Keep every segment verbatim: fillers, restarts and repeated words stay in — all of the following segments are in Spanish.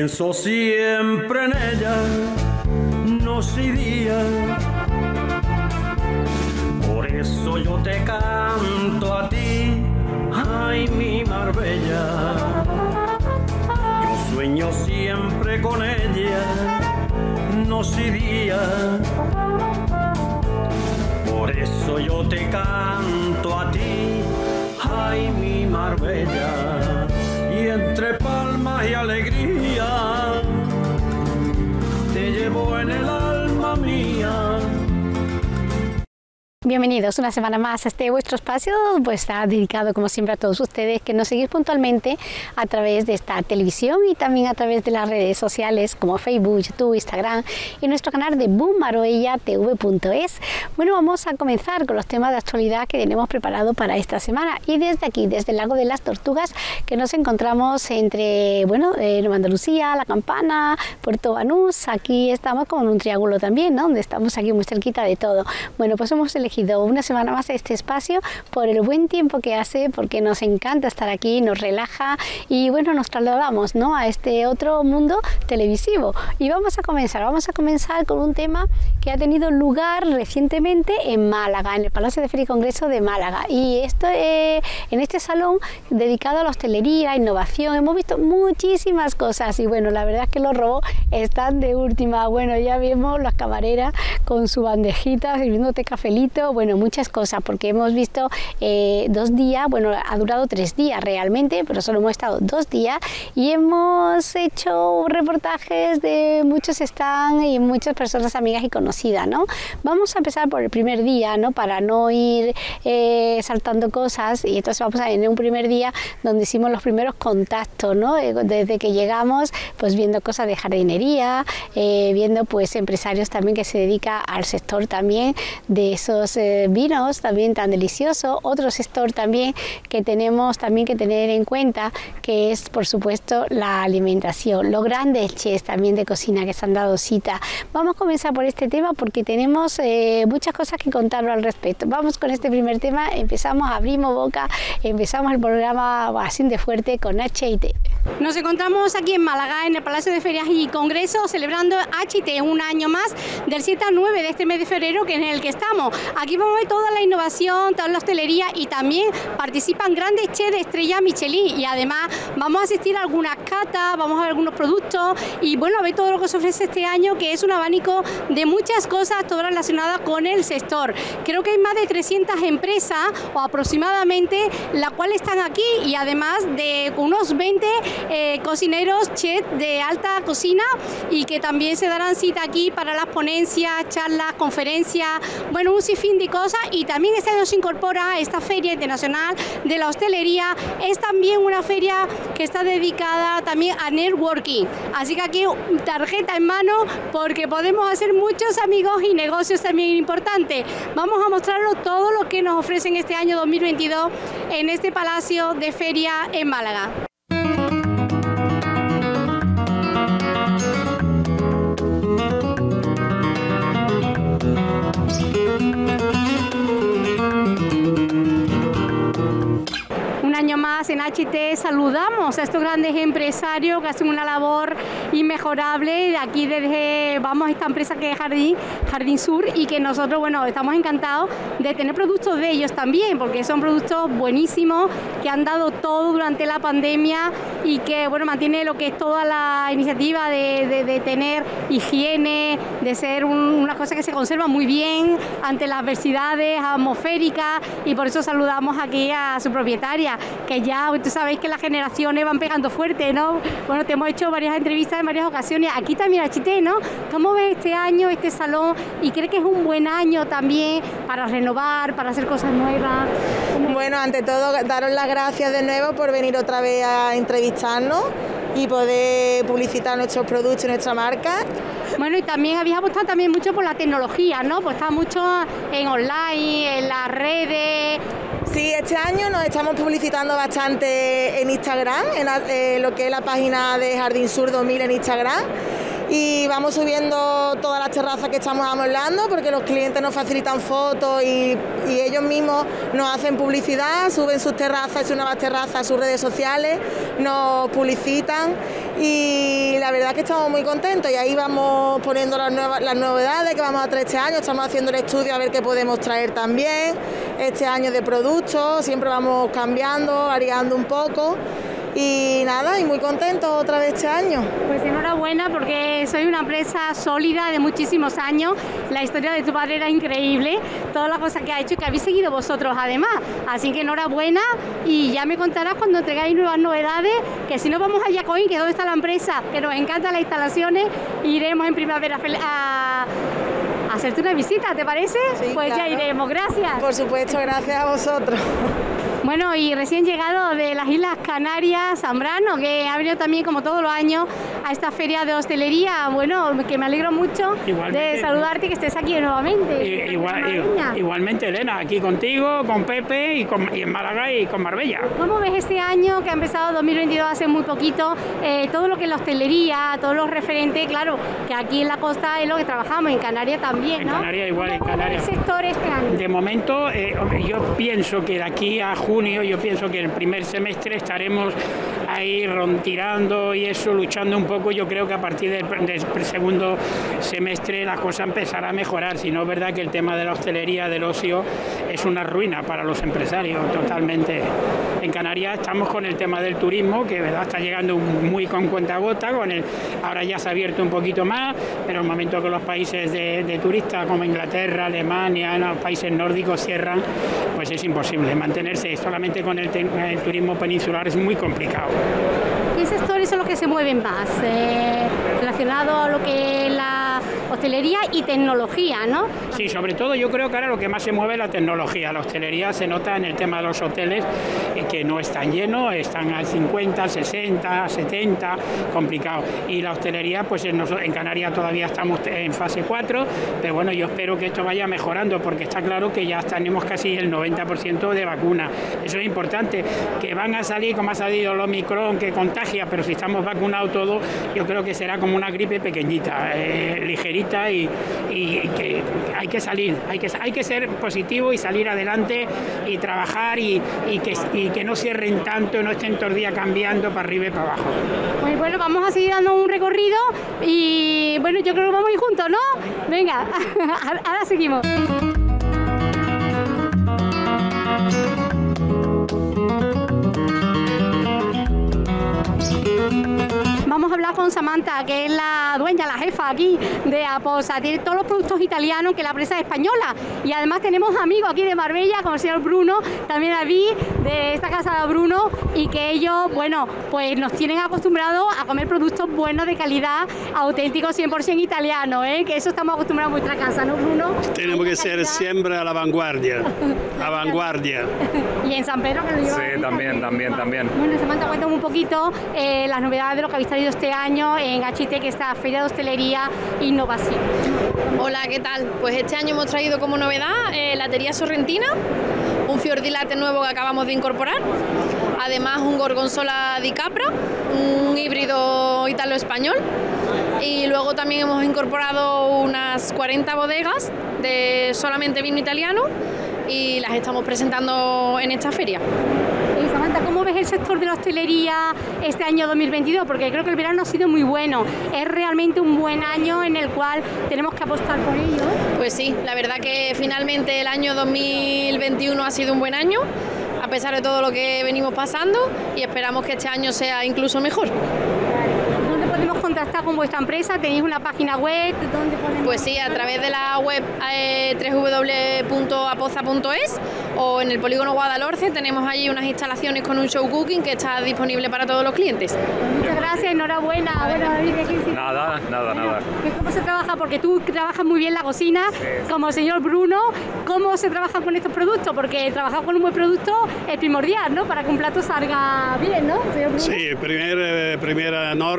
Pienso siempre en ella, noche y día. Por eso yo te canto a ti, ay mi Marbella. Yo sueño siempre con ella, noche y día. Por eso yo te canto a ti, ay mi Marbella. Y entre palmas y alegría te llevo en el alma mía. Bienvenidos una semana más a este vuestro espacio, pues está dedicado como siempre a todos ustedes que nos seguís puntualmente a través de esta televisión y también a través de las redes sociales como Facebook, YouTube, Instagram y nuestro canal de boom marbella t v punto es. Bueno, vamos a comenzar con los temas de actualidad que tenemos preparado para esta semana y desde aquí, desde el Lago de las Tortugas, que nos encontramos entre, bueno, eh, Nueva Andalucía, La Campana, Puerto Banús. Aquí estamos con un triángulo también, ¿no? Donde estamos aquí muy cerquita de todo. Bueno, pues hemos elegido una semana más este espacio por el buen tiempo que hace, porque nos encanta estar aquí, nos relaja y bueno, nos trasladamos, ¿no?, a este otro mundo televisivo. Y vamos a comenzar, vamos a comenzar con un tema que ha tenido lugar recientemente en Málaga, en el Palacio de Feria y Congreso de Málaga. Y esto eh, en este salón dedicado a la hostelería, innovación, hemos visto muchísimas cosas y bueno, la verdad es que los robots están de última. Bueno, ya vemos las camareras con su bandejita sirviéndote cafelito. Bueno, muchas cosas, porque hemos visto eh, dos días, bueno, ha durado tres días realmente, pero solo hemos estado dos días y hemos hecho reportajes de muchos stands y muchas personas amigas y conocidas, ¿no? Vamos a empezar por el primer día, ¿no?, para no ir eh, saltando cosas, y entonces vamos a tener un primer día donde hicimos los primeros contactos, ¿no?, desde que llegamos, pues viendo cosas de jardinería, eh, viendo pues empresarios también que se dedican al sector también de esos Eh, vinos también tan deliciosos. Otro sector también que tenemos también que tener en cuenta, que es por supuesto la alimentación, los grandes chefs también de cocina que se han dado cita. Vamos a comenzar por este tema porque tenemos eh, muchas cosas que contarlo al respecto. Vamos con este primer tema, empezamos, abrimos boca, empezamos el programa así de fuerte con H I T. Nos encontramos aquí en Málaga, en el Palacio de Ferias y Congresos, celebrando H I T, un año más, del siete al nueve de este mes de febrero, que es en el que estamos. Aquí vamos a ver toda la innovación, toda la hostelería y también participan grandes chefs de estrella Michelin y además vamos a asistir a algunas catas, vamos a ver algunos productos y bueno, a ver todo lo que se ofrece este año, que es un abanico de muchas cosas, todas relacionadas con el sector. Creo que hay más de trescientas empresas o aproximadamente, las cuales están aquí y además de unos veinte eh, cocineros, chefs de alta cocina y que también se darán cita aquí para las ponencias, charlas, conferencias, bueno, un sinfín de cosas. Y también este año se incorpora esta Feria Internacional de la Hostelería. Es también una feria que está dedicada también a networking, así que aquí tarjeta en mano porque podemos hacer muchos amigos y negocios también importantes. Vamos a mostrarlo todo lo que nos ofrecen este año dos mil veintidós en este Palacio de Feria en Málaga. Año más en H I T saludamos a estos grandes empresarios que hacen una labor inmejorable de aquí desde, vamos, esta empresa que es Jardín, Jardín Sur, y que nosotros, bueno, estamos encantados de tener productos de ellos también, porque son productos buenísimos que han dado todo durante la pandemia y que, bueno, mantiene lo que es toda la iniciativa de, de, de tener higiene, de ser un, una cosa que se conserva muy bien ante las adversidades atmosféricas, y por eso saludamos aquí a su propietaria, que ya, tú sabéis que las generaciones van pegando fuerte, ¿no? Bueno, te hemos hecho varias entrevistas en varias ocasiones, aquí también H I T, ¿no? ¿Cómo ves este año, este salón? ¿Y crees que es un buen año también para renovar, para hacer cosas nuevas? Bueno, ante todo, daros las gracias de nuevo por venir otra vez a entrevistarnos y poder publicitar nuestros productos y nuestra marca. Bueno, y también habéis apostado también mucho por la tecnología, ¿no? Pues está mucho en online, en las redes. Sí, este año nos estamos publicitando bastante en Instagram, en la, eh, lo que es la página de Jardín Sur dos mil en Instagram. y vamos subiendo todas las terrazas que estamos amoblando porque los clientes nos facilitan fotos y, y ellos mismos nos hacen publicidad, suben sus terrazas, sus nuevas terrazas a sus redes sociales, nos publicitan y la verdad es que estamos muy contentos y ahí vamos poniendo las, nuevas, las novedades que vamos a traer este año, estamos haciendo el estudio a ver qué podemos traer también este año de productos, siempre vamos cambiando, variando un poco. Y nada, y muy contentos otra vez este año. Pues enhorabuena porque soy una empresa sólida de muchísimos años, la historia de tu padre era increíble, todas las cosas que ha hecho y que habéis seguido vosotros además, así que enhorabuena y ya me contarás cuando entregáis nuevas novedades, que si no vamos a Yacoín, que es donde está la empresa, que nos encantan las instalaciones, iremos en primavera a... a hacerte una visita, ¿te parece? Sí, pues claro. Ya iremos, gracias. Por supuesto, gracias a vosotros. Bueno, y recién llegado de las Islas Canarias, Zambrano, que ha venido también como todos los años a esta feria de hostelería, bueno, que me alegro mucho igualmente, de saludarte y que estés aquí nuevamente. Igual, igualmente, Elena, aquí contigo, con Pepe y, con, y en Málaga y con Marbella. ¿Cómo ves este año que ha empezado dos mil veintidós hace muy poquito, eh, todo lo que es la hostelería, todos los referentes, claro, que aquí en la costa es lo que trabajamos, en Canarias también, ¿no? En Canarias igual, en Canarias. ¿Qué sector este año? De momento, eh, yo pienso que de aquí a junio, yo pienso que el primer semestre estaremos ahí tirando y eso, luchando un poco. Yo creo que a partir del, del segundo semestre la cosa empezará a mejorar. Si no es verdad que el tema de la hostelería, del ocio, es una ruina para los empresarios, totalmente. En Canarias estamos con el tema del turismo, que verdad está llegando muy con cuentagota, con el, ahora ya se ha abierto un poquito más, pero el momento que los países de, de turistas como Inglaterra, Alemania, los países nórdicos cierran, pues es imposible. Mantenerse solamente con el, el turismo peninsular es muy complicado. ¿Qué sectores son los que se mueven más eh, relacionado a lo que es la hostelería y tecnología, ¿no? Sí, sobre todo yo creo que ahora lo que más se mueve es la tecnología. La hostelería se nota en el tema de los hoteles eh, que no están llenos, están al cincuenta, sesenta, setenta, complicado. Y la hostelería, pues en, en Canarias todavía estamos en fase cuatro, pero bueno, yo espero que esto vaya mejorando porque está claro que ya tenemos casi el noventa por ciento de vacuna. Eso es importante, que van a salir como ha salido el Omicron que contagia, pero si estamos vacunados todos, yo creo que será como una gripe pequeñita, eh, ligerita y, y, y que hay que salir, hay que, hay que ser positivo y salir adelante y trabajar y, y, que, y que no cierren tanto, no estén todo el día cambiando para arriba y para abajo. Pues bueno, vamos a seguir dando un recorrido y bueno, yo creo que vamos a ir juntos, ¿no? Venga, ahora seguimos. Vamos a hablar con Samantha, que es la dueña, la jefa aquí de Aposa. Tiene todos los productos italianos que la empresa es española. Y además tenemos amigos aquí de Marbella, como el señor Bruno, también David, de esta casa de Bruno, y que ellos, bueno, pues nos tienen acostumbrados a comer productos buenos, de calidad, auténticos, cien por ciento italianos, ¿eh? Que eso estamos acostumbrados en nuestra casa, ¿no, Bruno? Tenemos que ser siempre a la vanguardia, a vanguardia. Y en San Pedro, que lo lleva. Sí, también, también, también. Bueno, Samantha, cuéntame un poquito eh, las novedades de lo que habéis traído este año en H T, que está Feria de Hostelería e Innovación. Hola, ¿qué tal? Pues este año hemos traído como novedad eh, la Latería Sorrentina, un fiordilate nuevo que acabamos de incorporar, además un gorgonzola di capra, un híbrido italo-español, y luego también hemos incorporado unas cuarenta bodegas de solamente vino italiano y las estamos presentando en esta feria. Samantha, ¿cómo ves el sector de la hostelería este año dos mil veintidós? Porque creo que el verano ha sido muy bueno. Es realmente un buen año en el cual tenemos que apostar por ello. Pues sí, la verdad que finalmente el año dos mil veintiuno ha sido un buen año, a pesar de todo lo que venimos pasando, y esperamos que este año sea incluso mejor. ¿Dónde podemos contactar con vuestra empresa? ¿Tenéis una página web? ¿Dónde podemos... Pues sí, a través de la web eh, doble u doble u doble u punto apoza punto es o en el polígono Guadalhorce tenemos allí unas instalaciones con un show cooking que está disponible para todos los clientes. Muchas gracias, enhorabuena. Bueno, David, ¿qué quieres decir? Nada, nada, bueno, nada. ¿Cómo se trabaja? Porque tú trabajas muy bien la cocina, sí, como el señor Bruno. ¿Cómo se trabaja con estos productos? Porque trabajar con un buen producto es primordial, ¿no? Para que un plato salga bien, ¿no, señor Bruno? Sí, primer, eh, primera norma es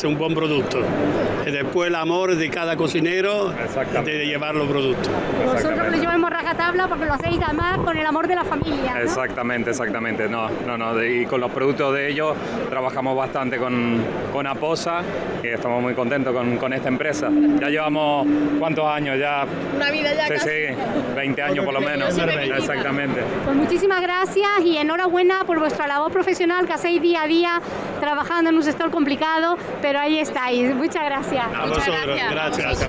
un buen producto. Y después el amor de cada cocinero de llevar los productos. Vosotros lo llevamos rajatabla porque lo hacéis además con el amor de la familia, ¿no? Exactamente, exactamente. No, no, no. de- Y con los productos de ellos trabajamos bastante con, con Aposa y estamos muy contentos con, con esta empresa. Ya llevamos, ¿cuántos años ya? Una vida ya Sí, casi. sí, veinte años por lo menos. Exactamente. Pues muchísimas gracias y enhorabuena por vuestra labor profesional que hacéis día a día trabajando en un sector complicado, pero ahí estáis. Muchas gracias. A vosotros, gracias.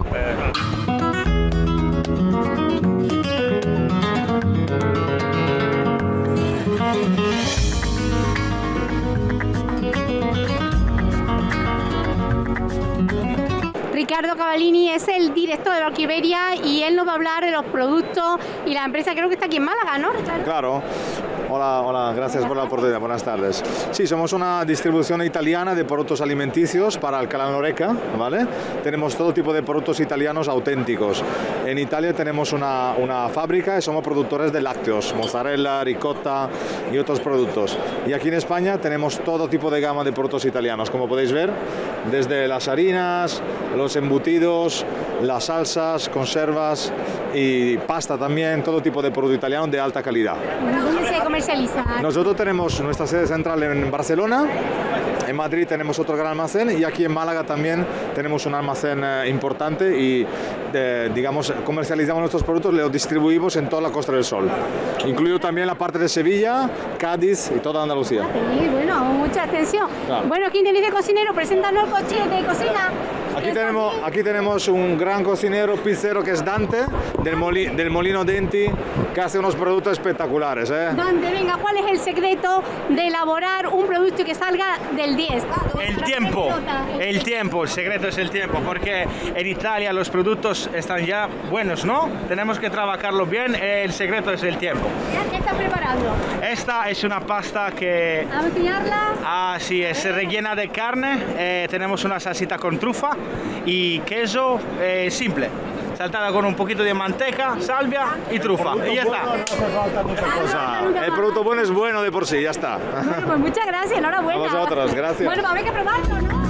Ricardo Cavallini es el director de Orquiveria y él nos va a hablar de los productos y la empresa creo que está aquí en Málaga, ¿no? Claro. Hola, hola, gracias por la oportunidad. Buenas tardes. Sí, somos una distribución italiana de productos alimenticios para Alcalá de Henares, ¿vale? Tenemos todo tipo de productos italianos auténticos. En Italia tenemos una, una fábrica y somos productores de lácteos, mozzarella, ricotta y otros productos. Y aquí en España tenemos todo tipo de gama de productos italianos, como podéis ver, desde las harinas, los embutidos, las salsas, conservas y pasta también, todo tipo de producto italiano de alta calidad. ¿Dónde se comercializa? Nosotros tenemos nuestra sede central en Barcelona, en Madrid tenemos otro gran almacén y aquí en Málaga también tenemos un almacén eh, importante y eh, digamos comercializamos nuestros productos, los distribuimos en toda la Costa del Sol, incluido también la parte de Sevilla, Cádiz y toda Andalucía. Sí, bueno, mucha atención. Claro. Bueno, ¿quién tenéis de cocinero? Preséntanos el coche de cocina. Aquí tenemos, aquí tenemos un gran cocinero pizzero que es Dante, del, moli, del Molino Denti, que hace unos productos espectaculares. ¿eh? Dante, venga, ¿cuál es el secreto de elaborar un producto que salga del diez? El tiempo, el tiempo, el secreto es el tiempo, porque en Italia los productos están ya buenos, ¿no? Tenemos que trabajarlo bien, el secreto es el tiempo. ¿Qué estás preparando? Esta es una pasta que... ¿A enseñarla? Ah, sí, es rellena de carne, eh, tenemos una salsita con trufa y queso eh, simple, saltada con un poquito de manteca, salvia y trufa, y ya está. O sea, el producto bueno es bueno de por sí, ya está. Bueno, pues muchas gracias, enhorabuena. A vosotros, gracias. Bueno, pues habrá que probarlo, ¿no?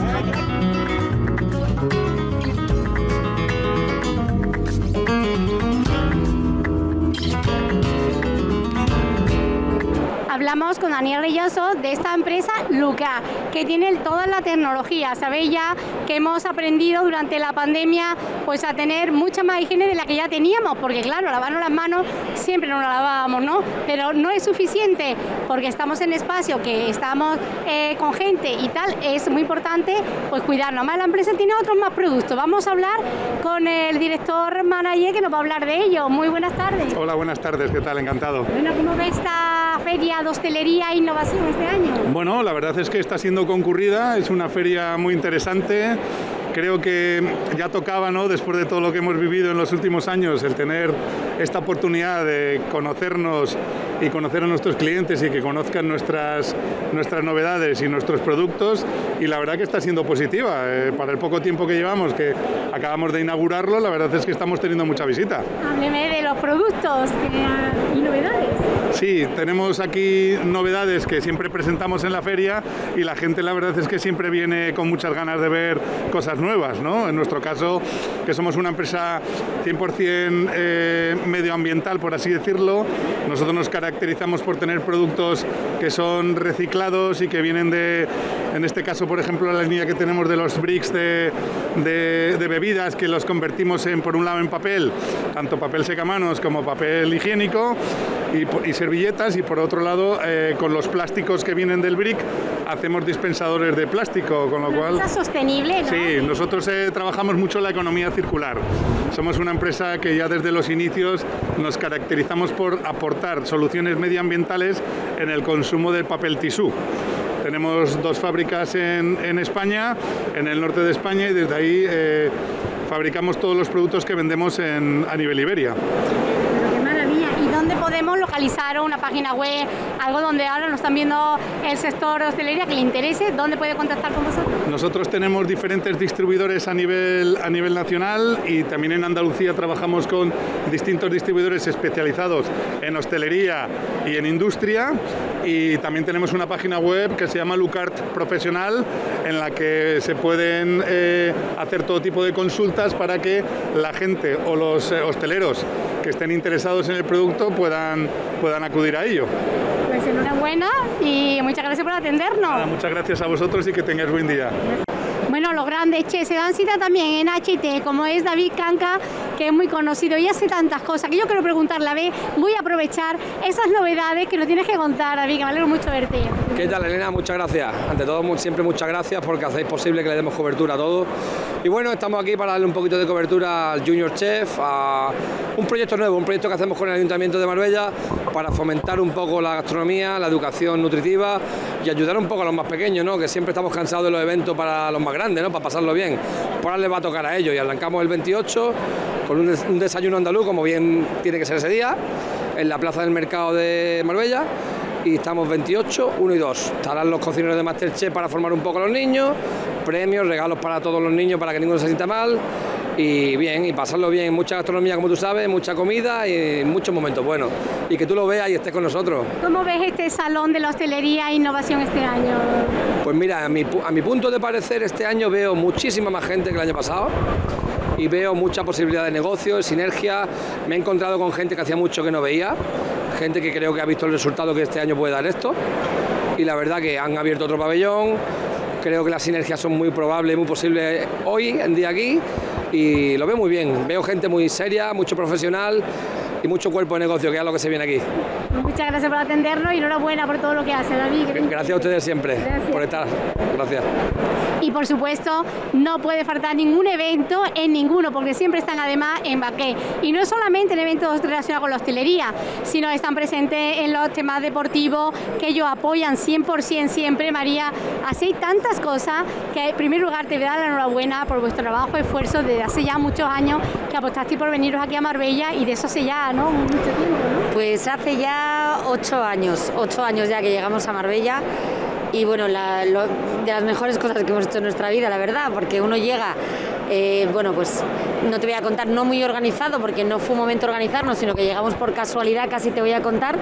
Hablamos con Daniel Reyoso de esta empresa Luca, que tiene toda la tecnología. Sabéis ya que hemos aprendido durante la pandemia pues a tener mucha más higiene de la que ya teníamos, porque claro, lavarnos las manos siempre nos las lavábamos, ¿no? Pero no es suficiente, porque estamos en espacio, que estamos eh, con gente y tal, es muy importante pues cuidarnos. Más la empresa tiene otros más productos. Vamos a hablar con el director manager que nos va a hablar de ello. Muy buenas tardes. Hola, buenas tardes, ¿qué tal? Encantado. Bueno, ¿cómo ve esta feria de hostelería e innovación este año? Bueno, la verdad es que está siendo concurrida, es una feria muy interesante. Creo que ya tocaba, ¿no?, después de todo lo que hemos vivido en los últimos años, el tener esta oportunidad de conocernos y conocer a nuestros clientes y que conozcan nuestras, nuestras novedades y nuestros productos, y la verdad que está siendo positiva. Eh, para el poco tiempo que llevamos, que acabamos de inaugurarlo, la verdad es que estamos teniendo mucha visita. Hábleme de los productos que, y novedades. Sí, tenemos aquí novedades que siempre presentamos en la feria y la gente la verdad es que siempre viene con muchas ganas de ver cosas nuevas, ¿no? En nuestro caso, que somos una empresa cien por cien eh, medioambiental, por así decirlo, nosotros nos caracterizamos por tener productos que son reciclados y que vienen de, en este caso, por ejemplo, la línea que tenemos de los bricks de, de, de bebidas, que los convertimos en, por un lado, en papel, tanto papel secamanos como papel higiénico, y, y servilletas, y por otro lado eh, con los plásticos que vienen del brick hacemos dispensadores de plástico, con lo Una cual... empresa sostenible, ¿no? Sí, nosotros eh, trabajamos mucho la economía circular. Somos una empresa que ya desde los inicios nos caracterizamos por aportar soluciones medioambientales en el consumo del papel tisú. Tenemos dos fábricas en, en España, en el norte de España, y desde ahí eh, fabricamos todos los productos que vendemos en, a nivel Iberia. Pero qué maravilla. ¿Y dónde podemos localizar una página web, algo donde ahora nos están viendo el sector de hostelería que le interese? ¿Dónde puede contactar con vosotros? Nosotros tenemos diferentes distribuidores a nivel, a nivel nacional, y también en Andalucía trabajamos con distintos distribuidores especializados en hostelería y en industria. y también tenemos una página web que se llama Lucart Profesional, en la que se pueden eh, hacer todo tipo de consultas para que la gente o los eh, hosteleros que estén interesados en el producto puedan, puedan acudir a ello. Pues enhorabuena y muchas gracias por atendernos. Nada, muchas gracias a vosotros y que tengáis buen día. Bueno, los grandes chefs se dan cita también en H T, como es David Canca, que es muy conocido y hace tantas cosas que yo quiero preguntarle a ver, voy a aprovechar esas novedades que nos tienes que contar, David, que me alegro mucho de verte. ¿Qué tal, Elena? Muchas gracias. Ante todo, siempre muchas gracias porque hacéis posible que le demos cobertura a todos. Y bueno, estamos aquí para darle un poquito de cobertura al Junior Chef, a un proyecto nuevo, un proyecto que hacemos con el Ayuntamiento de Marbella para fomentar un poco la gastronomía, la educación nutritiva y ayudar un poco a los más pequeños, ¿no? Que siempre estamos cansados de los eventos para los más grandes, ¿no? Para pasarlo bien. Por ahora les va a tocar a ellos y arrancamos el veintiocho con un, des un desayuno andaluz, como bien tiene que ser ese día, en la plaza del mercado de Marbella. Y estamos veintiocho, uno y dos. Estarán los cocineros de Masterchef para formar un poco a los niños, premios, regalos para todos los niños para que ninguno se sienta mal. Y bien, y pasarlo bien, mucha gastronomía como tú sabes, mucha comida y muchos momentos buenos. Y que tú lo veas y estés con nosotros. ¿Cómo ves este salón de la hostelería e innovación este año? Pues mira, a mi, a mi punto de parecer este año veo muchísima más gente que el año pasado. Y veo mucha posibilidad de negocio, de sinergia. Me he encontrado con gente que hacía mucho que no veía, gente que creo que ha visto el resultado que este año puede dar esto. Y la verdad que han abierto otro pabellón. Creo que las sinergias son muy probables, muy posibles hoy en día aquí. Y lo veo muy bien. Veo gente muy seria, mucho profesional y mucho cuerpo de negocio, que es lo que se viene aquí. Muchas gracias por atendernos y enhorabuena por todo lo que hace, David. Gracias a ustedes siempre Gracias. por estar. Gracias. Y por supuesto, no puede faltar ningún evento en ninguno, porque siempre están además en Baqué. Y no solamente en eventos relacionados con la hostelería, sino están presentes en los temas deportivos que ellos apoyan cien por cien siempre, María. Hacéis tantas cosas que en primer lugar te voy a dar la enhorabuena por vuestro trabajo, esfuerzo desde hace ya muchos años que apostasteis por veniros aquí a Marbella y de eso hace ya, ¿no?, mucho tiempo, ¿no? Pues hace ya ocho años, ocho años ya que llegamos a Marbella. Y bueno, la, lo, de las mejores cosas que hemos hecho en nuestra vida, la verdad, porque uno llega, eh, bueno, pues no te voy a contar, no muy organizado, porque no fue un momento organizarnos, sino que llegamos por casualidad, casi te voy a contar,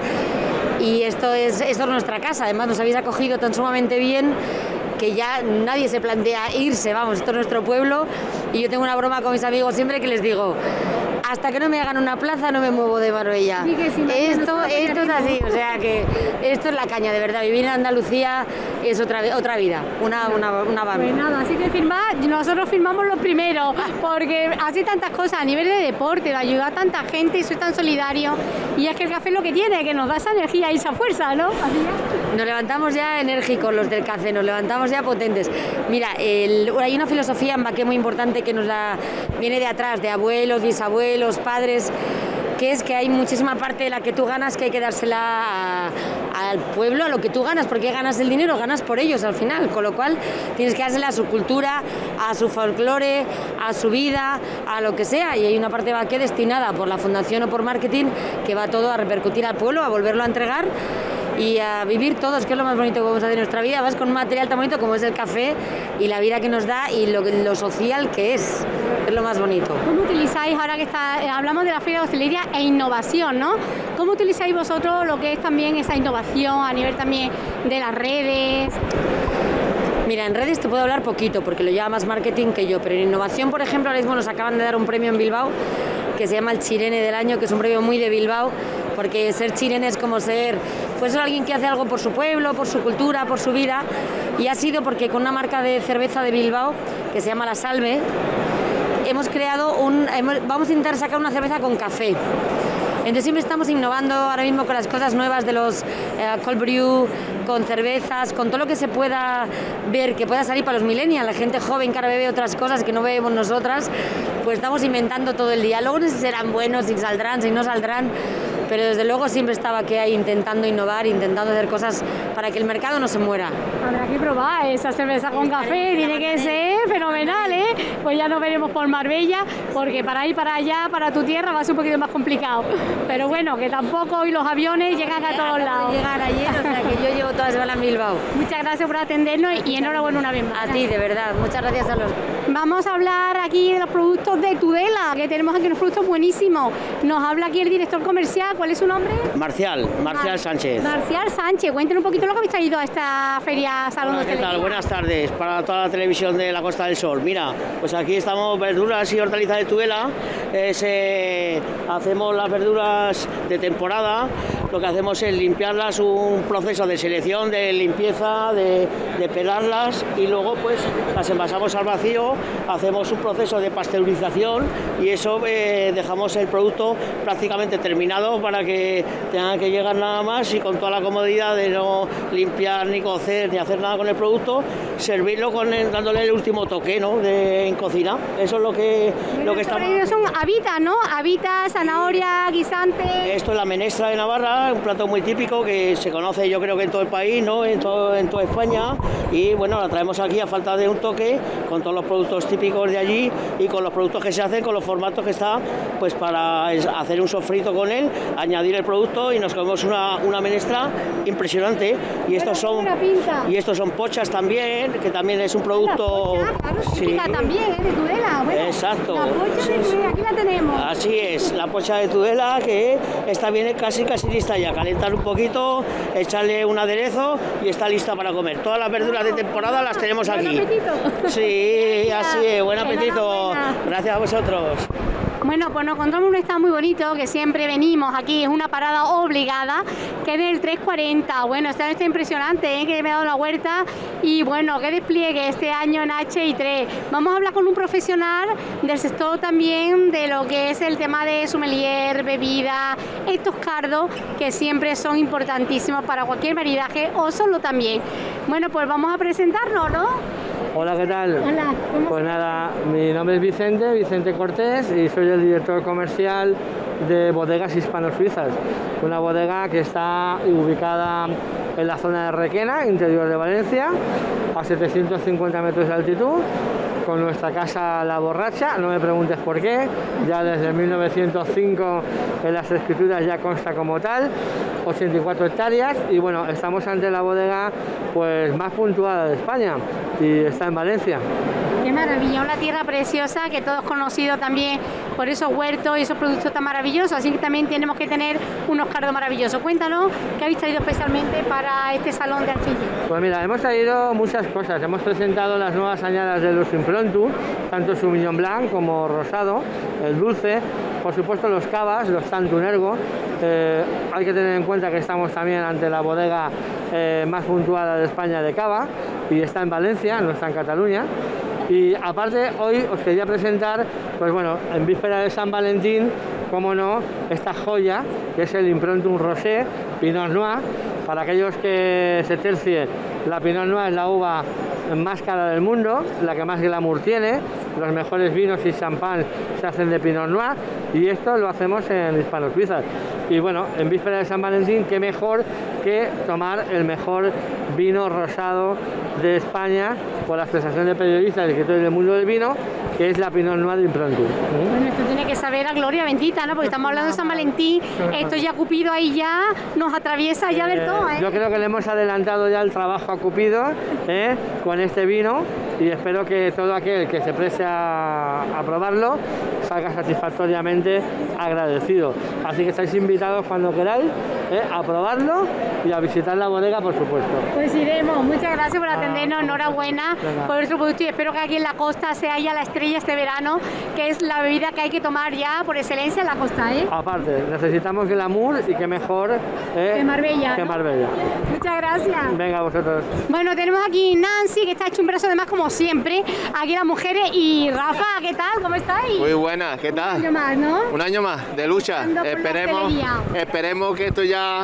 y esto es, esto es nuestra casa, además nos habéis acogido tan sumamente bien que ya nadie se plantea irse, vamos, esto es nuestro pueblo, y yo tengo una broma con mis amigos siempre que les digo, hasta que no me hagan una plaza no me muevo de Marbella. Sí, si no, esto, no esto es así, o sea que esto es la caña, de verdad. Vivir en Andalucía es otra, otra vida, una, una, una banda. Pues nada, así que firmar, nosotros firmamos los primeros, porque hace tantas cosas a nivel de deporte, de ayudar a tanta gente y soy tan solidario. Y es que el café es lo que tiene, que nos da esa energía y esa fuerza, ¿no? Así ya. Nos levantamos ya enérgicos los del café, nos levantamos ya potentes. Mira, el, hay una filosofía en Baqué muy importante que nos la viene de atrás, de abuelos, bisabuelos, los padres, que es que hay muchísima parte de la que tú ganas que hay que dársela a, al pueblo, a lo que tú ganas, porque ganas el dinero, ganas por ellos al final, con lo cual tienes que dársela a su cultura, a su folclore, a su vida, a lo que sea, y hay una parte de Baqué destinada por la fundación o por marketing que va todo a repercutir al pueblo, a volverlo a entregar y a vivir todos, que es lo más bonito que podemos hacer en nuestra vida. Vas con un material tan bonito como es el café y la vida que nos da y lo, lo social que es, es lo más bonito. ¿Cómo utilizáis, ahora que está, eh, hablamos de la Feria de Hostelería e innovación, ¿no? ¿Cómo utilizáis vosotros lo que es también esa innovación a nivel también de las redes? Mira, en redes te puedo hablar poquito porque lo lleva más marketing que yo, pero en innovación, por ejemplo, ahora mismo nos acaban de dar un premio en Bilbao que se llama el Chirene del Año, que es un premio muy de Bilbao, porque ser chirene es como ser pues alguien que hace algo por su pueblo, por su cultura, por su vida, y ha sido porque con una marca de cerveza de Bilbao que se llama La Salve hemos creado un, hemos, vamos a intentar sacar una cerveza con café. Entonces siempre estamos innovando ahora mismo con las cosas nuevas de los eh, cold brew, con cervezas, con todo lo que se pueda ver, que pueda salir para los millennials, la gente joven que ahora bebe otras cosas que no bebemos nosotras, pues estamos inventando todo el día. Luego no sé si serán buenos, si saldrán, si no saldrán, pero desde luego siempre estaba que hay intentando innovar, intentando hacer cosas para que el mercado no se muera. Habrá que probar esa cerveza con café, tiene que ser fenomenal, ¿eh? Pues ya nos veremos por Marbella, porque para ir para allá, para tu tierra, va a ser un poquito más complicado. Pero bueno, que tampoco hoy los aviones llegan a todos lados. Llegar ayer, o sea que yo llevo toda la semana en Bilbao. Muchas gracias por atendernos y enhorabuena una vez más. A ti, de verdad, muchas gracias a los... Vamos a hablar aquí de los productos de Tudela, que tenemos aquí unos productos buenísimos. Nos habla aquí el director comercial ¿Cuál es su nombre? Marcial, Marcial Sánchez. Marcial Sánchez, cuéntenos un poquito lo que habéis traído a esta feria Salón Hola, de ¿qué tal? Hostelería. Buenas tardes para toda la televisión de la Costa del Sol. Mira, pues aquí estamos verduras y hortalizas de Tudela. Eh, se- hacemos las verduras de temporada. Lo que hacemos es limpiarlas, un proceso de selección, de limpieza, de, de pelarlas y luego pues las envasamos al vacío, hacemos un proceso de pasteurización y eso eh, dejamos el producto prácticamente terminado para que tengan que llegar nada más y con toda la comodidad de no limpiar ni cocer ni hacer nada con el producto, servirlo con el- dándole el último toque, ¿no?, de, en cocina. Eso es lo que, lo que estamos... Ellos son habitas, ¿no? Habitas, zanahoria, guisante. Esto es la menestra de Navarra, un plato muy típico que se conoce yo creo que en todo el país, ¿no?, en, todo, en toda España, y bueno, la traemos aquí a falta de un toque con todos los productos típicos de allí y con los productos que se hacen, con los formatos que está, pues para es- hacer un sofrito con él, añadir el producto y nos comemos una, una menestra impresionante. Y estos son y estos son pochas también, que también es un producto Típica también, ¿eh? De Tudela. Bueno, Exacto. La pocha de Tudela, aquí la tenemos. Así es, la pocha de Tudela, que esta viene casi casi lista ya, calentar un poquito, echarle un aderezo y está lista para comer. Todas las verduras de temporada las tenemos aquí. Buen apetito. Sí, así es, buen apetito. Enhorabuena. Gracias a vosotros. Bueno, pues nos encontramos en un stand muy bonito que siempre venimos aquí, es una parada obligada, que es del tres cuarenta. Bueno, este está impresionante, ¿eh? Que me ha dado la huerta y bueno, qué despliegue este año en H I tres. Vamos a hablar con un profesional del sector también de lo que es el tema de sommelier, bebida, estos cardos que siempre son importantísimos para cualquier maridaje o solo también. Bueno, pues vamos a presentarnos, ¿no? Hola, ¿qué tal? Hola, ¿cómo Pues nada, mi nombre es Vicente, Vicente Cortés y soy el director comercial de Bodegas Hispano-Suizas, una bodega que está ubicada en la zona de Requena, interior de Valencia, a setecientos cincuenta metros de altitud, con nuestra casa La Borracha. No me preguntes por qué, ya desde mil novecientos cinco en las escrituras ya consta como tal, ochenta y cuatro hectáreas, y bueno, estamos ante la bodega pues más puntuada de España y está en Valencia. Qué maravilla, una tierra preciosa que todos conocidos también por esos huertos y esos productos tan maravillosos, así que también tenemos que tener unos cardos maravillosos. Cuéntanos qué habéis traído especialmente para este salón de Archille. Pues mira, hemos traído muchas cosas. Hemos presentado las nuevas añadas de los Improntu, tanto Sauvignon Blanc como rosado, el dulce, por supuesto los cavas, los Tantunergo. Eh, hay que tener en cuenta que estamos también ante la bodega eh, más puntuada de España de cava y está en Valencia, no está en Cataluña. Y aparte hoy os quería presentar, pues bueno, en víspera de San Valentín, como no, esta joya que es el Improntum Rosé Pinot Noir. Para aquellos que se tercien, la Pinot Noir es la uva más cara del mundo, la que más glamour tiene. Los mejores vinos y champán se hacen de Pinot Noir y esto lo hacemos en Hispano-Suizas. Y bueno, en víspera de San Valentín, qué mejor que tomar el mejor vino rosado de España por la Asociación de Periodistas y Escritores del Mundo del Vino, que es la Pinot Noir de Improntum. Bueno, esto tiene que saber a gloria bendita, ¿no? Porque estamos hablando de San Valentín, esto ya Cupido ahí ya nos atraviesa ya del todo, ¿eh? Yo creo que le hemos adelantado ya el trabajo a Cupido, ¿eh?, con este vino, y espero que todo aquel que se preste a, a probarlo salga satisfactoriamente agradecido. Así que estáis invitados cuando queráis, ¿eh?, a probarlo y a visitar la bodega, por supuesto. Pues iremos, muchas gracias por atendernos, enhorabuena Venga. por vuestro producto y espero que aquí en la costa se haya la estrella este verano, que es la bebida que hay que tomar ya por excelencia en la costa, ¿eh? Aparte, necesitamos glamour y que mejor ¿eh? Que Marbella, que ¿no? Marbella. Muchas gracias. Venga, vosotros. Bueno, tenemos aquí Nancy, que está hecho un brazo de más como siempre, aquí las mujeres, y Rafa, ¿qué tal? ¿Cómo estáis? Muy buena, ¿qué tal? Un año más, ¿no? Un año más de lucha. Luchando por la Esperemos, hostelería. esperemos que esto ya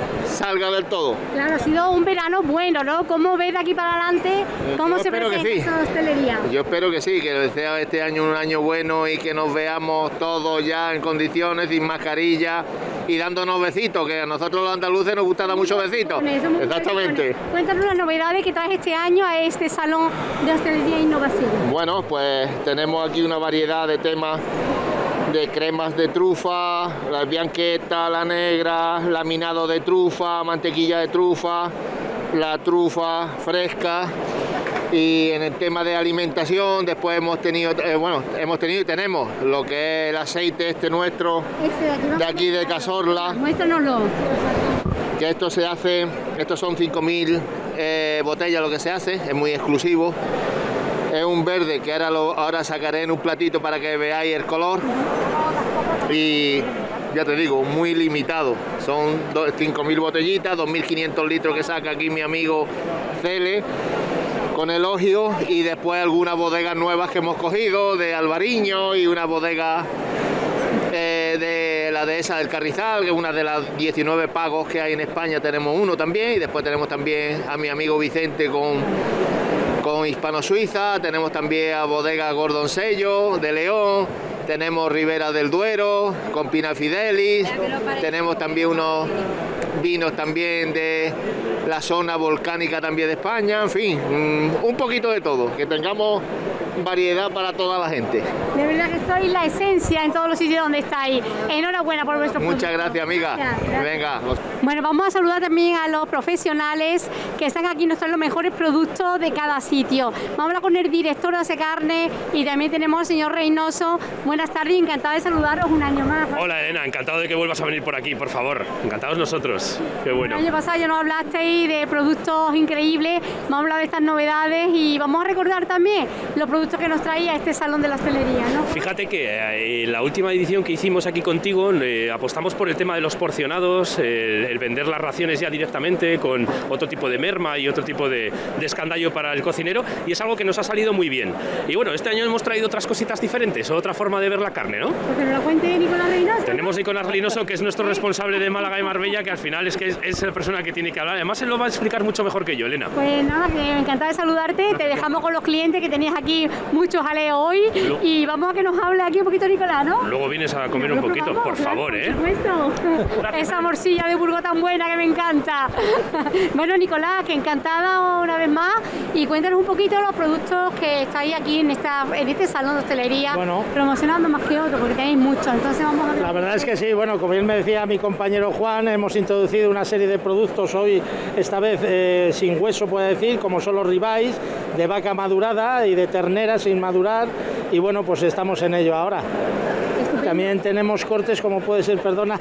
salga del todo. Claro, ha sido un verano bueno, ¿no? ¿Cómo ves de aquí para adelante? ¿Cómo Yo se espero que presenta sí. esa hostelería? Yo espero que sí, que sea este año un año bueno y que nos veamos todos ya en condiciones, sin mascarilla y dándonos besitos, que a nosotros los andaluces nos gusta dar muchos besitos. Somos muy Exactamente. besones. Cuéntanos las novedades que traes este año a este Salón de Hostelería e Innovación. Bueno, pues tenemos aquí una variedad de temas de cremas de trufa, la bianqueta, la negra, laminado de trufa, mantequilla de trufa, la trufa fresca, Y en el tema de alimentación, después hemos tenido, eh, bueno, hemos tenido y tenemos lo que es el aceite este nuestro, de aquí de Cazorla. Muéstranoslo. Que esto se hace, estos son cinco mil eh, botellas lo que se hace, es muy exclusivo. Es un verde que ahora, lo, ahora sacaré en un platito para que veáis el color. Y ya te digo, muy limitado. Son cinco mil botellitas, dos mil quinientos litros que saca aquí mi amigo Cele, con elogio, y después algunas bodegas nuevas que hemos cogido, de Albariño y una bodega eh, de la dehesa del Carrizal, que es una de las diecinueve pagos que hay en España, tenemos uno también, y después tenemos también a mi amigo Vicente con, con Hispano Suiza, tenemos también a bodega Gordonsello de León, tenemos Ribera del Duero con Pina Fidelis, tenemos también unos vinos también de la zona volcánica también de España, en fin, un poquito de todo, que tengamos variedad para toda la gente. De verdad que sois la esencia en todos los sitios donde estáis. Enhorabuena por vuestro producto. Muchas gracias, amiga. Gracias. Venga. Bueno, vamos a saludar también a los profesionales que están aquí, nos traen los mejores productos de cada sitio. Vamos a hablar con el director de Secarne y también tenemos al señor Reynoso. Buenas tardes, encantada de saludaros un año más. Hola Elena, encantado de que vuelvas a venir por aquí, por favor. Encantados nosotros. Qué bueno. El año pasado ya nos hablasteis de productos increíbles, vamos a hablar de estas novedades y vamos a recordar también los productos que nos traía este Salón de la Hostelería, ¿no? Fíjate que en la última edición que hicimos aquí contigo eh, apostamos por el tema de los porcionados, eh, el vender las raciones ya directamente con otro tipo de merma y otro tipo de, de escandallo para el cocinero, y es algo que nos ha salido muy bien. Y bueno, este año hemos traído otras cositas diferentes, otra forma de ver la carne, ¿no? Pues que nos lo cuente Nicolás Reynoso. Tenemos a Nicolás Reynoso, que es nuestro responsable de Málaga y Marbella, que al final es que es, es la persona que tiene que hablar. Además, él lo va a explicar mucho mejor que yo, Elena. Pues nada, que me encanta de saludarte, te dejamos con los clientes que tenías aquí muchos jaleo hoy y vamos a que nos hable aquí un poquito Nicolás, ¿no? Luego vienes a comer un poquito, por favor, ¿eh? Por supuesto. Esa morcilla de Burgos tan buena que me encanta. Bueno, Nicolás, que encantada una vez más, y cuéntanos un poquito los productos que estáis aquí en, esta, en este salón de hostelería, bueno, promocionando más que otro, porque tenéis mucho. Entonces vamos a ver. La verdad es que sí, bueno, como bien me decía mi compañero Juan, hemos introducido una serie de productos hoy, esta vez eh, sin hueso, puede decir, como son los ribeyes de vaca madurada y de ternera sin madurar, y bueno, pues estamos en ello ahora. También tenemos cortes como puede ser, perdona,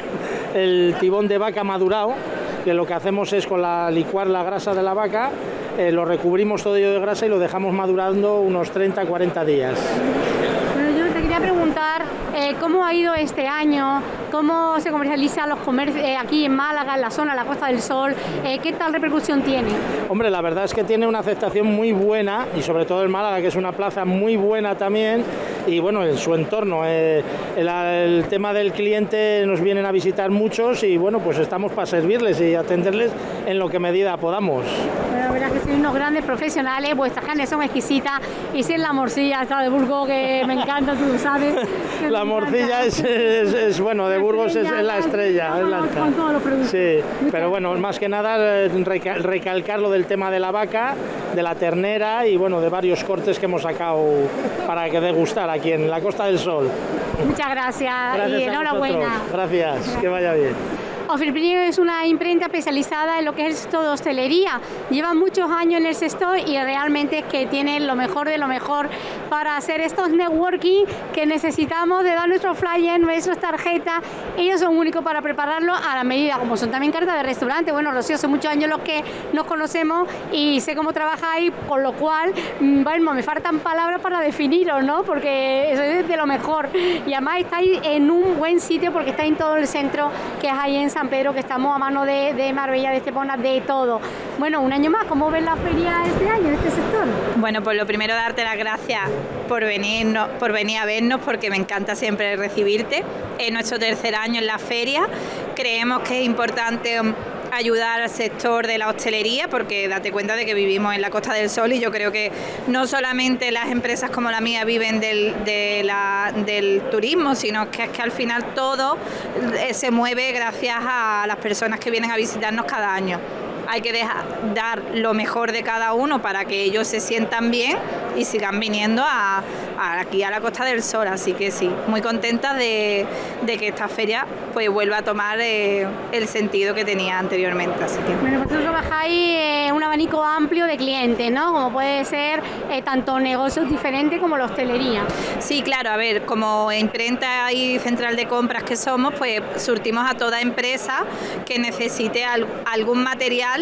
el tibón de vaca madurado, que lo que hacemos es con la licuar la grasa de la vaca, eh, lo recubrimos todo ello de grasa y lo dejamos madurando unos treinta a cuarenta días. Bueno, yo te quería preguntar eh, cómo ha ido este año, cómo se comercializan los comercios eh, aquí en Málaga, en la zona, en la Costa del Sol, eh, ¿qué tal repercusión tiene? Hombre, la verdad es que tiene una aceptación muy buena, y sobre todo en Málaga, que es una plaza muy buena también, y bueno, en su entorno. Eh, el, el tema del cliente, nos vienen a visitar muchos y bueno, pues estamos para servirles y atenderles en lo que medida podamos. Bueno, la verdad que sois unos grandes profesionales, vuestras carnes son exquisitas, y si es la morcilla esta de Burgos, que me encanta, tú sabes. La morcilla es, es, es, bueno, de Burgos es, es la estrella. Es la con todos los productos. Sí, pero bueno, más que nada recalcar lo del tema de la vaca, de la ternera y bueno, de varios cortes que hemos sacado para que degustar aquí en la Costa del Sol. Muchas gracias, gracias y enhorabuena. Gracias, gracias, que vaya bien. Ofriprinio es una imprenta especializada en lo que es el sector de hostelería. Lleva muchos años en el sector y realmente es que tiene lo mejor de lo mejor para hacer estos networking que necesitamos, de dar nuestros flyers, nuestras tarjetas. Ellos son únicos para prepararlo a la medida, como son también cartas de restaurante. Bueno, Rocío, hace muchos años los que nos conocemos y sé cómo trabajáis, por lo cual, bueno, me faltan palabras para definiros, ¿no? Porque eso es de lo mejor. Y además estáis en un buen sitio porque estáis en todo el centro que es ahí en San Pedro, que estamos a mano de, de Marbella, de Estepona, de todo. Bueno, un año más, ¿cómo ves la feria este año, en este sector? Bueno, pues lo primero, darte las gracias por venir, por venir a vernos, porque me encanta siempre recibirte. Es nuestro tercer año en la feria. Creemos que es importante ayudar al sector de la hostelería, porque date cuenta de que vivimos en la Costa del Sol y yo creo que no solamente las empresas como la mía viven del, de la, del turismo, sino que es que al final todo se mueve gracias a las personas que vienen a visitarnos cada año. hay que dejar, dar lo mejor de cada uno para que ellos se sientan bien y sigan viniendo a, a aquí a la Costa del Sol. Así que sí, muy contenta de, de que esta feria pues vuelva a tomar eh, el sentido que tenía anteriormente. Así que... Bueno, vosotros trabajáis eh, un abanico amplio de clientes, ¿no? Como puede ser eh, tanto negocios diferentes como la hostelería. Sí, claro, a ver, como imprenta y central de compras que somos, pues surtimos a toda empresa que necesite al, algún material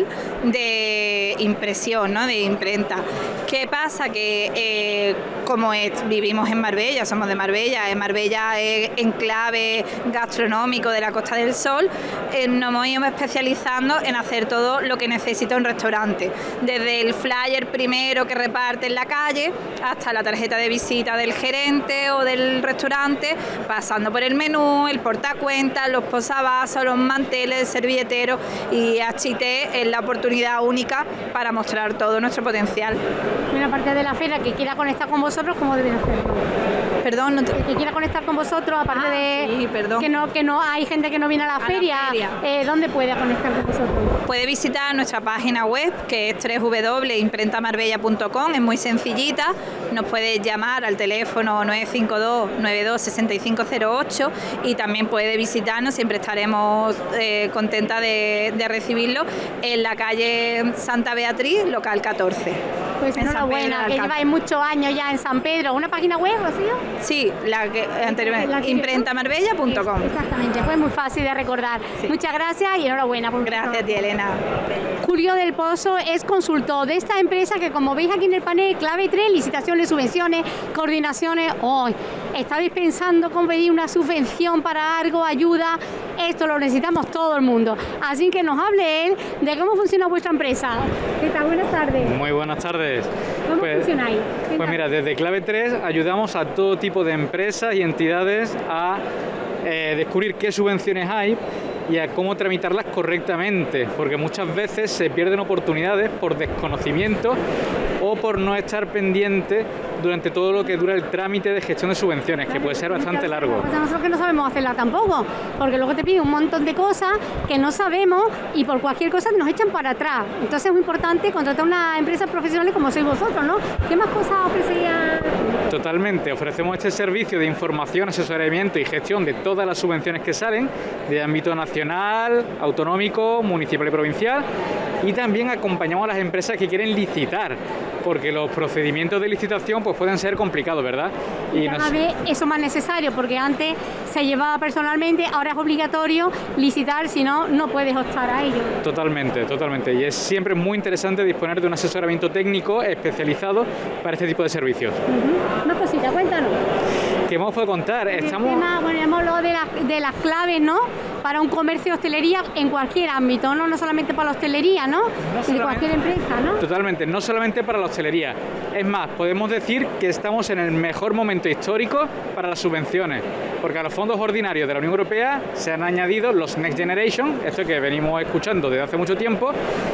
de impresión, ¿no? De imprenta. ¿Qué pasa? Que eh, como es, vivimos en Marbella, somos de Marbella, en Marbella es enclave gastronómico de la Costa del Sol, eh, nos hemos ido especializando en hacer todo lo que necesita un restaurante, desde el flyer primero que reparte en la calle hasta la tarjeta de visita del gerente o del restaurante, pasando por el menú, el portacuentas, los posavasos, los manteles, el servilletero, y H I T es la oportunidad única para mostrar todo nuestro potencial. Una parte de la feria que quiera conectar con vosotros, ¿cómo deben hacerlo? Perdón, no te... que quiera conectar con vosotros, aparte ah, de sí, perdón. que no que no hay gente que no viene a la a feria, la feria. Eh, ¿dónde puede conectar con vosotros? Puede visitar nuestra página web, que es doble u doble u doble u punto imprenta marbella punto com, es muy sencillita. Nos puede llamar al teléfono nueve cinco dos, nueve dos, seis cinco cero ocho y también puede visitarnos, siempre estaremos eh, contentas de, de recibirlo, en la calle Santa Beatriz, local catorce. Pues enhorabuena, que lleváis muchos años ya en San Pedro. ¿Una página web, Rocío? Sí, la que anteriormente, imprenta marbella punto com. Exactamente, pues muy fácil de recordar. Sí. Muchas gracias y enhorabuena. Por gracias a ti, Elena. Julio del Pozo es consultor de esta empresa que, como veis aquí en el panel, clave tres, licitaciones, subvenciones, coordinaciones. Hoy oh, estabais pensando cómo pedir una subvención para algo, ayuda. Esto lo necesitamos todo el mundo. Así que nos hable él de cómo funciona vuestra empresa. ¿Qué tal? Buenas tardes. Muy buenas tardes. ¿Cómo pues, funcionáis? Pues mira, desde clave tres ayudamos a todo tipo de empresas y entidades a eh, descubrir qué subvenciones hay y a cómo tramitarlas correctamente, porque muchas veces se pierden oportunidades por desconocimiento o por no estar pendiente durante todo lo que dura el trámite de gestión de subvenciones, claro, que puede ser bastante largo. Pues nosotros que no sabemos hacerla tampoco, porque luego te piden un montón de cosas que no sabemos y por cualquier cosa nos echan para atrás. Entonces es muy importante contratar una empresa profesional como sois vosotros, ¿no? ¿Qué más cosas ofrecerían? Totalmente, ofrecemos este servicio de información, asesoramiento y gestión de todas las subvenciones que salen de ámbito nacional, autonómico, municipal y provincial, y también acompañamos a las empresas que quieren licitar, porque los procedimientos de licitación pues pueden ser complicados, ¿verdad? Y cada nos... vez eso más necesario, porque antes se llevaba personalmente, ahora es obligatorio licitar, si no, no puedes optar a ello. Totalmente, totalmente, y es siempre muy interesante disponer de un asesoramiento técnico especializado para este tipo de servicios. Uh-huh. Una cosita, cuéntanos. ¿Qué más puedo contar? Estamos... tema, ponemos lo de, la, de las claves, ¿no? Para un comercio de hostelería en cualquier ámbito, no, no solamente para la hostelería, ¿no? no de cualquier empresa, ¿no? Totalmente, no solamente para la hostelería. Es más, podemos decir que estamos en el mejor momento histórico para las subvenciones, porque a los fondos ordinarios de la Unión Europea se han añadido los Next Generation, esto que venimos escuchando desde hace mucho tiempo.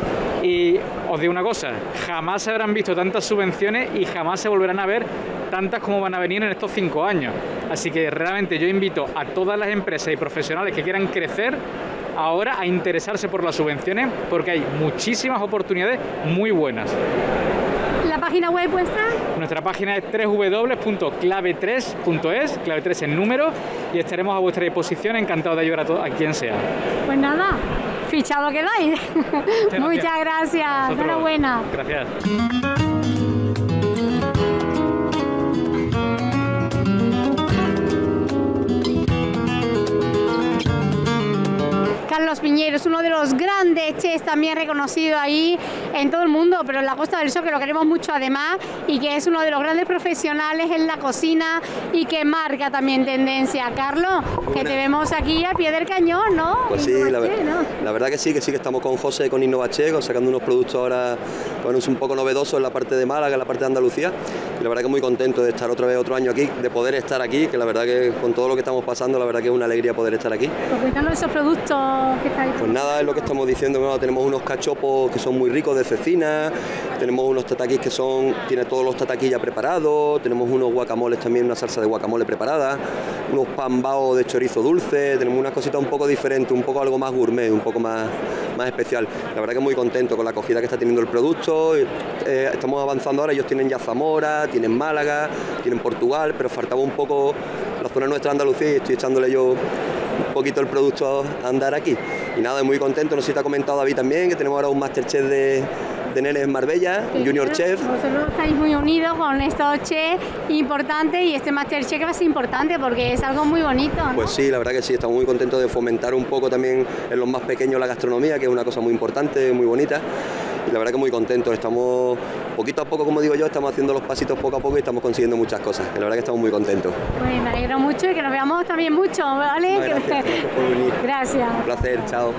Y os digo una cosa, jamás se habrán visto tantas subvenciones y jamás se volverán a ver tantas como van a venir en estos cinco años. Así que realmente yo invito a todas las empresas y profesionales que quieran crecer ahora a interesarse por las subvenciones, porque hay muchísimas oportunidades muy buenas. ¿La página web vuestra? Nuestra página es doble u doble u doble u punto clave tres punto es, clave tres en número, y estaremos a vuestra disposición, encantados de ayudar a, todo, a quien sea. Pues nada, fichado quedáis. Muchas gracias, enhorabuena. Gracias. Carlos Piñero es uno de los grandes chefs también reconocido ahí en todo el mundo, pero en la Costa del Sol, que lo queremos mucho además, y que es uno de los grandes profesionales en la cocina y que marca también tendencia. Carlos, que te vemos aquí al pie del cañón, ¿no? Pues sí, la, ver, ¿no? la verdad que sí, que sí, que estamos con José, con Innovache, sacando unos productos ahora bueno, un poco novedosos en la parte de Málaga, en la parte de Andalucía, y la verdad que muy contento de estar otra vez otro año aquí, de poder estar aquí, que la verdad que con todo lo que estamos pasando, la verdad que es una alegría poder estar aquí. Pues cuéntanos esos productos que estáis. Pues nada, es lo que estamos diciendo, bueno, tenemos unos cachopos que son muy ricos de de cecina, tenemos unos tatakis que son, tiene todos los tatakis ya preparados, tenemos unos guacamoles también, una salsa de guacamole preparada, unos pan bao de chorizo dulce, tenemos una cosita un poco diferente, un poco algo más gourmet, un poco más, más especial. La verdad que muy contento con la acogida que está teniendo el producto, eh, estamos avanzando ahora, ellos tienen ya Zamora, tienen Málaga, tienen Portugal, pero faltaba un poco la zona nuestra de Andalucía y estoy echándole yo un poquito el producto a andar aquí. Y nada, muy contento, no sé si te ha comentado David también, que tenemos ahora un Masterchef de, de nenes en Marbella, un Junior Chef. Vosotros estáis muy unidos con estos chefs importantes y este Masterchef que va a ser importante porque es algo muy bonito, ¿no? Pues sí, la verdad que sí, estamos muy contentos de fomentar un poco también en los más pequeños la gastronomía, que es una cosa muy importante, muy bonita. Y la verdad que muy contentos, estamos poquito a poco, como digo yo, estamos haciendo los pasitos poco a poco y estamos consiguiendo muchas cosas. Y la verdad que estamos muy contentos. Pues me alegro mucho y que nos veamos también mucho, ¿vale? No, gracias, gracias por venir. Gracias. Un placer, chao.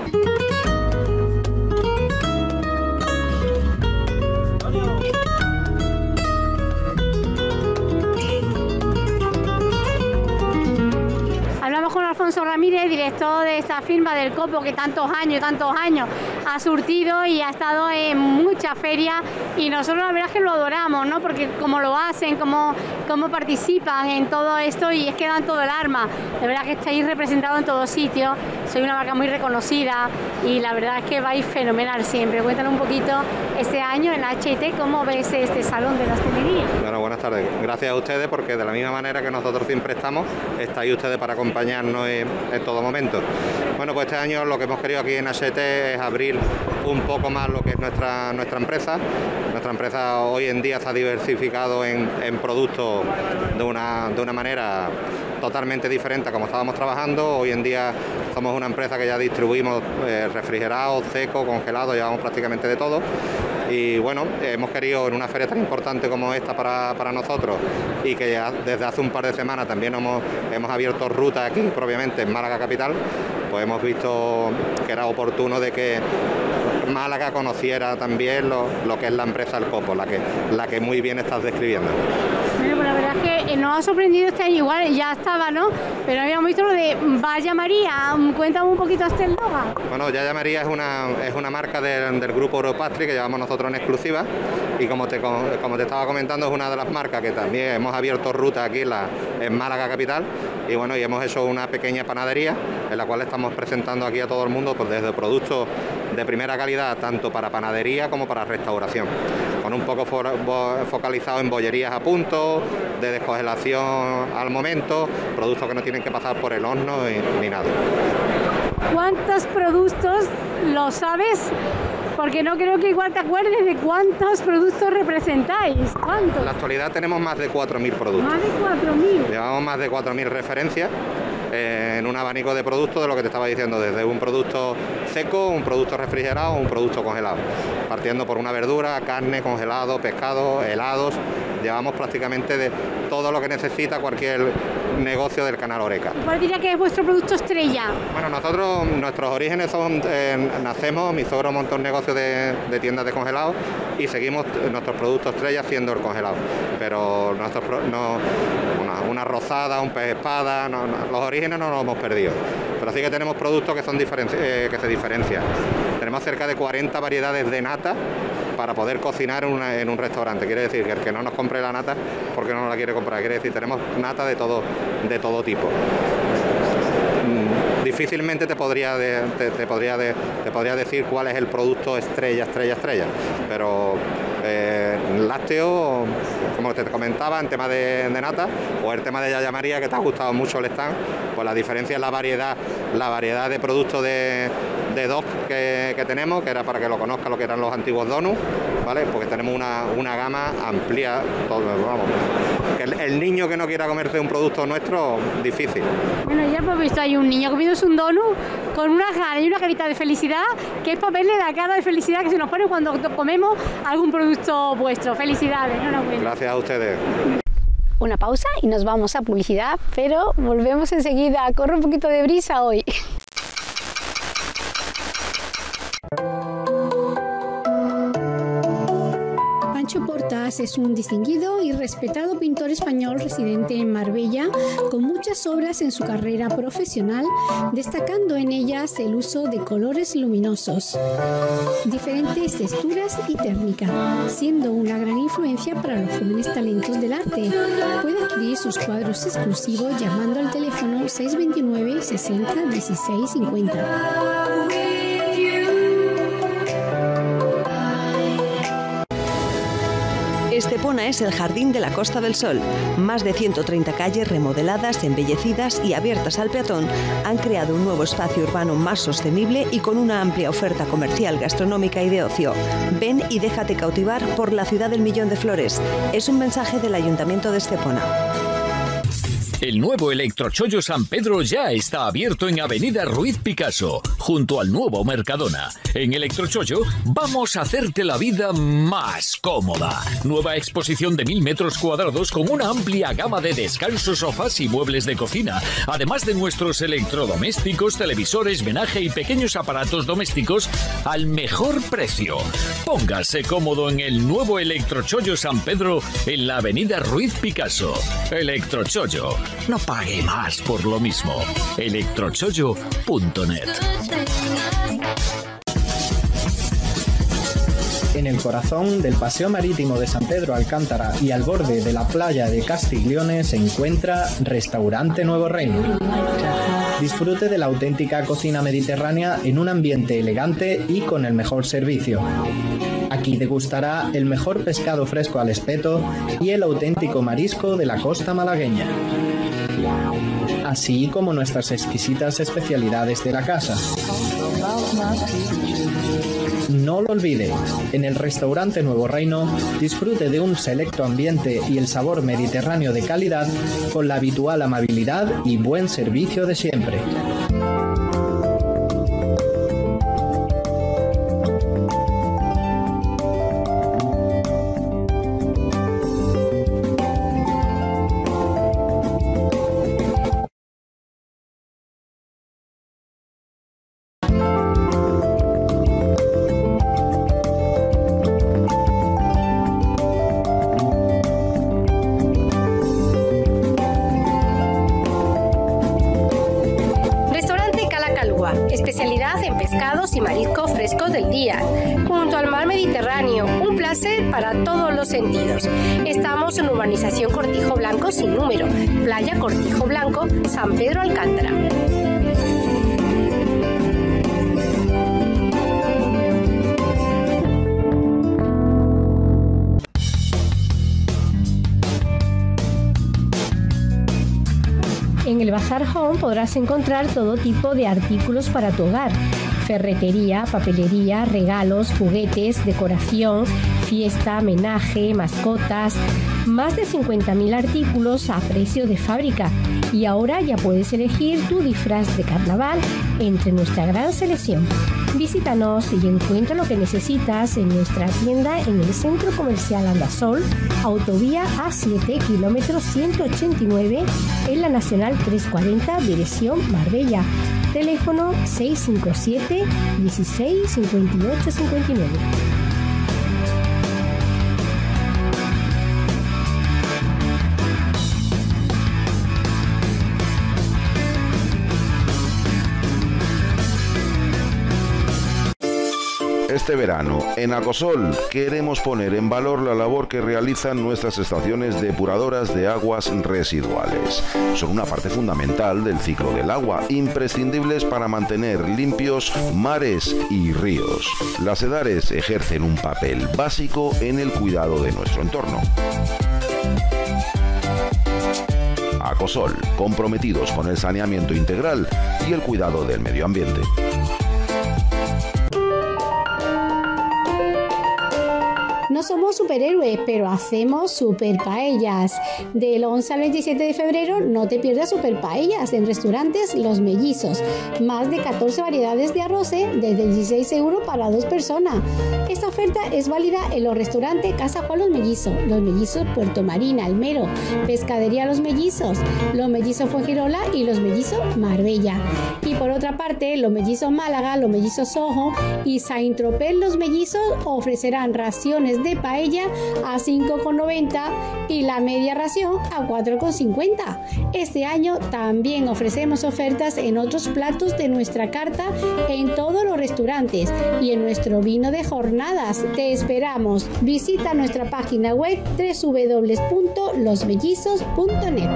Hablamos con Alfonso Ramírez, director de esta firma del Copo que tantos años y tantos años ha surtido y ha estado en muchas ferias y nosotros la verdad es que lo adoramos, ¿no? Porque cómo lo hacen, cómo, cómo participan en todo esto y es que dan todo el arma. La verdad que estáis representados en todos sitios, soy una marca muy reconocida y la verdad es que vais fenomenal siempre. Cuéntanos un poquito este año en H I T, ¿cómo ves este salón de la hostelería? Bueno, buenas tardes. Gracias a ustedes porque de la misma manera que nosotros siempre estamos, estáis ustedes para acompañarnos en, en todo momento. Bueno, pues este año lo que hemos querido aquí en H I T es abrir un poco más lo que es nuestra, nuestra empresa. Nuestra empresa hoy en día se ha diversificado en, en productos de una, de una manera totalmente diferente a como estábamos trabajando. Hoy en día somos una empresa que ya distribuimos eh, refrigerados, secos, congelados, llevamos prácticamente de todo. Y bueno, hemos querido en una feria tan importante como esta para, para nosotros y que ya desde hace un par de semanas también hemos, hemos abierto ruta aquí propiamente en Málaga capital, pues hemos visto que era oportuno de que Málaga conociera también lo, lo que es la empresa El Copo, la que, la que muy bien estás describiendo. Bueno, pues la verdad es que nos ha sorprendido este año, igual ya estaba, ¿no? Pero habíamos visto lo de Vaya María, cuéntame un poquito este eslogan. Bueno, Yaya María es una, es una marca del, del grupo Europastry que llevamos nosotros en exclusiva y como te, como te estaba comentando es una de las marcas que también hemos abierto ruta aquí en, la, en Málaga capital y bueno, y hemos hecho una pequeña panadería en la cual estamos presentando aquí a todo el mundo pues desde productos de primera calidad tanto para panadería como para restauración, con un poco fo focalizado en bollerías a punto, de descongelación al momento, productos que no tienen que pasar por el horno y, ni nada. ¿Cuántos productos lo sabes? Porque no creo que igual te acuerdes de cuántos productos representáis. ¿Cuántos? En la actualidad tenemos más de cuatro mil productos. Más de cuatro mil. Llevamos más de cuatro mil referencias eh, en un abanico de productos de lo que te estaba diciendo, desde un producto seco, un producto refrigerado o un producto congelado. Partiendo por una verdura, carne, congelado, pescado, helados. Llevamos prácticamente de todo lo que necesita cualquier negocio del canal Horeca. ¿Cuál diría que es vuestro producto estrella? Bueno, nosotros, nuestros orígenes son, eh, nacemos, mi suegro montó un negocio de, de tiendas de congelados y seguimos nuestros productos estrella siendo el congelado. Pero nuestros, no, una, una rosada, un pez espada, no, no, los orígenes no los hemos perdido. Pero sí que tenemos productos que, son eh, que se diferencian. Tenemos cerca de cuarenta variedades de nata para poder cocinar en, una, en un restaurante. Quiere decir que el que no nos compre la nata porque no la quiere comprar. Quiere decir, tenemos nata de todo, de todo tipo. Difícilmente te podría, de, te, te, podría de, te podría decir cuál es el producto estrella, estrella, estrella, pero eh, lácteo, como te comentaba, en tema de, de nata, o el tema de Yaya María, que te ha gustado mucho el stand, pues la diferencia es la variedad, la variedad de productos de, de dos que, que tenemos, que era para que lo conozca lo que eran los antiguos donuts, ¿vale? Porque tenemos una, una gama amplia, todo, vamos, que el, el niño que no quiera comerse un producto nuestro, difícil. Bueno, ya hemos visto ahí un niño comiéndose un donut con una cara y una carita de felicidad, que es para verle la cara de felicidad que se nos pone cuando comemos algún producto vuestro. Felicidades, enhorabuena. Gracias a ustedes. Una pausa y nos vamos a publicidad, pero volvemos enseguida. Corre un poquito de brisa hoy. Pancho Portas Cuestas es un distinguido y respetado pintor español residente en Marbella, con muchas obras en su carrera profesional, destacando en ellas el uso de colores luminosos, diferentes texturas y técnica, siendo una gran influencia para los jóvenes talentos del arte. Puede adquirir sus cuadros exclusivos llamando al teléfono seis veintinueve sesenta dieciséis cincuenta. Estepona es el jardín de la Costa del Sol. Más de ciento treinta calles remodeladas, embellecidas y abiertas al peatón han creado un nuevo espacio urbano más sostenible y con una amplia oferta comercial, gastronómica y de ocio. Ven y déjate cautivar por la ciudad del millón de flores. Es un mensaje del Ayuntamiento de Estepona. El nuevo Electrochollo San Pedro ya está abierto en Avenida Ruiz Picasso, junto al nuevo Mercadona. En Electrochollo vamos a hacerte la vida más cómoda. Nueva exposición de mil metros cuadrados con una amplia gama de descansos, sofás y muebles de cocina, además de nuestros electrodomésticos, televisores, menaje y pequeños aparatos domésticos al mejor precio. Póngase cómodo en el nuevo Electrochollo San Pedro en la Avenida Ruiz Picasso. Electrochollo. No pague más por lo mismo. electrochollo punto net. En el corazón del Paseo Marítimo de San Pedro Alcántara y al borde de la playa de Castiglione se encuentra Restaurante Nuevo Reino. Disfrute de la auténtica cocina mediterránea en un ambiente elegante y con el mejor servicio. Aquí degustará el mejor pescado fresco al espeto y el auténtico marisco de la costa malagueña, así como nuestras exquisitas especialidades de la casa. No lo olvide, en el Restaurante Nuevo Reino disfrute de un selecto ambiente y el sabor mediterráneo de calidad con la habitual amabilidad y buen servicio de siempre. Especialidad en pescados y mariscos frescos del día, junto al mar Mediterráneo, un placer para todos los sentidos. Estamos en Urbanización Cortijo Blanco sin número, Playa Cortijo Blanco, San Pedro Alcántara. En el Bazar Home podrás encontrar todo tipo de artículos para tu hogar: ferretería, papelería, regalos, juguetes, decoración, fiesta, menaje, mascotas. Más de cincuenta mil artículos a precio de fábrica. Y ahora ya puedes elegir tu disfraz de carnaval entre nuestra gran selección. Visítanos y encuentra lo que necesitas en nuestra tienda en el Centro Comercial Andasol, Autovía A siete, kilómetro ciento ochenta y nueve, en la Nacional trescientos cuarenta, dirección Marbella. Teléfono seis cinco siete, dieciséis, cincuenta y ocho, cincuenta y nueve. Este verano, en Acosol, queremos poner en valor la labor que realizan nuestras estaciones depuradoras de aguas residuales. Son una parte fundamental del ciclo del agua, imprescindibles para mantener limpios mares y ríos. Las EDARES ejercen un papel básico en el cuidado de nuestro entorno. Acosol, comprometidos con el saneamiento integral y el cuidado del medio ambiente. No somos superhéroes, pero hacemos super paellas. Del once al veintisiete de febrero no te pierdas super paellas en restaurantes Los Mellizos. Más de catorce variedades de arroces desde dieciséis euros para dos personas. Esta oferta es válida en los restaurantes Casa Juan Los Mellizos, Los Mellizos Puerto Marina, Almero, Pescadería Los Mellizos, Los Mellizos Fuengirola y Los Mellizos Marbella. Y por otra parte, Los Mellizos Málaga, Los Mellizos Soho y Saint-Tropez Los Mellizos ofrecerán raciones de de paella a cinco con noventa y la media ración a cuatro con cincuenta. Este año también ofrecemos ofertas en otros platos de nuestra carta en todos los restaurantes y en nuestro vino de jornadas. Te esperamos. Visita nuestra página web doble u doble u doble u punto los mellizos punto net.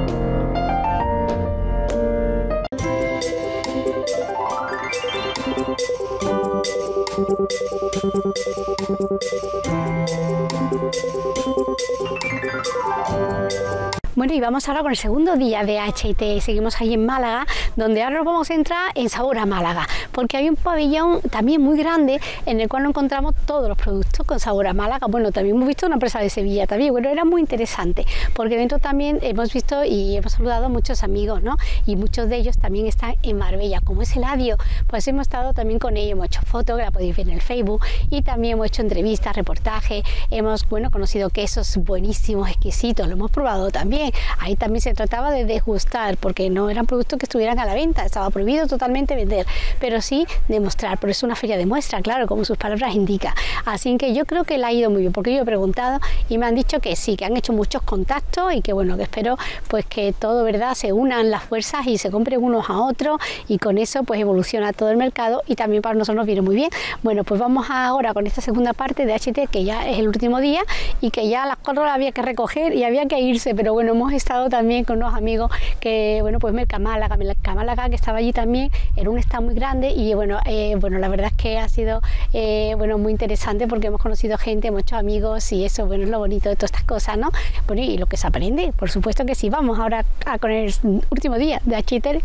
Bueno, y vamos ahora con el segundo día de H I T. Seguimos ahí en Málaga, donde ahora nos vamos a entrar en Sabor a Málaga, porque hay un pabellón también muy grande en el cual nos encontramos todos los productos con sabor a Málaga. Bueno, también hemos visto una empresa de Sevilla también. Bueno, era muy interesante, porque dentro también hemos visto y hemos saludado a muchos amigos, ¿no? Y muchos de ellos también están en Marbella, como es Eladio. Pues hemos estado también con ellos, hemos hecho fotos, que la podéis ver en el Facebook, y también hemos hecho entrevistas, reportajes, hemos, bueno, conocido quesos buenísimos, exquisitos, lo hemos probado también. Ahí también se trataba de degustar, porque no eran productos que estuvieran a la venta, estaba prohibido totalmente vender, pero sí demostrar, por eso una feria de muestra, claro, como sus palabras indican. Así que yo creo que le ha ido muy bien, porque yo he preguntado y me han dicho que sí, que han hecho muchos contactos y que bueno, que espero pues que todo, verdad, se unan las fuerzas y se compren unos a otros, y con eso pues evoluciona todo el mercado y también para nosotros nos viene muy bien. Bueno, pues vamos ahora con esta segunda parte de H I T, que ya es el último día y que ya a las cuatro había que recoger y había que irse, pero bueno, hemos estado también con unos amigos que, bueno, pues Mercamálaga, Mercamálaga, que estaba allí también, era un stand muy grande y bueno, eh, bueno, la verdad es que ha sido eh, bueno, muy interesante, porque hemos conocido gente, muchos amigos, y eso, bueno, es lo bonito de todas estas cosas, ¿no? Bueno, y lo que se aprende, por supuesto que sí. Vamos ahora a con el último día de H I T.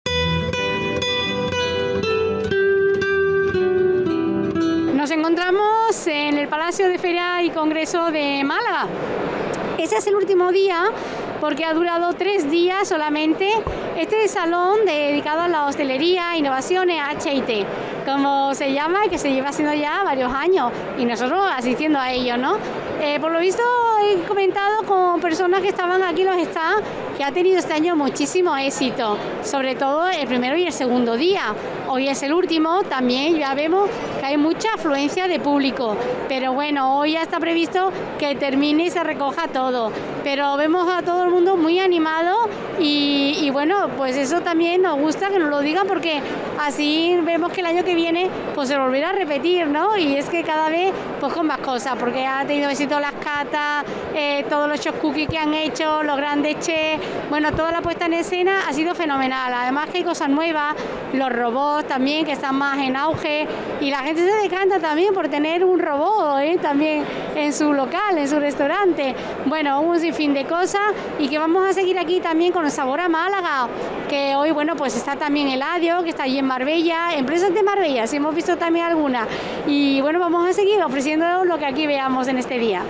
Nos encontramos en el Palacio de Feria y Congreso de Málaga. Ese es el último día, porque ha durado tres días solamente este salón dedicado a la hostelería, innovaciones, H I T, como se llama, y que se lleva haciendo ya varios años, y nosotros asistiendo a ello, ¿no? Eh, por lo visto he comentado con personas que estaban aquí en los stands que ha tenido este año muchísimo éxito, sobre todo el primero y el segundo día. Hoy es el último, también ya vemos que hay mucha afluencia de público, pero bueno, hoy ya está previsto que termine y se recoja todo, pero vemos a todo el mundo muy animado y, y bueno, pues eso también nos gusta que nos lo digan, porque así vemos que el año que viene pues se volverá a repetir, ¿no? Y es que cada vez pues con más cosas, porque ha tenido éxito las catas, eh, todos los show cookies que han hecho, los grandes chefs, bueno, toda la puesta en escena ha sido fenomenal. Además que hay cosas nuevas, los robots también que están más en auge, y la gente se decanta también por tener un robot, ¿eh? También en su local, en su restaurante. Bueno, un sinfín de cosas, y que vamos a seguir aquí también con el Sabor a Málaga, que hoy, bueno, pues está también Eladio, que está allí en Marbella, empresas de Marbella, si hemos visto también algunas, y bueno, vamos a seguir ofreciendo lo que aquí veamos en este día.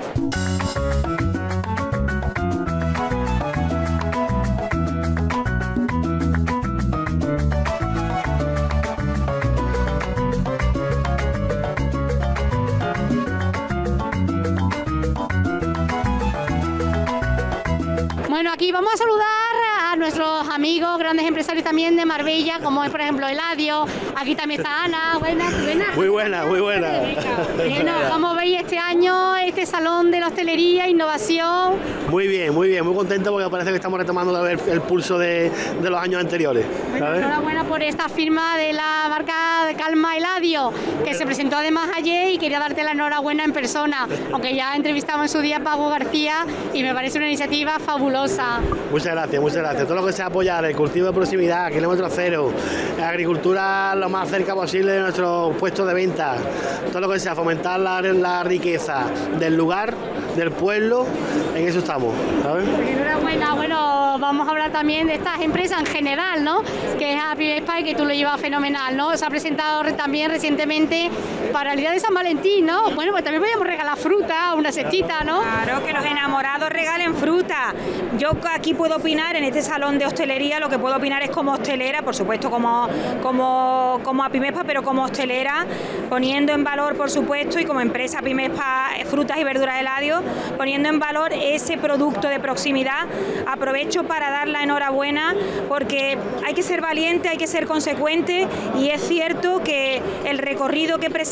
Bueno, aquí vamos a saludar a nuestros amigos, grandes empresarios también de Marbella, como es por ejemplo Eladio. Aquí también está Ana. Buenas, buenas. Muy buena, muy buena. Bueno, ¿cómo veis este año, este salón de la hostelería, innovación? Muy bien, muy bien, muy contento, porque parece que estamos retomando el, el pulso de, de los años anteriores. Bueno, enhorabuena por esta firma de la marca de Calma Eladio, que se presentó además ayer, y quería darte la enhorabuena en persona, aunque ya entrevistamos en su día a Pago García y me parece una iniciativa fabulosa. Muchas gracias, muchas gracias. Todo lo que sea apoyar el cultivo de proximidad, kilómetro cero, la agricultura lo más cerca posible de nuestros puestos de venta, todo lo que sea fomentar la, la riqueza del lugar, del pueblo, en eso estamos, ¿sabes? Enhorabuena. Bueno, vamos a hablar también de estas empresas en general, ¿no? Que es Happy Spy, que tú lo llevas fenomenal, ¿no? Se ha presentado también recientemente para el día de San Valentín, ¿no? Bueno, pues también podríamos regalar fruta, una cestita, ¿no? Claro, que los enamorados regalen fruta. Yo aquí puedo opinar en este salón de hostelería, lo que puedo opinar es como hostelera, por supuesto como, como, como Apimespa, pero como hostelera, poniendo en valor, por supuesto, y como empresa Apimespa Frutas y Verduras Eladio, poniendo en valor ese producto de proximidad. Aprovecho para dar la enhorabuena, porque hay que ser valiente, hay que ser consecuente, y es cierto que el recorrido que presenta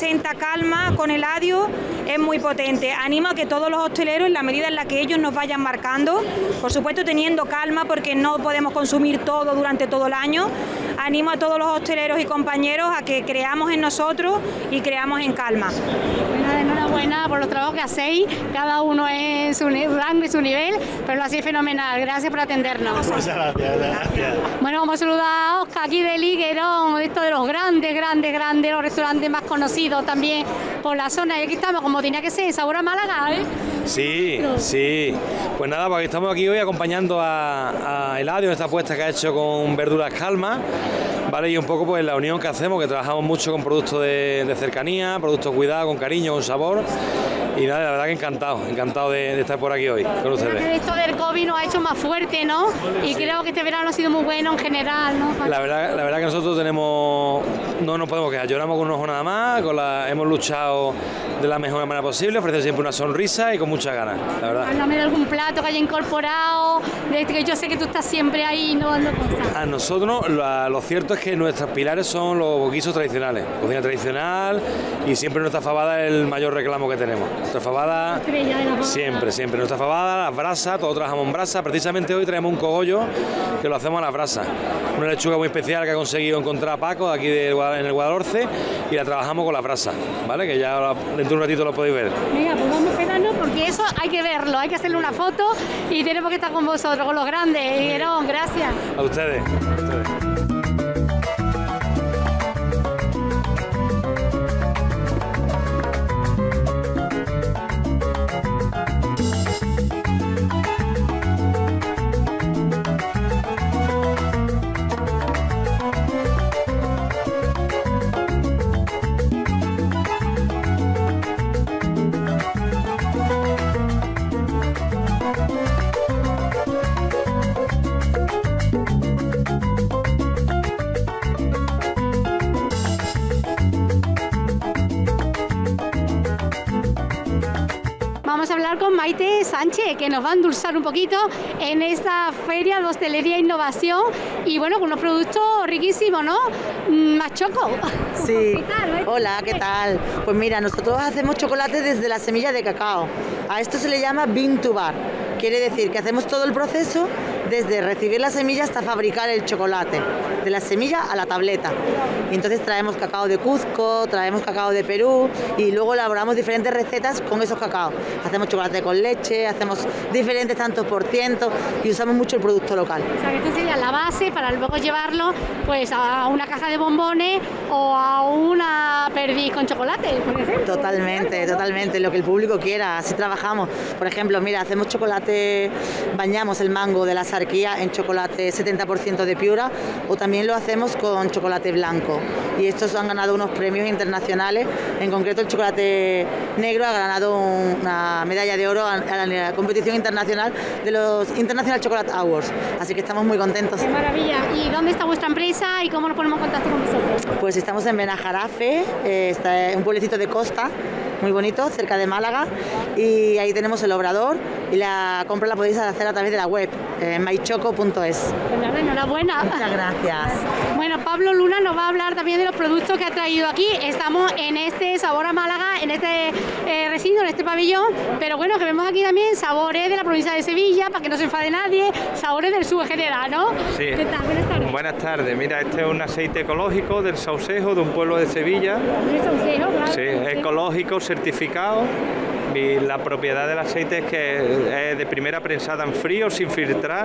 representa calma con Eladio es muy potente. Animo a que todos los hosteleros, en la medida en la que ellos nos vayan marcando, por supuesto teniendo calma porque no podemos consumir todo durante todo el año, animo a todos los hosteleros y compañeros a que creamos en nosotros y creamos en calma. Enhorabuena por los trabajos que hacéis, cada uno en su rango y su nivel, pero lo hacéis fenomenal. Gracias por atendernos. Muchas gracias, gracias. Bueno, vamos a saludar a Oscar aquí de Liguerón, esto de los grandes, grandes, grandes, los restaurantes más conocidos también por la zona. Y aquí estamos, como tenía que ser, Sabor a Málaga, ¿eh? Sí, sí. Pues nada, porque estamos aquí hoy acompañando a, a Eladio en esta apuesta que ha hecho con Verduras Calma, ¿vale? Y un poco pues la unión que hacemos, que trabajamos mucho con productos de, de cercanía, productos cuidados, con cariño, con sabor. Y nada, la verdad que encantado, encantado de, de estar por aquí hoy con ustedes. Esto del COVID nos ha hecho más fuerte, ¿no? Y sí, creo que este verano ha sido muy bueno en general, ¿no? La verdad, la verdad que nosotros tenemos, no nos podemos quejar, lloramos con un ojo nada más, con la, hemos luchado de la mejor manera posible, ofrecer siempre una sonrisa y con muchas ganas, la verdad. Háblame de algún plato que haya incorporado, de que yo sé que tú estás siempre ahí innovando cosas. A nosotros lo, lo cierto es que nuestros pilares son los guisos tradicionales, cocina tradicional, y siempre nuestra fabada es el mayor reclamo que tenemos. Nuestra fabada, siempre, siempre. Nuestra fabada, las brasas, todos trabajamos en brasa. Precisamente hoy traemos un cogollo que lo hacemos a las brasas. Una lechuga muy especial que ha conseguido encontrar Paco aquí de, en el Guadalhorce y la trabajamos con las brasas, ¿vale? Que ya dentro de un ratito lo podéis ver. Venga, pues vamos a quedarnos porque eso hay que verlo, hay que hacerle una foto y tenemos que estar con vosotros, con los grandes. Higuerón, gracias. A ustedes. A ustedes. Vamos a hablar con Maite Sánchez, que nos va a endulzar un poquito en esta feria de hostelería e innovación y bueno, con unos productos riquísimos, ¿no? Machoco. Sí. ¿Qué tal? Hola, ¿qué tal? Pues mira, nosotros hacemos chocolate desde la semilla de cacao. A esto se le llama bean to bar. Quiere decir que hacemos todo el proceso desde recibir la semilla hasta fabricar el chocolate, de la semilla a la tableta. Y entonces traemos cacao de Cuzco, traemos cacao de Perú y luego elaboramos diferentes recetas con esos cacaos. Hacemos chocolate con leche, hacemos diferentes tantos por ciento y usamos mucho el producto local. O sea, que esta sería la base para luego llevarlo pues a una caja de bombones o a una perdiz con chocolate, por ejemplo. Totalmente, totalmente, lo que el público quiera, así trabajamos. Por ejemplo, mira, hacemos chocolate, bañamos el mango de la sarquía en chocolate setenta por ciento de piura o también lo hacemos con chocolate blanco. Y estos han ganado unos premios internacionales, en concreto el chocolate negro ha ganado una medalla de oro a la competición internacional de los International Chocolate Awards, así que estamos muy contentos. ¡Qué maravilla! ¿Y dónde está vuestra empresa y cómo nos ponemos en contacto con vosotros? Pues estamos en Benajarafe, eh, está un pueblecito de costa, muy bonito, cerca de Málaga, y ahí tenemos el obrador y la compra la podéis hacer a través de la web, eh, mychoco punto es. Pues nada, enhorabuena. Muchas gracias. Bueno, Pablo Luna nos va a hablar también de los productos que ha traído aquí. Estamos en este Sabor a Málaga, en este eh, recinto, en este pabellón, pero bueno, que vemos aquí también sabores de la provincia de Sevilla, para que no se enfade nadie, sabores del sur en general, ¿no? Sí. ¿Qué tal? Buenas tardes. Buenas tardes. Mira, este es un aceite ecológico del Saucejo, de un pueblo de Sevilla. ¿El Saucejo? Claro. Sí, ecológico, certificado. Y la propiedad del aceite es que es de primera prensada en frío, sin filtrar.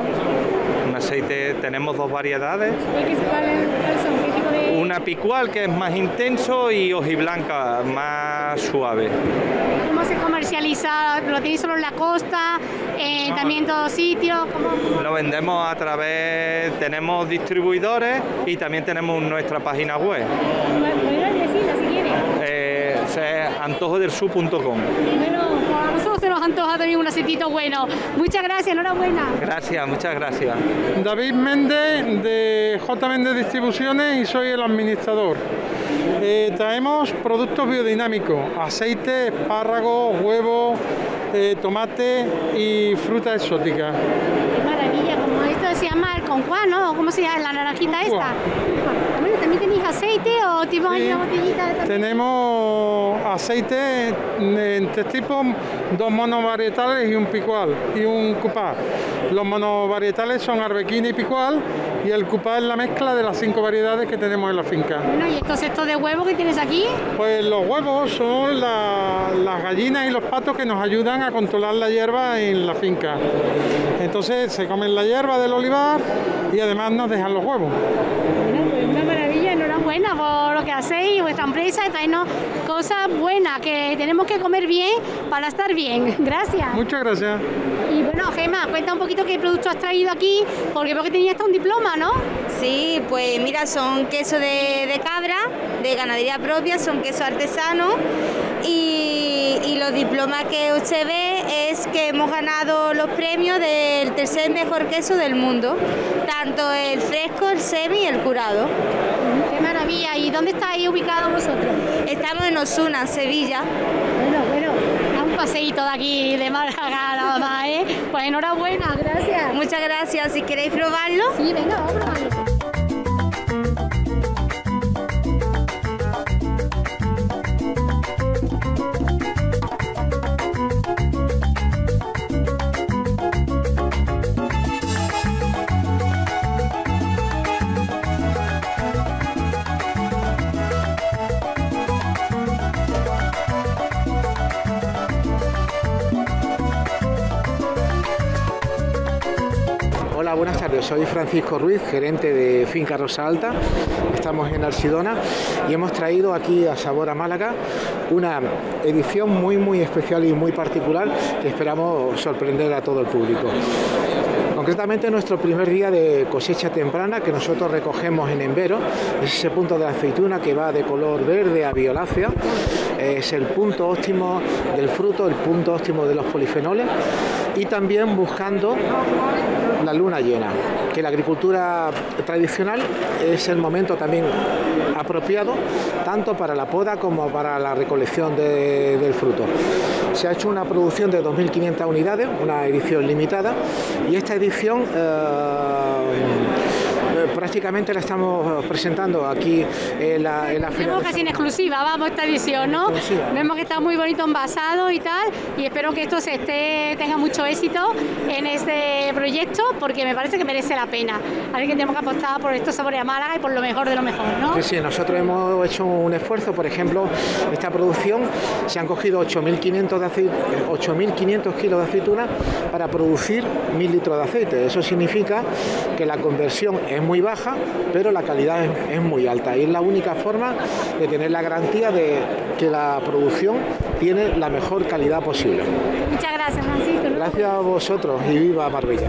Un aceite, tenemos dos variedades. ¿Cuáles son? ¿Qué tipo de...? Una picual, que es más intenso, y hojiblanca, más suave. ¿Cómo se comercializa? ¿Lo tenéis solo en la costa? Eh, no. ¿También en todos sitios? ¿Cómo? Lo vendemos a través... Tenemos distribuidores y también tenemos nuestra página web. ¿Podrías decirla si quieres? Eh, es antojo del sur punto com. Bueno, a nosotros se nos antoja también un aceitito bueno. Muchas gracias, enhorabuena. Gracias, muchas gracias. David Méndez, de J. Méndez Distribuciones, y soy el administrador. Eh, traemos productos biodinámicos, aceite, espárragos, huevos, eh, tomate y fruta exótica. Qué maravilla, como esto se llama el concuá, ¿no? ¿Cómo se llama? La naranjita esta. Bueno, también tenéis aceite o tipo Sí. una botellita de Tenemos aceite en tres tipos, dos monovarietales y un picual y un cupá. Los monovarietales son arbequina y picual y el cupá es la mezcla de las cinco variedades que tenemos en la finca. Bueno, ¿y estos cestos de huevo que tienes aquí? Pues los huevos son la- las gallinas y los patos que nos ayudan a controlar la hierba en la finca. Entonces se comen la hierba del olivar y además nos dejan los huevos. Bueno, pues una maravilla, enhorabuena por lo que hacéis y vuestra empresa, y traernos cosas buenas, que tenemos que comer bien para estar bien. Gracias. Muchas gracias. Y bueno, Gemma, cuenta un poquito qué producto has traído aquí, porque veo que tenías hasta un diploma, ¿no? Sí, pues mira, son quesos de, de cabra, de ganadería propia, son quesos artesanos y, y los diplomas que usted ve es que hemos ganado los premios del tercer mejor queso del mundo, tanto el fresco, el semi y el curado. Qué maravilla. ¿Y dónde estáis ubicados vosotros? Estamos en Osuna, Sevilla. Bueno, bueno, a un paseíto de aquí de Málaga nada más, ¿eh? Pues enhorabuena, gracias. Muchas gracias. Si queréis probarlo. Sí, venga, vamos a probarlo. Hola, buenas tardes. Soy Francisco Ruiz, gerente de Finca Rosa Alta. Estamos en Archidona y hemos traído aquí a Sabor a Málaga una edición muy muy especial y muy particular que esperamos sorprender a todo el público. Concretamente nuestro primer día de cosecha temprana que nosotros recogemos en Embero, es ese punto de la aceituna que va de color verde a violácea, es el punto óptimo del fruto, el punto óptimo de los polifenoles y también buscando la luna llena, que la agricultura tradicional es el momento también apropiado tanto para la poda como para la recolección de, del fruto. Se ha hecho una producción de dos mil quinientas unidades, una edición limitada, y esta edición eh, prácticamente la estamos presentando aquí en la, en la feria. Tenemos casi en exclusiva, vamos, esta edición, ¿no? Exclusiva. Vemos que está muy bonito envasado y tal, y espero que esto se esté, tenga mucho éxito en este proyecto, porque me parece que merece la pena. Así que tenemos que apostar por estos sabores a Málaga y por lo mejor de lo mejor, ¿no? Sí, sí, nosotros hemos hecho un esfuerzo, por ejemplo, esta producción se han cogido ocho mil quinientos de acei- ocho mil quinientos kilos de aceituna para producir mil litros de aceite. Eso significa que la conversión es muy baja, pero la calidad es, es muy alta y es la única forma de tener la garantía de que la producción tiene la mejor calidad posible. Muchas gracias, Francisco. Gracias a vosotros y viva Marbella.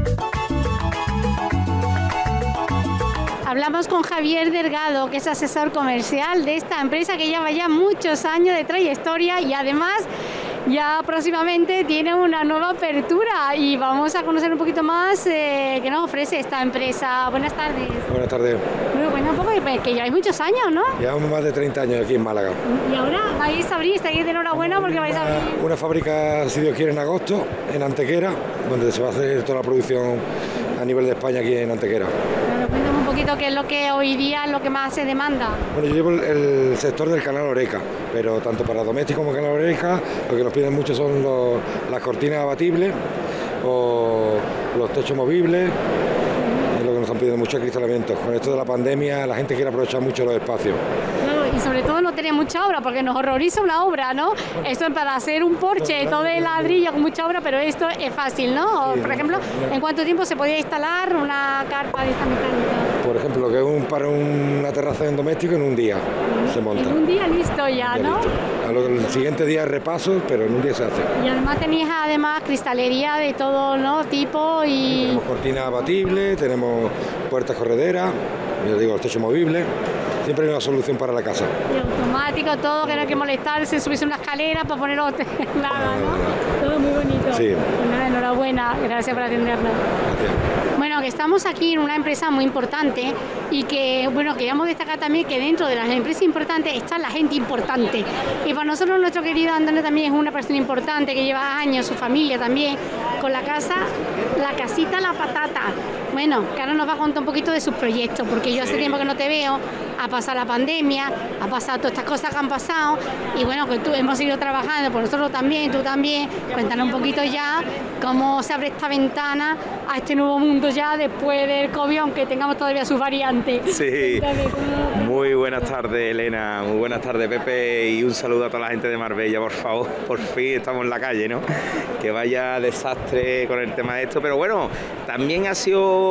Hablamos con Javier Delgado, que es asesor comercial de esta empresa que lleva ya muchos años de trayectoria y además ya próximamente tiene una nueva apertura y vamos a conocer un poquito más eh, qué nos ofrece esta empresa. Buenas tardes. Buenas tardes. Bueno, cuenta un poco, que, que lleváis muchos años, ¿no? Llevamos más de treinta años aquí en Málaga. Y ahora vais a abrir, estáis de enhorabuena porque vais a abrir. Una fábrica, si Dios quiere, en agosto, en Antequera, donde se va a hacer toda la producción a nivel de España aquí en Antequera. Bueno, cuéntame un poquito qué es lo que hoy día es lo que más se demanda. Bueno, yo llevo el, el sector del canal Oreca, pero tanto para domésticos como canal Oreca, lo que nos piden mucho son los, las cortinas abatibles o los techos movibles. Es lo que nos están pidiendo mucho acristalamientos. Con esto de la pandemia, la gente quiere aprovechar mucho los espacios. Claro, y sobre todo no tener mucha obra, porque nos horroriza una obra, ¿no? Esto es para hacer un porche, todo de ladrillo con mucha obra, pero esto es fácil, ¿no? O, por ejemplo, ¿en cuánto tiempo se podría instalar una carpa de esta mecánica? Por ejemplo, lo que es un, para una terraza en doméstico en un día se monta. En un día listo ya, ¿no? A lo, el siguiente día repaso, pero en un día se hace. Y además tenéis además cristalería de todo, ¿no? Tipo y... Tenemos cortinas abatibles, tenemos puertas correderas, yo digo, el techo movible. Siempre hay una solución para la casa. Y automático, todo, que no hay que molestarse, subirse una escalera para poner otro, nada, ¿no? Todo muy bonito. Sí. Pues nada, enhorabuena, gracias por atendernos. Gracias. Bueno, que estamos aquí en una empresa muy importante y que, bueno, queríamos destacar también que dentro de las empresas importantes está la gente importante. Y para nosotros nuestro querido Antonio también es una persona importante que lleva años, su familia también, con la casa, la casita La Patata. Bueno, que ahora nos va a contar un poquito de sus proyectos, porque yo hace tiempo que no te veo, ha pasado la pandemia, ha pasado todas estas cosas que han pasado, y bueno, que tú hemos ido trabajando, por nosotros también, tú también. Cuéntanos un poquito ya cómo se abre esta ventana a este nuevo mundo ya después del COVID, aunque tengamos todavía sus variantes. Sí, muy buenas tardes, Elena, muy buenas tardes, Pepe, y un saludo a toda la gente de Marbella, por favor, por fin estamos en la calle, ¿no? Que vaya desastre con el tema de esto, pero bueno, también ha sido,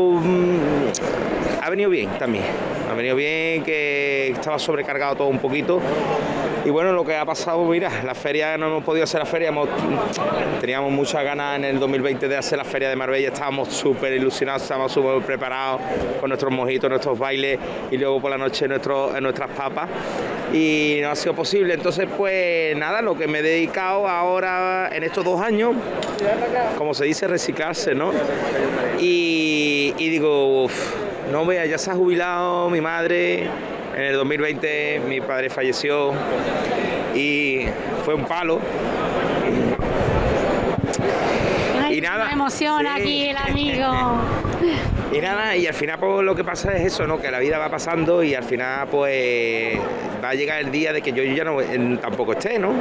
ha venido bien también, ha venido bien, que estaba sobrecargado todo un poquito. Y bueno, lo que ha pasado, mira, la feria, no hemos podido hacer la feria, hemos, teníamos muchas ganas en el dos mil veinte de hacer la feria de Marbella, estábamos súper ilusionados, estábamos súper preparados con nuestros mojitos, nuestros bailes y luego por la noche nuestro, nuestras papas, y no ha sido posible. Entonces, pues nada, lo que me he dedicado ahora en estos dos años, como se dice, reciclarse, ¿no? Y, y digo, uf, no vea, ya se ha jubilado mi madre. En el dos mil veinte mi padre falleció y fue un palo. Ay, y nada. Me emociona sí. Aquí el amigo. Y nada, y al final pues lo que pasa es eso, ¿no? Que la vida va pasando y al final pues va a llegar el día de que yo ya no tampoco esté, ¿no?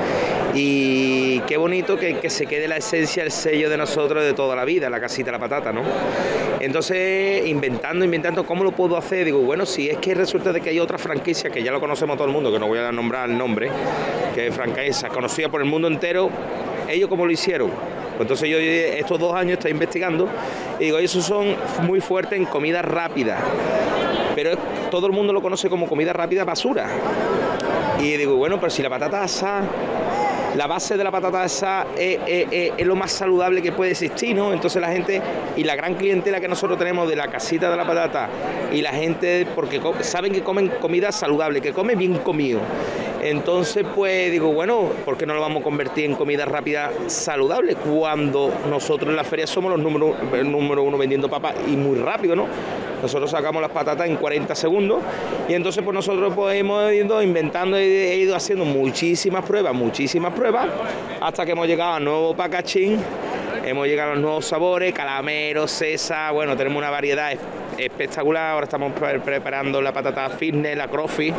Y qué bonito que, que se quede la esencia, el sello de nosotros de toda la vida, la casita La Patata, ¿no? Entonces, inventando, inventando, ¿cómo lo puedo hacer? Digo, bueno, si es que resulta de que hay otra franquicia, que ya lo conocemos todo el mundo, que no voy a nombrar el nombre, que es franquicia conocida por el mundo entero, ellos cómo lo hicieron. Entonces yo estos dos años estoy investigando y digo, ellos son muy fuertes en comida rápida, pero todo el mundo lo conoce como comida rápida basura. Y digo, bueno, pero si la patata asada, la base de la patata asada es, es, es, es lo más saludable que puede existir, ¿no? Entonces la gente, y la gran clientela que nosotros tenemos de la casita de la patata, y la gente, porque saben que comen comida saludable, que comen bien comido. Entonces, pues digo, bueno, ¿por qué no lo vamos a convertir en comida rápida saludable? Cuando nosotros en la feria somos los número, el número uno vendiendo papas y muy rápido, ¿no? Nosotros sacamos las patatas en cuarenta segundos y entonces pues nosotros pues hemos ido inventando, he ido haciendo muchísimas pruebas, muchísimas pruebas, hasta que hemos llegado al nuevo packaging, hemos llegado a los nuevos sabores, calamero, César, bueno, tenemos una variedad espectacular, ahora estamos pre preparando la patata fitness, la crofi.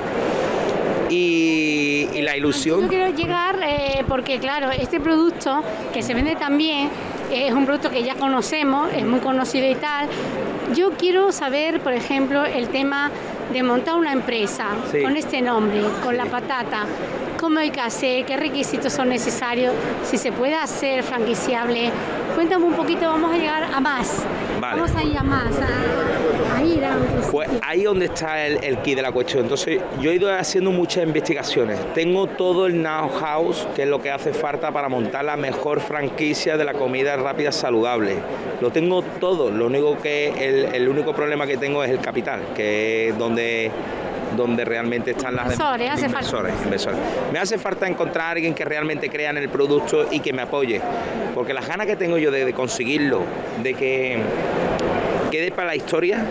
Y, y la ilusión. Yo quiero llegar eh, porque claro, este producto que se vende también eh, es un producto que ya conocemos, es muy conocido y tal. Yo quiero saber, por ejemplo, el tema de montar una empresa sí. con este nombre, con sí. La Patata. ¿Cómo hay que hacer? ¿Qué requisitos son necesarios? Si se puede hacer franquiciable. Cuéntame un poquito, vamos a llegar a más. Vale. Vamos a ir a más, a, a ir a otros Pues sitios. Ahí donde está el, el key de la cuestión. Entonces, yo he ido haciendo muchas investigaciones. Tengo todo el know-how, que es lo que hace falta para montar la mejor franquicia de la comida rápida saludable. Lo tengo todo. Lo único que el, el único problema que tengo es el capital, que es donde donde realmente están las inversores, hace inversores, inversores. Me hace falta encontrar a alguien que realmente crea en el producto y que me apoye, porque las ganas que tengo yo de, de conseguirlo, de que quede para la historia,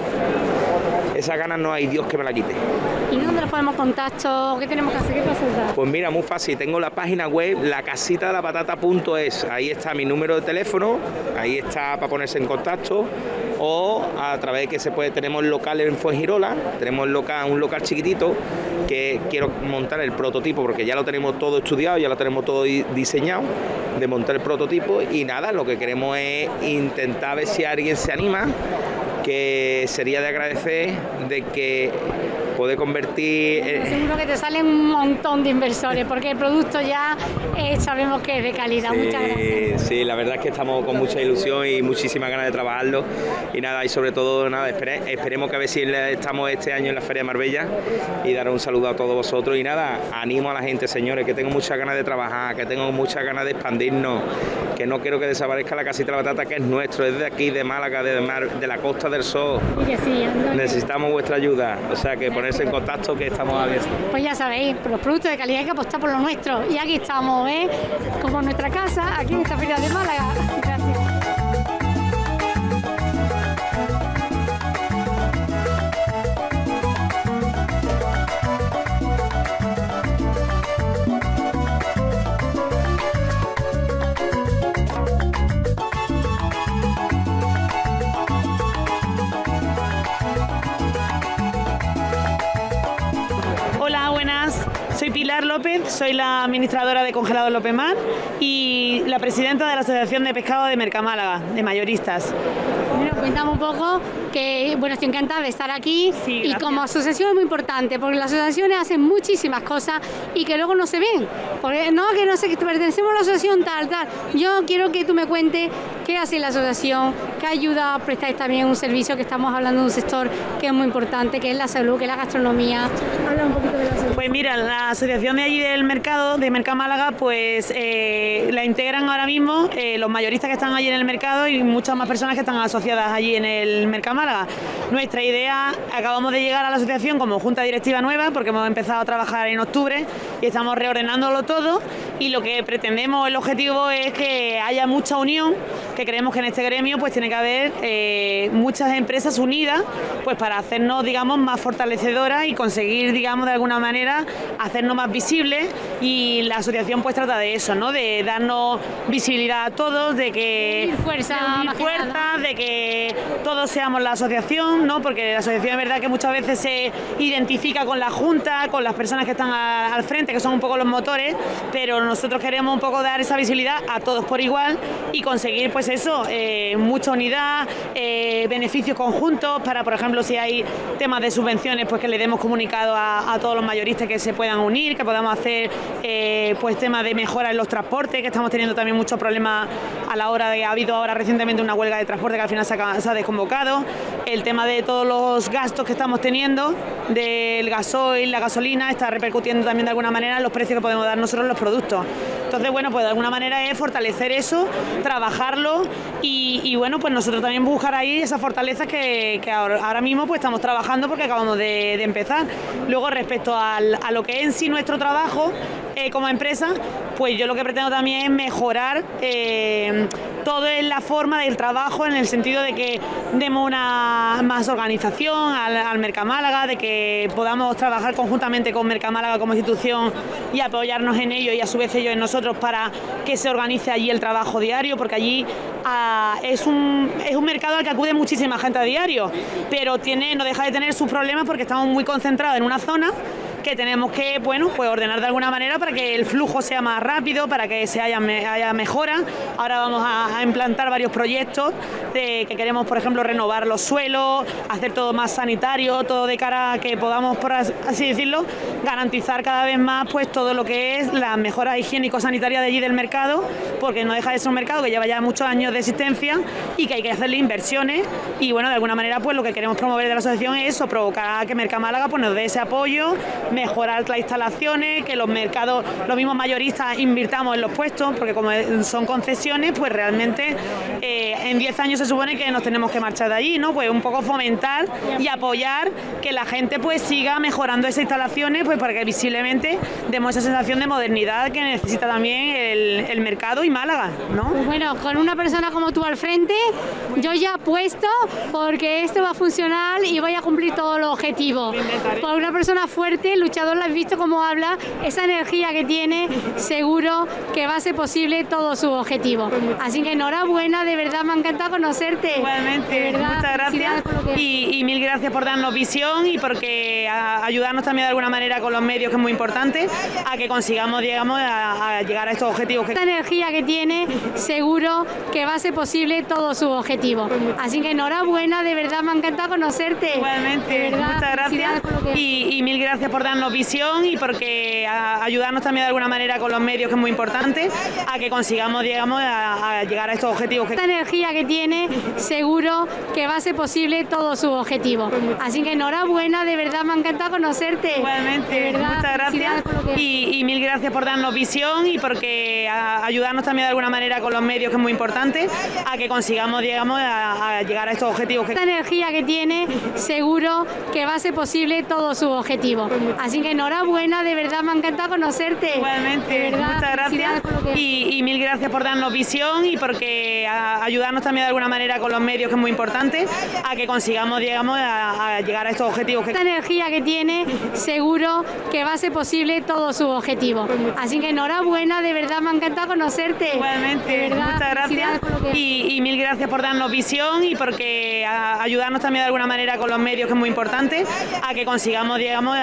esas ganas no hay Dios que me la quite. ¿Y dónde nos ponemos contacto? ¿Qué tenemos que hacer? ¿Qué proceder? Pues mira, muy fácil, tengo la página web la casita de la patata punto es, ahí está mi número de teléfono, ahí está para ponerse en contacto, o a través de que se puede, tenemos local en Fuengirola, tenemos local, un local chiquitito que quiero montar el prototipo porque ya lo tenemos todo estudiado, ya lo tenemos todo diseñado, de montar el prototipo y nada, lo que queremos es intentar ver si alguien se anima, que sería de agradecer de que puede convertir... Eh... Seguro que te salen un montón de inversores porque el producto ya eh, sabemos que es de calidad. Sí, muchas gracias. Sí, la verdad es que estamos con mucha ilusión y muchísimas ganas de trabajarlo y nada, y sobre todo nada, espere, esperemos que a ver si estamos este año en la Feria de Marbella y dar un saludo a todos vosotros y nada, animo a la gente, señores, que tengo muchas ganas de trabajar, que tengo muchas ganas de expandirnos, que no quiero que desaparezca la casita de la patata, que es nuestro, es de aquí, de Málaga, de, Mar, de la Costa del Sol. Y que sí, necesitamos vuestra ayuda, o sea que ponerse en contacto que estamos abiertos. Pues ya sabéis, por los productos de calidad hay que apostar por lo nuestro y aquí estamos, ¿eh? Como en nuestra casa, aquí en esta feria de Málaga. Gracias. Soy Pilar López, soy la administradora de Congelados López Mar y la presidenta de la Asociación de Pescado de Mercamálaga, de mayoristas. Bueno, cuéntame un poco que, bueno, estoy encantada de estar aquí sí, y como asociación es muy importante porque las asociaciones hacen muchísimas cosas y que luego no se ven. Porque no, que no sé, que pertenecemos a la asociación tal, tal. Yo quiero que tú me cuentes qué hace la asociación, qué ayuda a prestar también un servicio que estamos hablando de un sector que es muy importante, que es la salud, que es la gastronomía. Habla un poquito de la asociación. Pues mira, la asociación de allí del mercado, de Mercamálaga, pues eh, la integran ahora mismo eh, los mayoristas que están allí en el mercado y muchas más personas que están asociadas allí en el Mercamálaga. Nuestra idea, acabamos de llegar a la asociación como junta directiva nueva porque hemos empezado a trabajar en octubre y estamos reordenándolo todo y lo que pretendemos, el objetivo es que haya mucha unión, que creemos que en este gremio pues tiene que haber eh, muchas empresas unidas pues para hacernos, digamos, más fortalecedoras y conseguir, digamos, de alguna manera hacernos más visibles y la asociación pues trata de eso, ¿no? De darnos visibilidad a todos, de que unir fuerza, de, unir fuerza, de que todos seamos la asociación, ¿no? Porque la asociación es verdad que muchas veces se identifica con la junta, con las personas que están a, al frente, que son un poco los motores, pero nosotros queremos un poco dar esa visibilidad a todos por igual y conseguir pues eso, eh, mucha unidad, eh, beneficios conjuntos para, por ejemplo, si hay temas de subvenciones, pues que le demos comunicado a, a todos los mayoristas que se puedan unir, que podamos hacer eh, pues temas de mejora en los transportes, que estamos teniendo también muchos problemas a la hora de, ha habido ahora recientemente una huelga de transporte que al final se ha, se ha desconvocado, el tema de todos los gastos que estamos teniendo, del gasoil, la gasolina, está repercutiendo también de alguna manera en los precios que podemos dar nosotros los productos. Entonces, bueno, pues de alguna manera es fortalecer eso, trabajarlo y, y bueno, pues nosotros también buscar ahí esas fortalezas que, que ahora, ahora mismo pues estamos trabajando porque acabamos de, de empezar. Luego, respecto al, a lo que es en sí nuestro trabajo eh, como empresa, pues yo lo que pretendo también es mejorar eh, todo en la forma del trabajo, en el sentido de que demos una más organización al, al Mercamálaga, de que podamos trabajar conjuntamente con Mercamálaga como institución y apoyarnos en ello y a su vez ellos en nosotros para que se organice allí el trabajo diario, porque allí ah, es, un, es un mercado al que acude muchísima gente a diario, pero tiene, no deja de tener sus problemas porque estamos muy concentrados en una zona que tenemos que, bueno, pues ordenar de alguna manera para que el flujo sea más rápido, para que se haya, me, haya mejora. Ahora vamos a, a implantar varios proyectos de que queremos, por ejemplo, renovar los suelos, hacer todo más sanitario, todo de cara a que podamos, por así decirlo, garantizar cada vez más pues todo lo que es las mejoras higiénico-sanitarias de allí del mercado, porque no deja de ser un mercado que lleva ya muchos años de existencia y que hay que hacerle inversiones y, bueno, de alguna manera pues lo que queremos promover de la asociación es eso, provocar que Mercamálaga pues nos dé ese apoyo, mejorar las instalaciones, que los mercados, los mismos mayoristas invirtamos en los puestos, porque como son concesiones, pues realmente eh, en diez años se supone que nos tenemos que marchar de allí, ¿no? Pues un poco fomentar y apoyar que la gente pues siga mejorando esas instalaciones, pues para que visiblemente demos esa sensación de modernidad que necesita también el, el mercado y Málaga, ¿no? Pues bueno, con una persona como tú al frente, yo ya apuesto porque esto va a funcionar y voy a cumplir todos los objetivos. Por una persona fuerte, luchador, lo has visto cómo habla, esa energía que tiene, seguro que va a ser posible todos sus objetivos. Así que enhorabuena, de verdad me ha encantado conocerte. Igualmente, de verdad, muchas gracias que... y, y mil gracias por darnos visión y porque a, ayudarnos también de alguna manera con los medios, que es muy importante, a que consigamos, digamos, a, a llegar a estos objetivos. Esa energía que tiene, seguro que va a ser posible todos sus objetivos. Así que enhorabuena, de verdad me ha encantado conocerte. Igualmente, de verdad, muchas gracias que... y, y mil gracias por darnos visión y porque a, ayudarnos también de alguna manera con los medios, que es muy importante, a que consigamos, digamos, a, a llegar a estos objetivos. Esta energía que tiene, seguro que va a ser posible todos sus objetivos. Así que enhorabuena, de verdad me ha encantado conocerte. Igualmente, de verdad, muchas gracias que... y, y mil gracias por darnos visión y porque a, ayudarnos también de alguna manera con los medios, que es muy importante, a que consigamos, digamos, a, a llegar a estos objetivos. Esta energía que tiene, seguro que va a ser posible todos sus objetivos. Así que enhorabuena, de verdad me ha encantado conocerte. Igualmente, de verdad, muchas gracias que... y, y mil gracias por darnos visión y porque a, ayudarnos también de alguna manera con los medios, que es muy importante, a que consigamos, digamos, a, a llegar a estos objetivos. Esta energía que tiene, seguro que va a ser posible todos sus objetivos. Así que enhorabuena, de verdad me ha encantado conocerte. Igualmente, de verdad, muchas gracias y, y mil gracias por darnos visión y porque a, ayudarnos también de alguna manera con los medios, que es muy importante, a que consigamos, digamos, a, a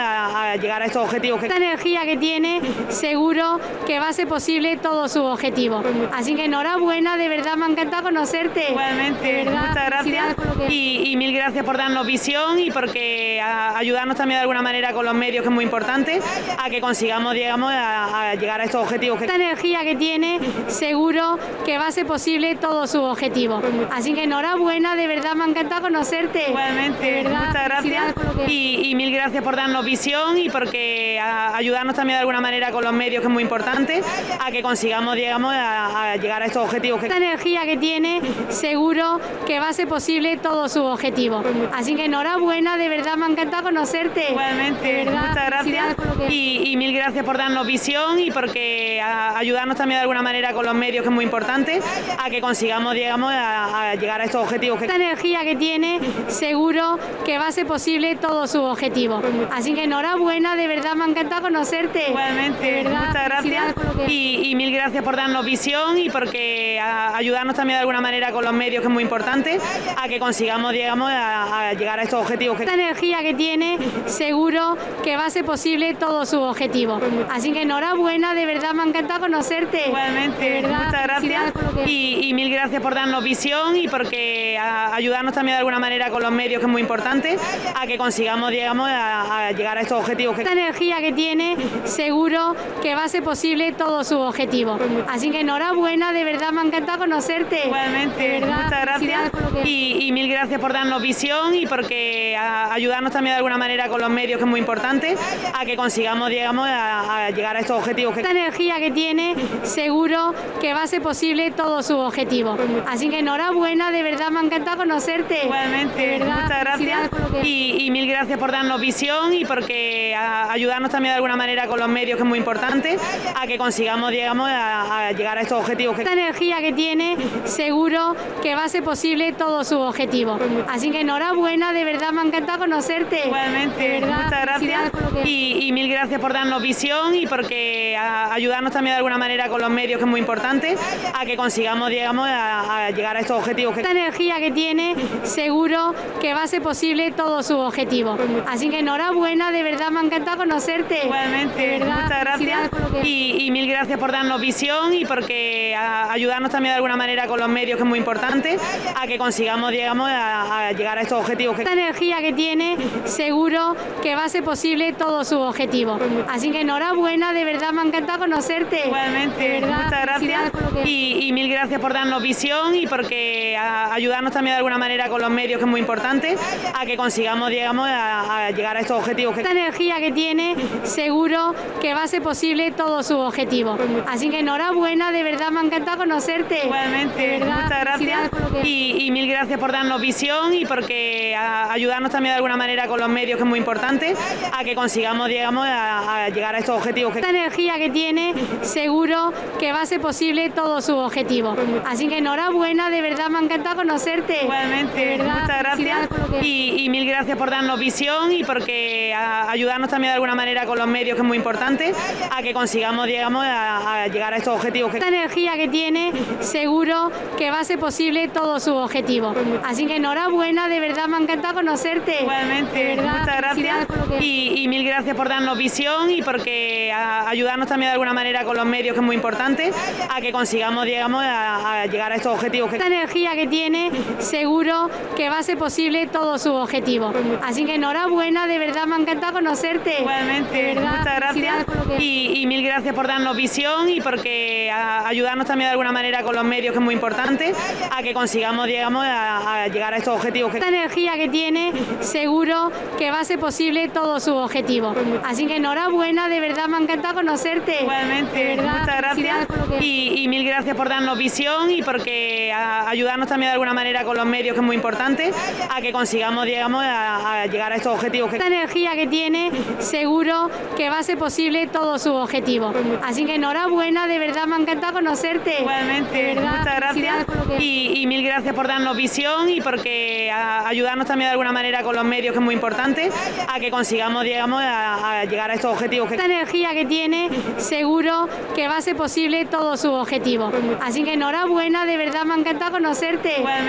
a llegar a estos objetivos. Esta energía que tiene, seguro que va a ser posible todos sus objetivos. Así que enhorabuena, de verdad me ha encantado conocerte. Igualmente, de verdad, muchas gracias y, y mil gracias por darnos visión y porque a, ayudarnos también de alguna manera con los medios, que es muy importante, a que consigamos, digamos, a, a llegar a estos objetivos. Esta energía que tiene, seguro que va a ser posible todos sus objetivos. Así que enhorabuena, de verdad me ha encantado conocerte. Igualmente, de verdad, muchas gracias y, y mil gracias por darnos visión y porque a, ayudarnos también de alguna manera con los medios, que es muy importante, a que consigamos, digamos, a, a llegar a estos objetivos. Esta energía que tiene, seguro que va a ser posible todos sus objetivos. Así que enhorabuena, de verdad me ha encantado conocerte. Igualmente, de verdad, muchas gracias y, y mil gracias por darnos visión y porque a, ayudarnos también de alguna manera con los medios, que es muy importante, a que consigamos, digamos, a, a llegar a estos objetivos. Esta energía que tiene, seguro que va a ser posible todos sus objetivos. Así que enhorabuena, de verdad me ha encantado conocerte. Igualmente, de verdad, muchas gracias y, y mil gracias por darnos visión y porque a, ayudarnos también de alguna manera con los medios, que es muy importante, a que consigamos, digamos, a, a llegar a estos objetivos. Esta energía que tiene, seguro que va a ser posible todos sus objetivos. Así que enhorabuena, de verdad me ha encantado conocerte. Igualmente, de verdad, muchas gracias y, y mil gracias por darnos visión y porque a, ayudarnos también de alguna manera con los medios, que es muy importante, a que consigamos, digamos, a, a llegar a estos objetivos. Esta energía que tiene, seguro que va a ser posible todos sus objetivos. Así que enhorabuena, de verdad me ha encantado conocerte. Igualmente, de verdad, muchas gracias y, y mil gracias por darnos visión y porque a, ayudarnos también de alguna manera con los medios, que es muy importante, a que consigamos, digamos, a, a llegar a estos objetivos. Esta energía que tiene, seguro que va a ser posible todos sus objetivos. Así que enhorabuena, de verdad me ha encantado conocerte. Igualmente, de verdad, muchas gracias y, y mil gracias por darnos visión y porque a, ayudarnos también de alguna manera con los medios, que es muy importante, a que consigamos, digamos, a, a llegar a estos objetivos. Esta energía que tiene, seguro que va a ser posible todos sus objetivos. Así que enhorabuena, de verdad me ha encantado conocerte. Igualmente, de verdad, muchas gracias y, y mil gracias por darnos visión y porque a, ayudarnos también de alguna manera con los medios, que es muy importante, a que consigamos, digamos, a, a llegar a estos objetivos. Esta energía que tiene, seguro que va a ser posible todos sus objetivos. Así que enhorabuena, de verdad me ha encantado conocerte. Igualmente, de verdad, muchas gracias y, y mil gracias por darnos visión y porque a, ayudarnos también de alguna manera con los medios, que es muy importante, a que consigamos, digamos, a, a llegar a estos objetivos. Esta energía que tiene, seguro que va a ser posible todos sus objetivos. Así que enhorabuena, de verdad me ha encantado conocerte. Igualmente, de verdad, muchas gracias y, y mil gracias por darnos visión y porque a, ayudarnos también de alguna manera con los medios, que es muy importante, a que consigamos, digamos, a, a llegar a estos objetivos. Esta energía que tiene, seguro que va a ser posible todos sus objetivos. Así que enhorabuena, de verdad me ha encantado conocerte. Igualmente, de verdad, muchas gracias y, y mil gracias por darnos visión y porque a, ayudarnos también de alguna manera con los medios, que es muy importante, a que consigamos, digamos, a, a llegar a estos objetivos. Esta energía que tiene, seguro que va a ser posible todos sus objetivos. Así que enhorabuena, de verdad me ha encantado conocerte. Igualmente, de verdad, muchas gracias y, y mil gracias por darnos visión y porque a, ayudarnos también de alguna manera con los medios, que es muy importante, a que consigamos, digamos, a, a llegar a estos objetivos. Esta energía que tiene, seguro que va a ser posible todos sus objetivos. Así que enhorabuena, de verdad me ha encantado conocerte. Igualmente, de verdad, muchas gracias y, y mil gracias por darnos visión y porque a, ayudarnos también de alguna manera con los medios, que es muy importante, a que consigamos, digamos, a, a llegar a estos objetivos. Esta energía que tiene, seguro que va a ser posible todos sus objetivos. Así que enhorabuena, de verdad me ha encantado conocerte. Igualmente, de verdad, muchas gracias y, y mil gracias por darnos visión y porque a, ayudarnos también de alguna manera con los medios, que es muy importante, a que consigamos, digamos, a, a llegar a estos objetivos. Esta energía que tiene, seguro que va a ser posible todos sus objetivos. Así que enhorabuena, de verdad me ha encantado conocerte. Igualmente, de verdad, muchas gracias y, y mil gracias por darnos visión y porque a, ayudarnos también de alguna manera con los medios, que es muy importante, a que consigamos, digamos, a, a llegar a estos objetivos. Esta energía que tiene, seguro que va a ser posible todos sus objetivos. Así que enhorabuena, de verdad me ha encantado conocerte. Igualmente, de verdad, muchas gracias y, y mil gracias por darnos visión y porque a, ayudarnos también de alguna manera con los medios, que es muy importante, a que consigamos, digamos, a, a llegar a estos objetivos. Esta energía que tiene, seguro que va a ser posible todos sus objetivos. Así que enhorabuena, de verdad me ha encantado conocerte. Igualmente,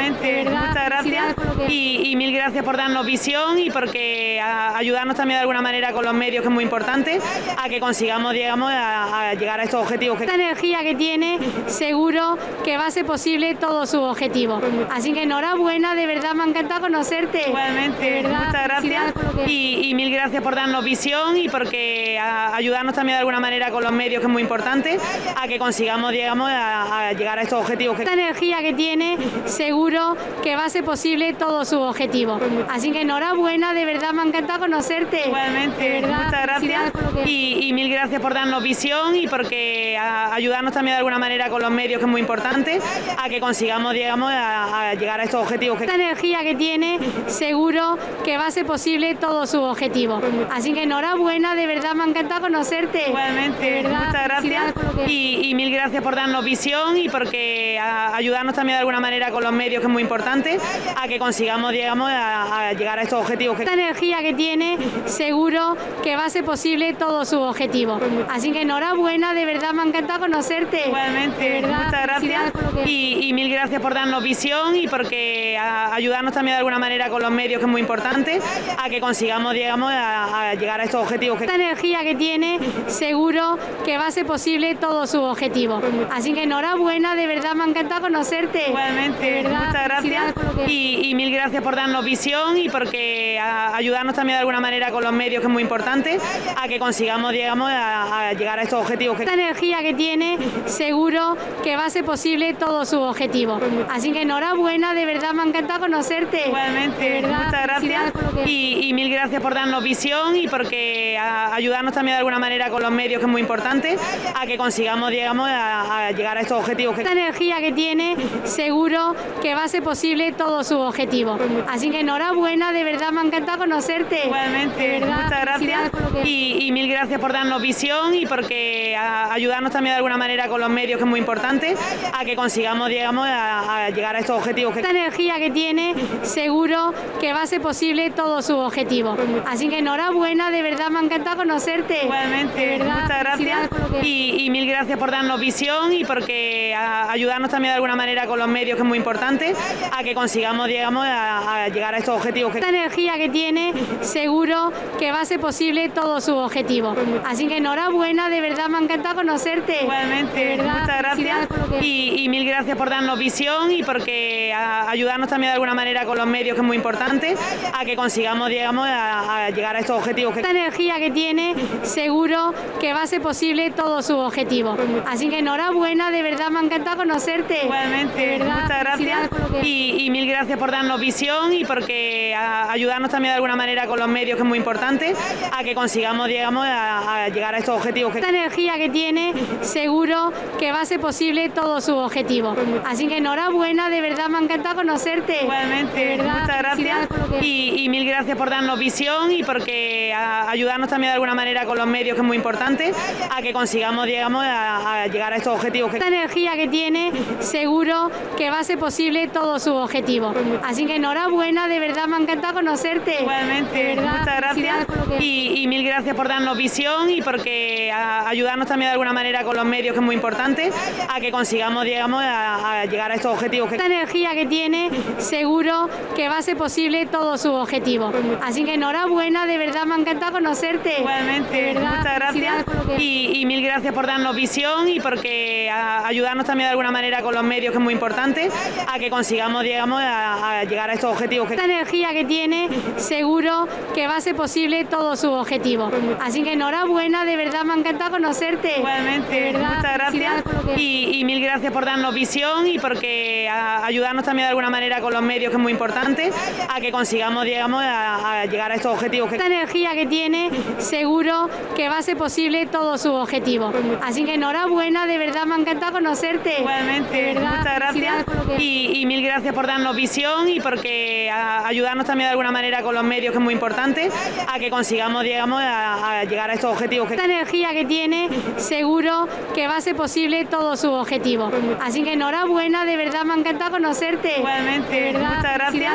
Igualmente, de verdad, muchas gracias y, y mil gracias por darnos visión y porque a, ayudarnos también de alguna manera con los medios, que es muy importante, a que consigamos, digamos, a, a llegar a estos objetivos. Que... Esta energía que tiene, seguro que va a ser posible todos sus objetivos. Así que enhorabuena, de verdad me ha encantado conocerte. Igualmente, de verdad, muchas gracias y, y mil gracias por darnos visión y porque a, ayudarnos también de alguna manera con los medios, que es muy importante, a que consigamos, digamos, a, a llegar a estos objetivos. Que... Esta energía que tiene, seguro que va a ser posible todos sus objetivos. Así que enhorabuena, de verdad me ha encantado conocerte. Igualmente, de verdad, muchas gracias y, y mil gracias por darnos visión y porque a, ayudarnos también de alguna manera con los medios, que es muy importante, a que consigamos, digamos, a, a llegar a estos objetivos. Que... Esta energía que tiene, seguro que va a ser posible todos sus objetivos. Así que enhorabuena, de verdad me ha encantado conocerte. Igualmente, de verdad, muchas gracias y, y mil gracias por darnos visión y porque a, ayudarnos también de alguna manera con los medios, que es muy importante, a que consigamos, digamos, a, a llegar a estos objetivos. Que... Esta energía que tiene, seguro que va a ser posible todos sus objetivos. Así que enhorabuena, de verdad me ha encantado conocerte. Igualmente, de verdad, muchas gracias y, y mil gracias por darnos visión y porque a, ayudarnos también de alguna manera con los medios, que es muy importante, a que consigamos, digamos, a, a llegar a estos objetivos. Que... Esta energía que tiene, seguro que va a ser posible todos sus objetivos. Así que enhorabuena, de verdad me ha encantado conocerte. Igualmente, de verdad, muchas gracias y, y mil gracias por darnos visión y porque a, ayudarnos también de alguna manera con los medios, que es muy importante, a que consigamos, digamos, a, a llegar a estos objetivos. Que... Esta energía que tiene, seguro que va a ser posible todos sus objetivos. Así que enhorabuena, de verdad me ha encantado conocerte. Igualmente, de verdad, muchas gracias y, y mil gracias por darnos visión y porque a, ayudarnos también de alguna manera con los medios, que es muy importante, a que consigamos, digamos, a, a llegar a estos objetivos. Que... Esta energía que tiene, seguro que va a ser posible todos sus objetivos. Así que enhorabuena, de verdad me ha encantado conocerte. Igualmente, de verdad, muchas gracias y, y mil gracias por darnos visión y porque a, ayudarnos también de alguna manera con los medios, que es muy importante, a que consigamos, digamos, a, a llegar a estos objetivos. Que... Esta energía que tiene, seguro que va a ser posible todos sus objetivos. Así que enhorabuena, de verdad me ha encantado conocerte. Igualmente, de verdad, muchas gracias y, y mil gracias por darnos visión y porque a, ayudarnos también de alguna manera con los medios, que es muy importante, a que consigamos, digamos, a, a llegar a estos objetivos. Que... Esta energía que tiene, seguro que va a ser posible todos sus objetivos. Así que enhorabuena, de verdad me ha encantado conocerte. Igualmente, de verdad, muchas gracias y, y mil gracias por darnos visión y porque a, ayudarnos también de alguna manera con los medios, que es muy importante, a que consigamos, digamos, a, a llegar a estos objetivos. Que... Esta energía que tiene, seguro que va a ser posible todos sus objetivos. Así que enhorabuena, de verdad me ha encantado conocerte. Igualmente, de verdad, muchas gracias y, y mil gracias por darnos visión y porque a, ayudarnos también de alguna manera con los medios, que es muy importante, a que consigamos, digamos, a, a llegar a estos objetivos. Que... Esta energía que tiene, seguro que va a ser posible todos sus objetivos. Así que enhorabuena, de verdad me ha encantado conocerte. Igualmente, de verdad, muchas gracias y, y mil gracias por darnos visión y porque a, ayudarnos también de alguna manera con los medios, que es muy importante, a que consigamos, digamos, a, a llegar a estos objetivos. Que... Esta energía que tiene, seguro que va a ser posible todos sus objetivos. Así que enhorabuena, de verdad me ha encantado conocerte. Igualmente, de verdad, muchas gracias y, y mil gracias por darnos visión y porque a, ayudarnos también de alguna manera con los medios, que es muy importante, a que consigamos, digamos, a, a llegar a estos objetivos. Que... Esta energía que tiene, seguro que va a ser posible todos sus objetivos. Así que enhorabuena, de verdad me ha encantado conocerte. Igualmente, de verdad, muchas gracias y, y mil gracias por darnos visión y porque a, ayudarnos también de alguna manera con los medios, que es muy importante, a que consigamos, digamos, a, a llegar a estos objetivos. Que... Esta energía que tiene, seguro que va a ser posible todos sus objetivos. Así que enhorabuena, de verdad me ha encantado conocerte. Igualmente, de verdad, muchas gracias y, y mil gracias por darnos visión y porque a, ayudarnos también de alguna manera con los medios, que es muy importante, a que consigamos, digamos, a, a llegar a estos objetivos. Que... Esta energía que tiene, seguro que va a ser posible todos sus objetivos. Así que enhorabuena, de verdad me ha encantado conocerte. Igualmente, de verdad, muchas gracias y, y mil gracias por darnos visión y porque a, ayudarnos también de alguna manera con los medios, que es muy importante, a que consigamos, digamos, a, a llegar a estos objetivos. Que... Esta energía que tiene, seguro que va a ser posible todos sus objetivos. Así que enhorabuena, de verdad me ha encantado conocerte. Igualmente, de verdad, muchas gracias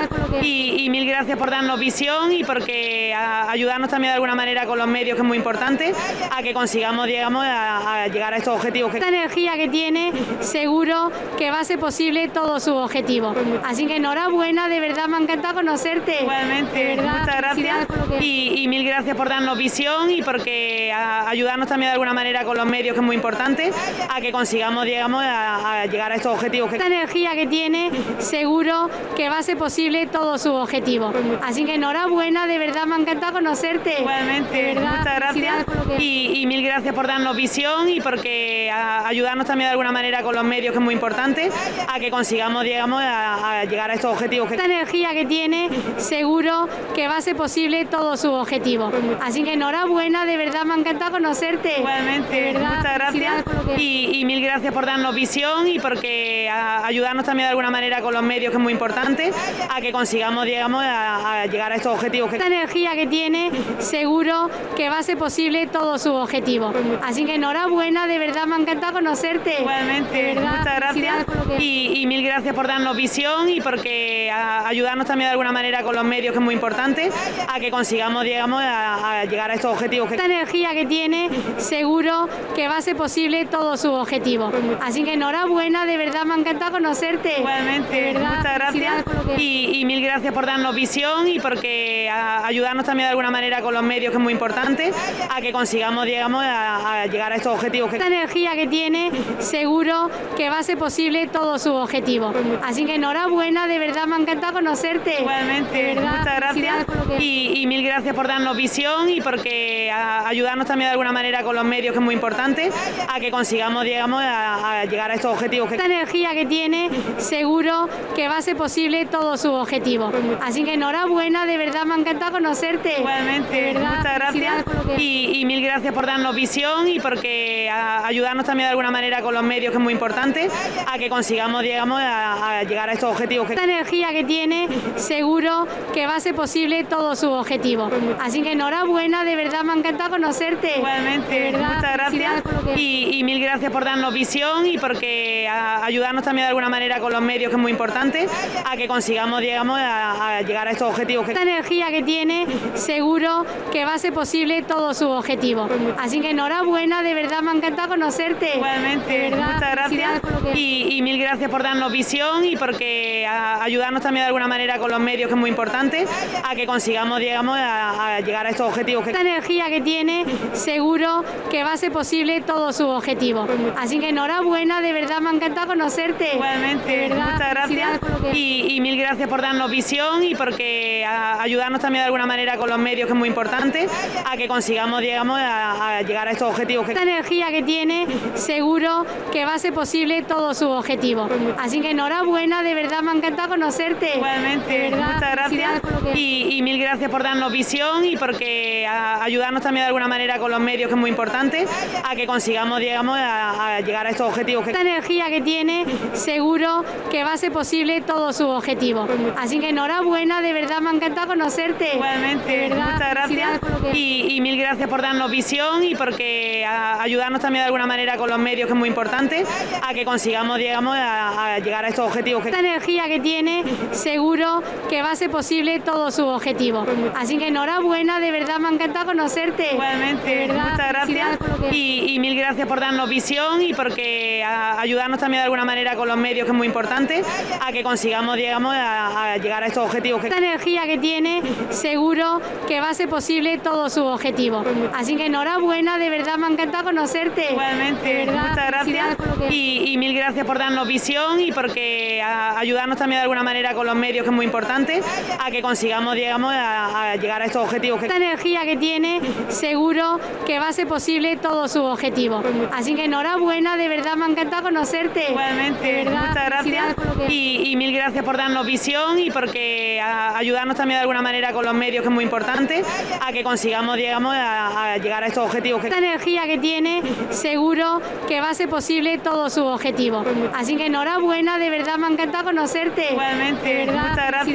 y, y mil gracias por darnos visión y porque a, ayudarnos también de alguna manera con los medios, que es muy importante, a que consigamos, digamos, a, a llegar a estos objetivos. Esta energía que tiene, seguro que va a ser posible todos sus objetivos. Así que enhorabuena, de verdad me ha encantado conocerte. Igualmente, de verdad, muchas gracias y, y mil gracias por darnos visión y porque a, ayudarnos también de alguna manera con los medios, que es muy importante, a que consigamos, digamos, a, a llegar a estos objetivos. Esta energía que tiene, seguro que va a ser posible todos sus objetivos. Así que enhorabuena, de verdad me ha encantado conocerte. Igualmente, de verdad, muchas gracias y, y mil gracias por darnos visión y porque a, ayudarnos también de alguna manera con los medios, que es muy importante, a que consigamos, digamos, a, a llegar a estos objetivos. Esta energía que tiene, seguro que va a ser posible todos sus objetivos. Así que enhorabuena, de verdad me ha encantado conocerte. Igualmente, de verdad, muchas gracias y, y mil gracias por darnos visión y porque a, ayudarnos también de alguna manera con los medios, que es muy importante, a que consigamos, digamos, a, a llegar a estos objetivos. Esta energía que tiene, seguro que va a ser posible todos sus objetivos. Así que enhorabuena, de verdad me ha encantado conocerte. Igualmente, de verdad, muchas gracias y, y mil gracias por darnos visión y porque a, ayudarnos también de alguna manera con los medios, que es muy importante, a que consigamos, digamos, a, a llegar a estos objetivos. Esta energía que tiene, seguro que va a ser posible todos sus objetivos. Así que enhorabuena, de verdad me ha encantado conocerte. Igualmente, de verdad, muchas gracias y, y mil gracias por darnos visión y porque a, ayudarnos también de alguna manera con los medios, que es muy importante, a que consigamos, digamos, a, a llegar a estos objetivos. Esta energía que tiene, seguro que va a ser posible todos sus objetivos. Así que enhorabuena, de verdad me ha encantado conocerte. Igualmente, de verdad, muchas gracias y, y mil gracias por darnos visión y porque a, ayudarnos también de alguna manera con los medios, que es muy importante, a que consigamos, digamos, a, a llegar a estos objetivos. Esta energía que tiene, seguro que va a ser posible todos sus objetivos. Así que enhorabuena, de verdad me ha encantado conocerte. Igualmente, de verdad, muchas gracias y, y mil gracias por darnos visión y porque a, ayudarnos también de alguna manera con los medios, que es muy importante, a que consigamos, digamos, a, a llegar a estos objetivos. Esta energía que tiene, seguro que va a ser posible todos sus objetivos. Así que enhorabuena, de verdad me ha encantado conocerte. Igualmente, de verdad, muchas gracias y, y mil gracias por darnos visión y porque a, ayudarnos también de alguna manera con los medios, que es muy importante, a que consigamos, digamos, a, a llegar a estos objetivos. Esta energía que tiene, seguro que va a ser posible todos sus objetivos. Así que enhorabuena, de verdad me ha encantado conocerte. Igualmente, de verdad, muchas gracias y, y mil gracias por darnos visión y porque a, ayudarnos también de alguna manera con los medios, que es muy importante, a que consigamos, digamos, a, a llegar a estos objetivos. Esta energía que tiene, seguro que va a ser posible todos sus objetivos. Así que enhorabuena, de verdad me ha encantado conocerte. Igualmente, de verdad, muchas gracias y, y mil gracias por darnos visión y porque a, ayudarnos también de alguna manera con los medios, que es muy importante, a que consigamos, digamos, a, a llegar a estos objetivos. Esta energía que tiene, seguro que va a ser posible todos sus objetivos. Así que enhorabuena, de verdad me ha encantado conocerte. Igualmente, de verdad, muchas gracias y, y mil gracias por darnos visión y porque a, ayudarnos también de alguna manera con los medios, que es muy importante, a que consigamos, digamos, a, a llegar a estos objetivos. Esta energía que tiene, seguro que va a ser posible todos sus objetivos. Así que enhorabuena, de verdad me ha encantado conocerte. Igualmente, de verdad, muchas gracias y, y mil gracias por darnos visión y porque a, ayudarnos también de alguna manera con los medios, que es muy importante, a que consigamos, digamos, a, a llegar a estos objetivos. Esta energía que tiene, seguro que va a ser posible todos sus objetivos. Así que enhorabuena, de verdad me ha encantado conocerte. Igualmente, de verdad, muchas gracias y, y mil gracias por darnos visión y porque a, ayudarnos también de alguna manera con los medios, que es muy importante, a que consigamos, digamos, a, a llegar a estos objetivos. Esta energía que tiene, seguro que va a ser posible todos sus objetivos. Así que enhorabuena, de verdad me ha encantado conocerte. Igualmente, de verdad, muchas gracias y, y mil gracias por darnos visión y porque a, ayudarnos también de alguna manera con los medios, que es muy importante, a que consigamos, digamos, a, a llegar a estos objetivos. Esta energía que tiene, seguro que va a ser posible todos sus objetivos. Así que enhorabuena, de verdad me ha encantado conocerte. Igualmente, de verdad, muchas gracias y, y mil gracias por darnos visión y porque a, ayudarnos también de alguna manera con los medios, que es muy importante, a que consigamos, digamos, a, a llegar a estos objetivos. Esta energía que tiene, seguro que va a ser posible todos sus objetivos. Así que enhorabuena, de verdad me ha encantado conocerte. Igualmente, de verdad, muchas gracias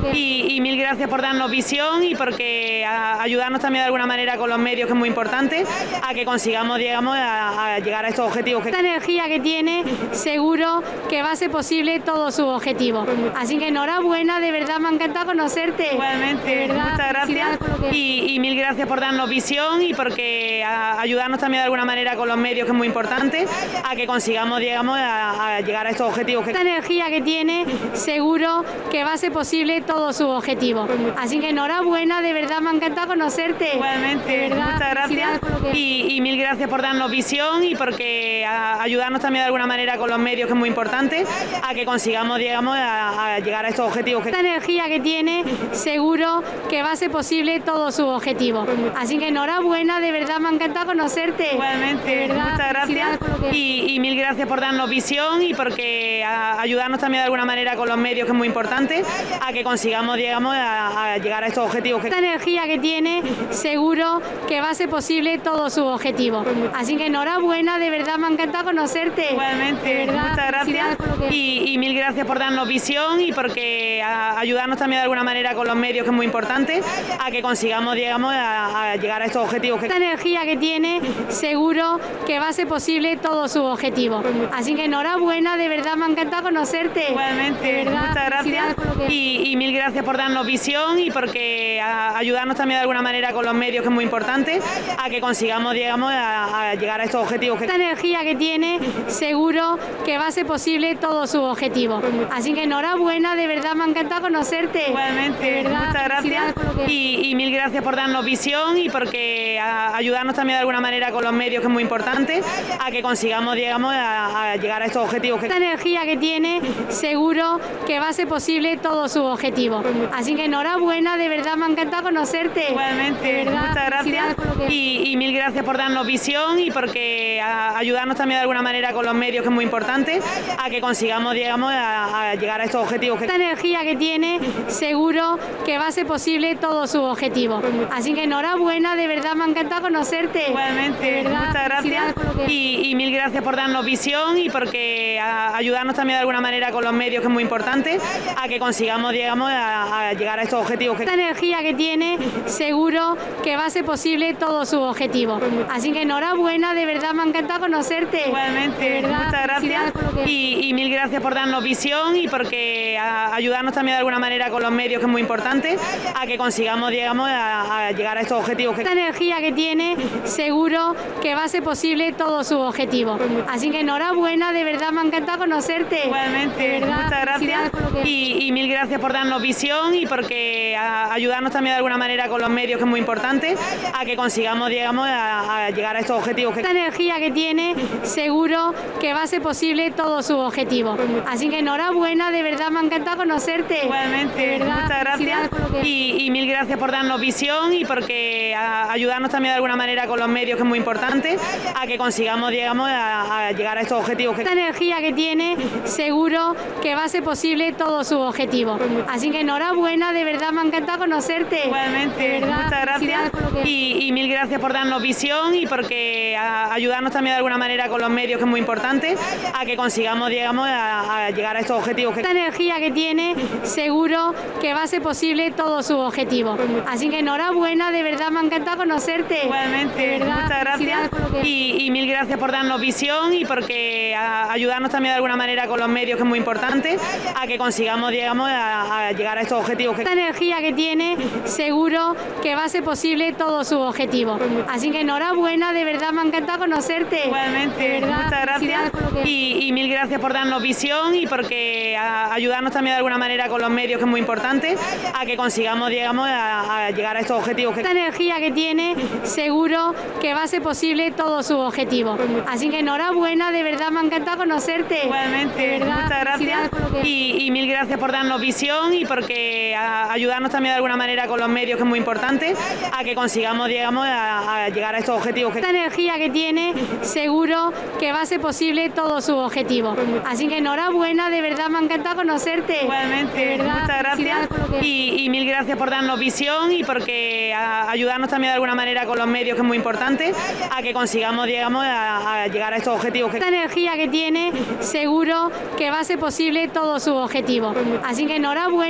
y, y mil gracias por darnos visión y porque a, ayudarnos también de alguna manera con los medios, que es muy importante, a que consigamos, digamos, a, a llegar a estos objetivos. Esta energía que tiene, seguro que va a ser posible todos sus objetivos. Así que enhorabuena, de verdad me ha encantado conocerte. Igualmente, de verdad, muchas gracias y, y mil gracias por darnos visión y porque a, ayudarnos también de alguna manera con los medios, que es muy importante, a que consigamos, digamos, a, a llegar a estos objetivos. Esta energía que tiene, seguro que va a ser posible todos sus objetivos. Así que enhorabuena, de verdad me ha encantado conocerte. Igualmente, de verdad, muchas gracias y, y mil gracias por darnos visión y porque a, ayudarnos también de alguna manera con los medios, que es muy importante, a que consigamos, digamos, a, a llegar a estos objetivos. Esta energía que tiene, seguro que va a ser posible todos sus objetivos. Así que enhorabuena, de verdad me ha encantado conocerte. Igualmente, de verdad, muchas gracias y, y mil gracias por darnos visión y porque a, ayudarnos también de alguna manera con los medios, que es muy importante, a que consigamos, digamos, a, a llegar a estos objetivos. Esta energía que tiene, seguro que va a ser posible todos sus objetivos. Así que enhorabuena, de verdad me ha encantado conocerte. Igualmente, de verdad, muchas gracias y, y mil gracias por darnos visión y porque a, ayudarnos también de alguna manera con los medios, que es muy importante, a que consigamos, digamos, a, a llegar a estos objetivos. Esta energía que tiene, seguro que va a ser posible todos sus objetivos. Así que enhorabuena, de verdad me ha encantado conocerte. Igualmente, de verdad, muchas gracias y, y mil gracias por darnos visión y porque a, ayudarnos también de alguna manera con los medios, que es muy importante, a que consigamos, digamos, a, a llegar a estos objetivos. Esta energía que tiene, seguro que va a ser posible todos sus objetivos. Así que enhorabuena, de verdad me ha encantado conocerte. Igualmente, de verdad, muchas gracias y, y mil gracias por darnos visión y porque a, ayudarnos también de alguna manera con los medios, que es muy importante, a que consigamos, digamos, a, a llegar a estos objetivos. Esta energía que tiene, seguro que va a ser posible todos sus objetivos. Así que enhorabuena, de verdad me ha encantado conocerte. Igualmente, de verdad, muchas gracias y, y mil gracias por darnos visión y porque a, ayudarnos también de alguna manera con los medios, que es muy importante, a que consigamos, digamos, a, a llegar a estos objetivos. Esta energía que tiene, seguro que va a ser posible todos sus objetivos. Así que enhorabuena, de verdad me ha encantado conocerte. Igualmente, de verdad, muchas gracias y, y mil gracias por darnos visión y porque a, ayudarnos también de alguna manera con los medios, que es muy importante, a que consigamos, digamos, a, a llegar a estos objetivos. Esta energía que tiene, seguro que va a ser posible todos sus objetivos. Así que enhorabuena, de verdad me ha encantado conocerte. Igualmente, de verdad, muchas gracias y, y mil gracias por darnos visión y porque a, ayudarnos también de alguna manera con los medios, que es muy importante, a que consigamos, digamos, a, a llegar a estos objetivos. Esta energía que tiene, seguro que va a ser posible todos sus objetivos. Así que enhorabuena, de verdad me ha encantado conocerte. Igualmente, de verdad, muchas gracias y, y mil gracias por darnos visión y porque a, ayudarnos también de alguna manera con los medios, que es muy importante, a que consigamos, digamos, a, a llegar a estos objetivos. Esta energía que tiene, seguro que va a ser posible todos sus objetivos. Así que enhorabuena, de verdad me ha encantado conocerte. Igualmente, de verdad, muchas gracias y, y mil gracias por darnos visión y porque a, ayudarnos también de alguna manera con los medios, que es muy importante, a que consigamos, digamos, a, a llegar a estos objetivos. Esta energía que tiene, seguro que va a ser posible todos sus objetivos. Así que enhorabuena, de verdad me ha encantado conocerte. Igualmente, de verdad, muchas gracias y, y mil gracias por darnos visión y porque a, ayudarnos también de alguna manera con los medios, que es muy importante, a que consigamos, digamos, a, a llegar a estos objetivos. Esta energía que tiene, seguro que va a ser posible todos sus objetivos. Así que enhorabuena, de verdad me ha encantado conocerte. Igualmente, de verdad, muchas gracias y, y mil gracias por darnos visión y porque a, ayudarnos también de alguna manera con los medios, que es muy importante, a que consigamos, digamos, a, a llegar a estos objetivos. Esta energía que tiene, seguro que va a ser posible todos sus objetivos. Así que enhorabuena, de verdad me ha encantado conocerte. Igualmente, de verdad, muchas gracias y, y mil gracias por darnos visión y porque a, ayudarnos también de alguna manera con los medios, que es muy importante, a que consigamos, digamos, a, a llegar a estos objetivos. Esta energía que tiene, seguro que va a ser posible todos sus objetivos. Así que enhorabuena, de verdad me ha encantado conocerte. Igualmente, de verdad, muchas gracias y, y mil gracias por darnos visión y porque a, ayudarnos también de alguna manera con los medios, que es muy importante, a que consigamos, digamos, a, a llegar a estos objetivos. Esta energía que tiene, seguro que va a ser posible todos sus objetivos. Así que enhorabuena, de verdad me ha encantado conocerte. Igualmente, de verdad, muchas gracias y, y mil gracias por darnos visión y porque a, ayudarnos también de alguna manera con los medios, que es muy importante, a que consigamos, digamos, a, a llegar a estos objetivos. Esta energía que tiene, seguro que va a ser posible todos sus objetivos. Así que enhorabuena,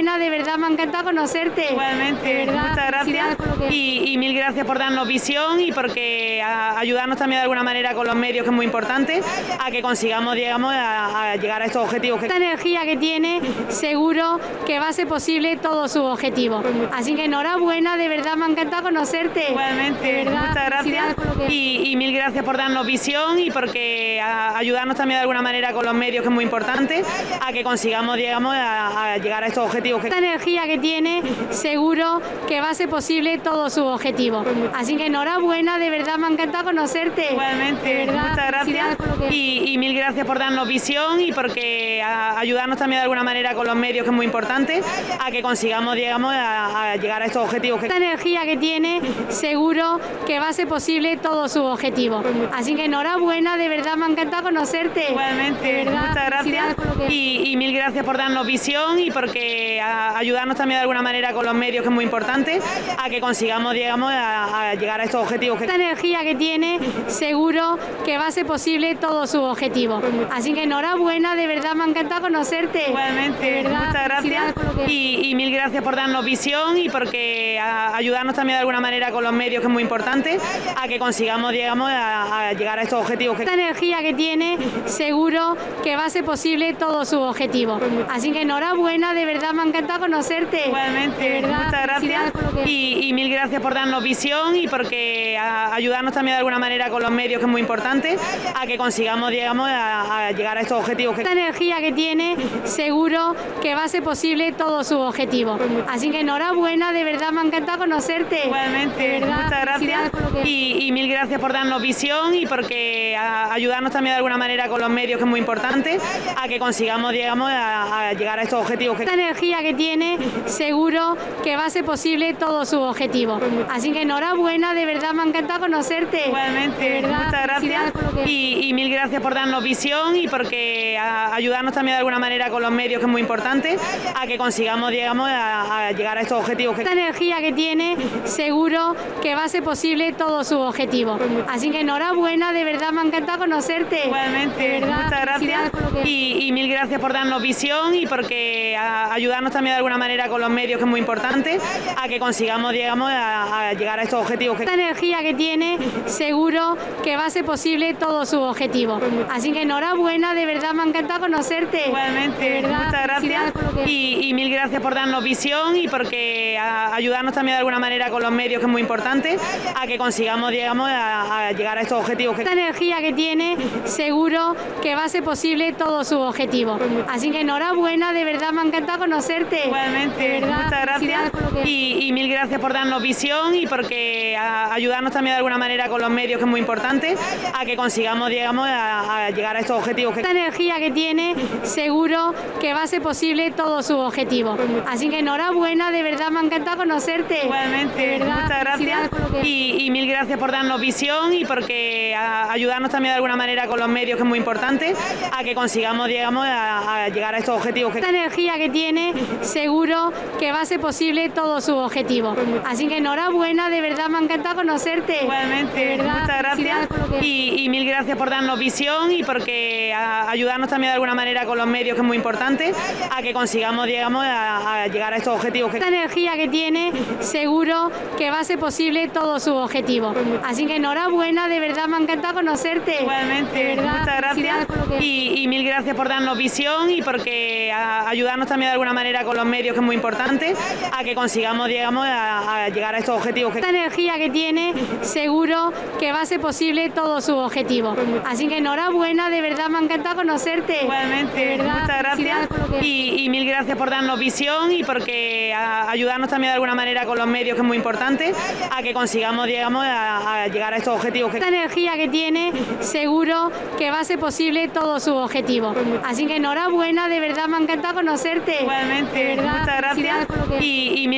enhorabuena, de verdad me ha encantado conocerte. Igualmente, de verdad, muchas gracias y, y mil gracias por darnos visión y porque a, ayudarnos también de alguna manera con los medios, que es muy importante, a que consigamos, digamos, a, a llegar a estos objetivos. Esta energía que tiene, seguro que va a ser posible todos sus objetivos. Así que enhorabuena, de verdad me ha encantado conocerte. Igualmente, de verdad, muchas gracias y, y mil gracias por darnos visión y porque a, ayudarnos también de alguna manera con los medios, que es muy importante, a que consigamos, digamos, a, a llegar a estos objetivos. Esta energía que tiene, seguro que va a ser posible todos sus objetivos. Así que enhorabuena, de verdad me ha encantado conocerte. Igualmente, de verdad, muchas gracias y, y mil gracias por darnos visión y porque a, ayudarnos también de alguna manera con los medios, que es muy importante, a que consigamos, digamos, a, a llegar a estos objetivos. Esta energía que tiene, seguro que va a ser posible todos sus objetivos. Así que enhorabuena, de verdad me ha encantado conocerte. Igualmente, de verdad, muchas gracias y, y mil gracias por darnos visión y porque a, ayudarnos también de alguna manera con los medios, que es muy importante, a que consigamos, digamos, a, a llegar a estos objetivos. Esta energía que tiene, seguro que va a ser posible todos sus objetivos. Así que enhorabuena, de verdad me ha encantado conocerte. Igualmente, de verdad, muchas gracias y, y mil gracias por darnos visión y porque a, ayudarnos también de alguna manera con los medios, que es muy importante, a que consigamos, digamos, a, a llegar a estos objetivos. Esta energía que tiene, seguro que va a ser posible todos sus objetivos. Así que enhorabuena, de verdad me ha encantado conocerte. Igualmente, de verdad, muchas gracias y, y mil gracias por darnos visión y porque a, ayudarnos también de alguna manera con los medios, que es muy importante, a que consigamos, digamos, a, a llegar a estos objetivos. Esta energía que tiene, seguro que va a ser posible todos sus objetivos. Así que enhorabuena, de verdad me ha encantado conocerte. Igualmente, de verdad, muchas gracias y, y mil gracias por darnos visión y porque a, ayudarnos también de alguna manera con los medios, que es muy importante, a que consigamos, digamos, a, a llegar a estos objetivos. Esta energía que tiene, seguro que va a ser posible todos sus objetivos. Así que enhorabuena, de verdad me ha encantado conocerte. Igualmente, de verdad, muchas gracias y, y mil gracias por darnos visión y porque a, ayudarnos también de alguna manera con los medios, que es muy importante, a que consigamos, digamos, a, a llegar a estos objetivos. Esta energía que tiene, seguro que va a ser posible todos sus objetivos. Así que enhorabuena, de verdad me ha encantado conocerte. Igualmente, de verdad, muchas gracias y, y mil gracias por darnos visión y porque a, ayudarnos también de alguna manera con los medios, que es muy importante, a que consigamos, digamos, a, a llegar a estos objetivos. Esta energía que tiene, seguro que va a ser posible todos sus objetivos. Así que enhorabuena, de verdad me ha encantado conocerte. Igualmente, de verdad, muchas gracias y, y mil gracias por darnos visión y porque a, ayudarnos también de alguna manera con los medios, que es muy importante, a que consigamos, digamos, a, a llegar a estos objetivos. Esta energía que tiene, seguro que va a ser posible todos sus objetivos. Así que enhorabuena, de verdad me ha encantado conocerte. Igualmente, de verdad, muchas gracias y, y mil gracias por darnos visión y porque a, ayudarnos también de alguna manera con los medios, que es muy importante, a que consigamos, digamos, a, a llegar a estos objetivos. Esta energía que tiene, seguro que va a ser posible todos sus objetivos. Así que enhorabuena, de verdad me ha encantado conocerte. Igualmente, de verdad, muchas gracias y, y mil gracias por darnos visión y porque a, ayudarnos también de alguna manera con los medios, que es muy importante, a que consigamos, digamos, a, a llegar a estos objetivos. Esta energía que tiene, seguro que va a ser posible todos sus objetivos. Así que enhorabuena, de verdad me ha encantado conocerte. Igualmente, de verdad, muchas gracias y, y mil gracias por darnos visión y porque a, ayudarnos también de alguna manera con los medios, que es muy importante, a que consigamos, digamos, a, a llegar a estos objetivos. Esta energía que tiene, seguro que va a ser posible todos sus objetivos. Así que enhorabuena, de verdad me ha encantado conocerte. Igualmente, de verdad, muchas gracias y, y mil gracias por darnos visión y porque a, ayudarnos también de alguna manera con los medios, que es muy importante, a que consigamos, digamos, a, a llegar a estos objetivos. Esta energía que tiene, seguro que va a ser posible todos sus objetivos. Así que enhorabuena, de verdad me ha encantado conocerte. Igualmente, de verdad, muchas gracias y, y mil gracias por darnos visión y porque a, ayudarnos también de alguna manera con los medios, que es muy importante, a que consigamos, digamos, a, a llegar a estos objetivos. Esta energía que tiene, seguro que va a ser posible todos sus objetivos. Así que enhorabuena, de verdad me ha encantado conocerte. Igualmente, de verdad, muchas gracias y, y mil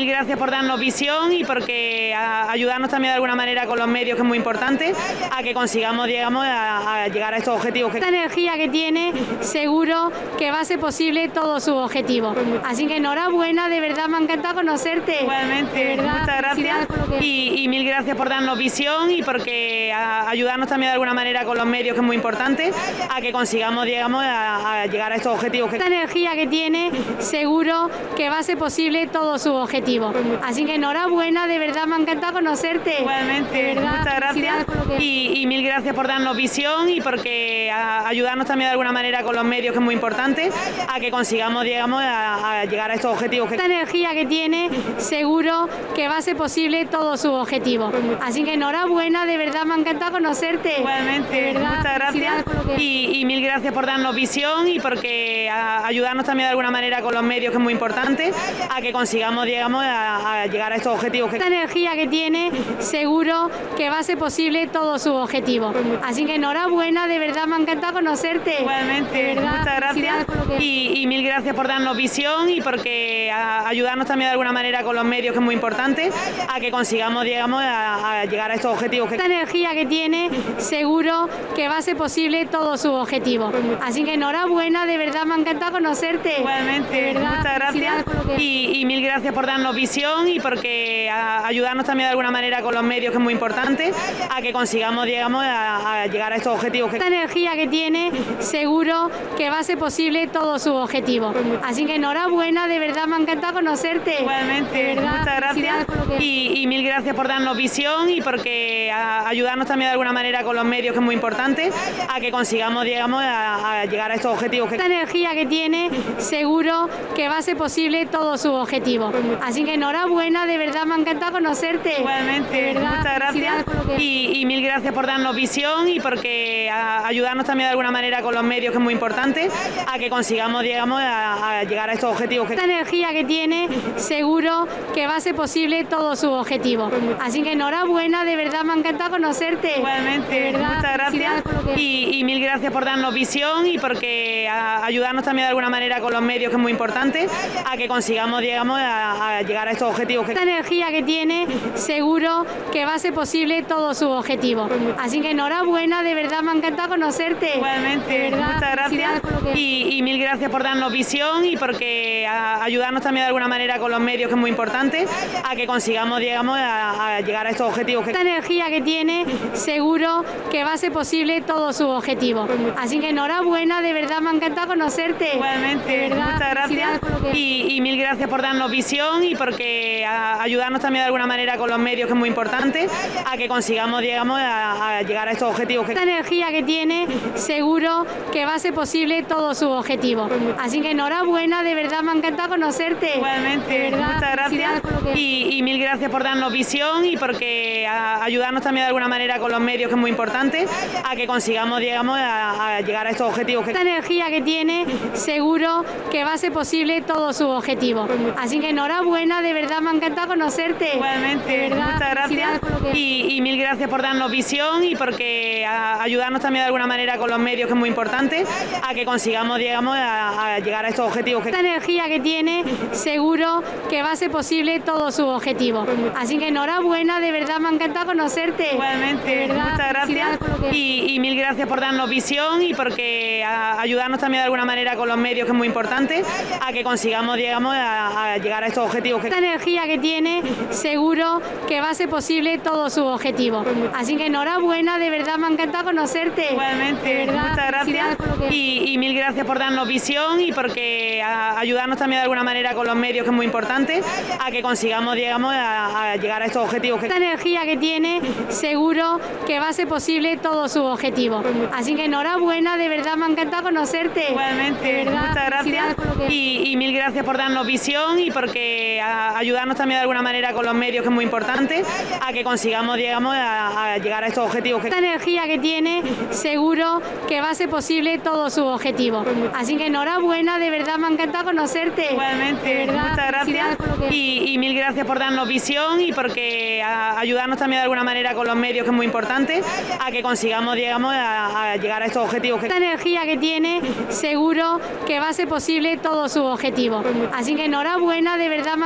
gracias por darnos visión y porque a, ayudarnos también de alguna manera con los medios, que es muy importante, a que consigamos, digamos, a, a llegar a estos objetivos. Esta energía que tiene, seguro que va a ser posible todos sus objetivos. Así que enhorabuena, de verdad me ha encantado conocerte. Igualmente, de verdad, muchas gracias y, y mil gracias por darnos visión y porque a, ayudarnos también de alguna manera con los medios, que es muy importante, a que consigamos, digamos, a, a llegar a estos objetivos. Esta energía que tiene, seguro que va a ser posible todos sus objetivos. Así que enhorabuena, de verdad me ha encantado conocerte. Igualmente, de verdad, muchas gracias y, y mil gracias por darnos visión y porque a, ayudarnos también de alguna manera con los medios, que es muy importante, a que consigamos, digamos, a, a llegar a estos objetivos. Esta energía que tiene, seguro que va a ser posible todos sus objetivos. Así que enhorabuena, de verdad me ha encantado conocerte. Igualmente, de verdad, muchas gracias y, y mil gracias por darnos visión y porque a, ayudarnos también de alguna manera con los medios, que es muy importante, a que consigamos, digamos, a, a llegar a estos objetivos. Esta energía que tiene, seguro que va a ser posible todos sus objetivos. Así que enhorabuena, de verdad me ha encantado conocerte. Igualmente, de verdad, muchas gracias y, y mil gracias por darnos visión y porque a, ayudarnos también de alguna manera con los medios, que es muy importante, a que consigamos, digamos, a, a llegar a estos objetivos. Esta energía que tiene, seguro que va a ser posible todos sus objetivos. Así que enhorabuena, de verdad me ha encantado conocerte. Igualmente, de verdad, muchas gracias y, y mil gracias por darnos visión y porque a, ayudarnos también de alguna manera con los medios, que es muy importante, a que consigamos, digamos, a, a llegar a estos objetivos. Esta energía que tiene, seguro que va a ser posible todos sus objetivos. Así que enhorabuena, de verdad me ha encantado conocerte. Igualmente, de verdad, muchas gracias y, y mil gracias por darnos visión y porque a, ayudarnos también de alguna manera con los medios, que es muy importante, a que consigamos, digamos, a, a llegar a estos objetivos. Esta energía que tiene, seguro que va a ser posible todos sus objetivos. Así que enhorabuena, de verdad me ha encantado conocerte. Igualmente, de verdad, muchas gracias y, y mil gracias por darnos visión y porque a, ayudarnos también de alguna manera con los medios, que es muy importante, a que consigamos, digamos, a, a llegar a estos objetivos. Esta energía que tiene, seguro que va a ser posible todos sus objetivos. Así que enhorabuena, de verdad me ha encantado conocerte. Igualmente, de verdad, muchas gracias y, y mil gracias por darnos visión y porque a, ayudarnos también de alguna manera con los medios, que es muy importante, a que consigamos, digamos, a, a llegar a estos objetivos. Esta energía que tiene, seguro que va a ser posible todos sus objetivos. Así que enhorabuena, de verdad me ha encantado conocerte. Igualmente, de verdad, muchas gracias y, y mil gracias por darnos visión y porque a, ayudarnos también de alguna manera con los medios, que es muy importante, a que consigamos, digamos, a, a llegar a estos objetivos. Esta energía que tiene, seguro que va a ser posible todos sus objetivos. Así que enhorabuena, de verdad me ha encantado conocerte. Igualmente, de verdad, muchas gracias y, y mil gracias por darnos visión y porque a, ayudarnos también de alguna manera con los medios, que es muy importante, a que consigamos, digamos, a, a llegar a estos objetivos. Esta energía que tiene, seguro que va a ser posible todos sus objetivos. Así que enhorabuena, de verdad me ha encantado conocerte. Igualmente, de verdad, muchas gracias y, y mil gracias por darnos visión y porque a, ayudarnos también de alguna manera con los medios, que es muy importante, a que consigamos, digamos, a, a llegar a estos objetivos. Esta energía que tiene, seguro que va a ser posible todos sus objetivos. Así que enhorabuena, de verdad me ha encantado conocerte. Igualmente, de verdad, muchas gracias y, y mil gracias por darnos visión y porque a, ayudarnos también de alguna manera con los medios, que es muy importante, a que consigamos, digamos, a, a llegar a estos objetivos. Esta energía que tiene, seguro que va a ser posible todos sus objetivos. Así que enhorabuena, de verdad me ha encantado conocerte. Igualmente, de verdad, muchas gracias y, y mil gracias por darnos visión y porque a, ayudarnos también de alguna manera con los medios, que es muy importante, a que consigamos, digamos, a, a llegar a estos objetivos. Esta energía que tiene, seguro que va a ser posible todos sus objetivos. Así que enhorabuena, de verdad me ha encantado conocerte. Igualmente, de verdad, muchas gracias y, y mil gracias por darnos visión y porque a, ayudarnos también de alguna manera con los medios, que es muy importante, a que consigamos, digamos, a, a llegar a estos objetivos. Esta energía que tiene, seguro que va a ser posible todos sus objetivos. Así que enhorabuena, de verdad me ha encantado conocerte. Igualmente, de verdad, muchas gracias y, y mil gracias por darnos visión y porque a, ayudarnos también de alguna manera con los medios, que es muy importante, a que consigamos, digamos, a, a llegar a estos objetivos. Esta energía que tiene, seguro que va a ser posible todos sus objetivos. Así que enhorabuena, de verdad me ha encantado conocerte. Igualmente, de verdad, muchas gracias y, y mil gracias por darnos visión y porque a, ayudarnos también de alguna manera con los medios, que es muy importante, a que consigamos, digamos, a, a llegar a estos objetivos. Esta energía que tiene, seguro que va a ser posible todos sus objetivos. Así que enhorabuena, de verdad me ha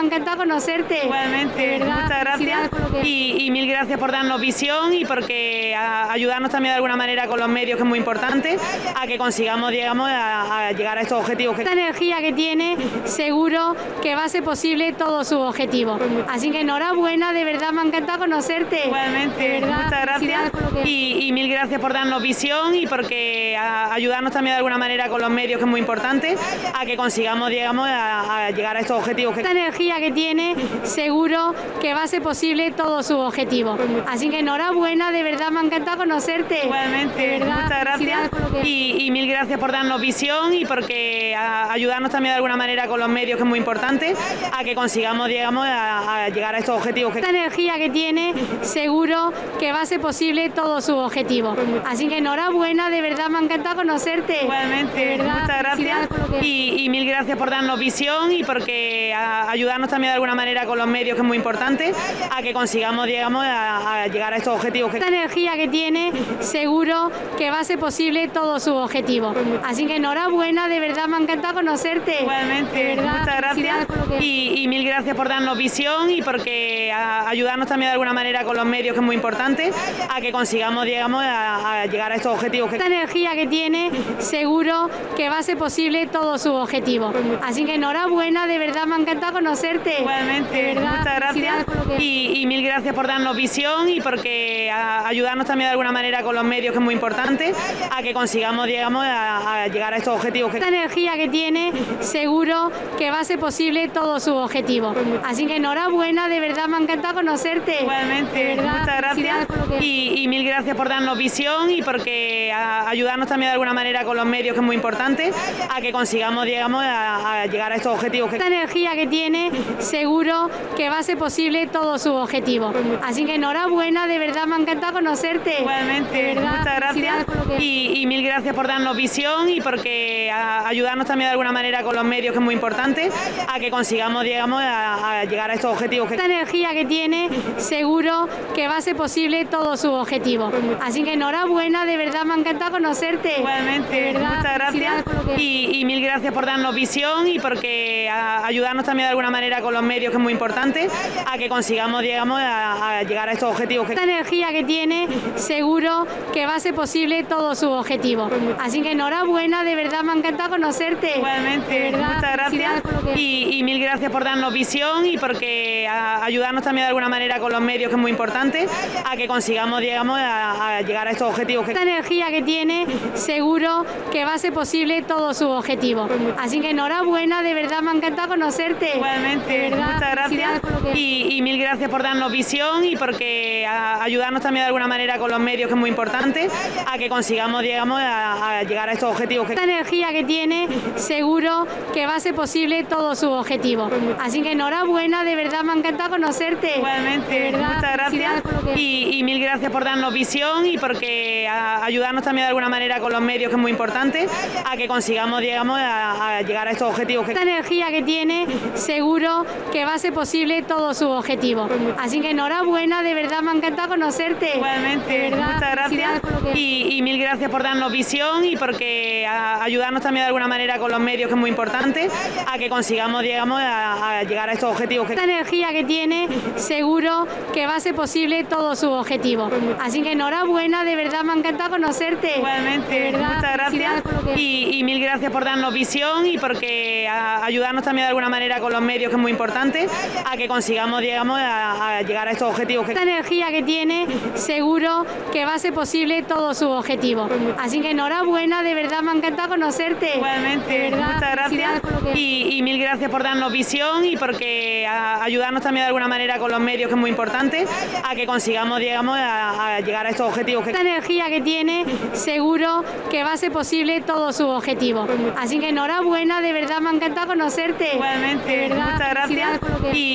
encantado conocerte. Igualmente, de verdad, muchas gracias y, y mil gracias por darnos visión y porque a, ayudarnos también de alguna manera con los medios, que es muy importante, a que consigamos, digamos, a, a llegar a estos objetivos. Esta energía que tiene, seguro que va a ser posible todos sus objetivos. Así que enhorabuena, de verdad me ha encantado conocerte. Igualmente, de verdad, muchas gracias y, y mil gracias por darnos visión y porque a, ayudarnos también de alguna manera con los medios, que es muy importante, a que consigamos, digamos, a, a llegar a estos objetivos. Esta energía que tiene, seguro que va a ser posible todos sus objetivos. Así que enhorabuena, de verdad me ha encantado conocerte. Igualmente, de verdad, muchas gracias y, y mil gracias por darnos visión y porque a, ayudarnos también de alguna manera con los medios, que es muy importante, a que consigamos, digamos, a, a llegar a estos objetivos. Esta energía que tiene, seguro que va a ser posible todos sus objetivos. Así que enhorabuena, de verdad me ha encantado conocerte. Igualmente, de verdad, muchas gracias y, y mil gracias por darnos visión y porque a, ayudarnos también de alguna manera con los medios, que es muy importante, a que consigamos, digamos, a, a llegar a estos objetivos. Esta energía que tiene, seguro que va a ser posible todos sus objetivos. Así que enhorabuena, de verdad me ha encantado conocerte. Igualmente, de verdad, muchas gracias y, y mil gracias por darnos visión y porque a, ayudarnos también de alguna manera con los medios, que es muy importante, a que consigamos, digamos, a, a llegar a estos objetivos. Esta energía que tiene, seguro que va a ser posible todos sus objetivos. Así que enhorabuena, de verdad me ha encantado conocerte. Igualmente, de verdad, muchas gracias y, y mil gracias por darnos visión y porque a, ayudarnos también de alguna manera con los medios, que es muy importante, a que consigamos, digamos, a, a llegar a estos objetivos. Esta energía que tiene, seguro que va a ser posible todos sus objetivos. Así que enhorabuena, de verdad me ha encantado conocerte. Igualmente, de verdad, muchas gracias y, y mil gracias por darnos visión y porque a, ayudarnos también de alguna manera con los medios, que es muy importante, a que consigamos, digamos, a, a llegar a estos objetivos. Esta energía que tiene, seguro que va a ser posible todos sus objetivos. Así que enhorabuena, de verdad me ha encantado conocerte. Igualmente, de verdad, muchas gracias y, y mil gracias por darnos visión y porque a, ayudarnos también de alguna manera con los medios, que es muy importante, a que consigamos, digamos, a, a llegar a estos objetivos. Esta energía que tiene, seguro que va a ser posible todos sus objetivos. Así que enhorabuena, de verdad me ha encantado conocerte. Igualmente, de verdad, muchas gracias y, y mil gracias por darnos visión y porque a, ayudarnos también de alguna manera con los medios, que es muy importante, a que consigamos, digamos, a, a llegar a estos objetivos. Esta energía que tiene, seguro que va a ser posible todos sus objetivos. Así que enhorabuena, de verdad me ha encantado conocerte. Igualmente, de verdad, muchas gracias y, y mil gracias por darnos visión y porque a, ayudarnos también de alguna manera con los medios, que es muy importante, a que consigamos, digamos, a, a llegar a estos objetivos. Esta energía que tiene, seguro que va a ser posible todos sus objetivos. Así que enhorabuena, de verdad me ha encantado conocerte. Igualmente, de verdad, muchas gracias y, y mil gracias por darnos visión y porque a, ayudarnos también de alguna manera con los medios, que es muy importante, a que consigamos, digamos, a, a llegar a estos objetivos. Esta energía que tiene, seguro que va a ser posible todos sus objetivos. Así que enhorabuena, de verdad me ha encantado conocerte. Igualmente, de verdad, muchas gracias y, y mil gracias por darnos visión y porque a, ayudarnos también de alguna manera con los medios, que es muy importante, a que consigamos, digamos, a, a llegar a estos objetivos. Esta energía que tiene, seguro que va a ser posible todos sus objetivos. Así que enhorabuena, de verdad me ha encantado conocerte. Igualmente, de verdad, muchas gracias y, y mil gracias por darnos visión y porque a, ayudarnos también de alguna manera con los medios, que es muy importante, a que consigamos, digamos, a, a llegar a estos objetivos. Esta energía que tiene, seguro que va a ser posible todos sus objetivos. Así que enhorabuena, de verdad me ha encantado conocerte. Igualmente, de verdad, muchas gracias y, y mil gracias por darnos visión y porque a, ayudarnos también de alguna manera con los medios, que es muy importante, a que consigamos, digamos, a, a llegar a estos objetivos. Esta energía que tiene, seguro que va a ser posible todos sus objetivos. Así que enhorabuena, de verdad me ha encantado conocerte. Igualmente, de verdad, muchas gracias y, y mil gracias por darnos visión y porque a, ayudarnos también de alguna manera con los medios, que es muy importante, a que consigamos, digamos, a, a llegar a estos objetivos. Esta energía que tiene, seguro que va a ser posible todos sus objetivos. Así que enhorabuena, de verdad me ha encantado conocerte. Igualmente, de verdad, muchas gracias y, y mil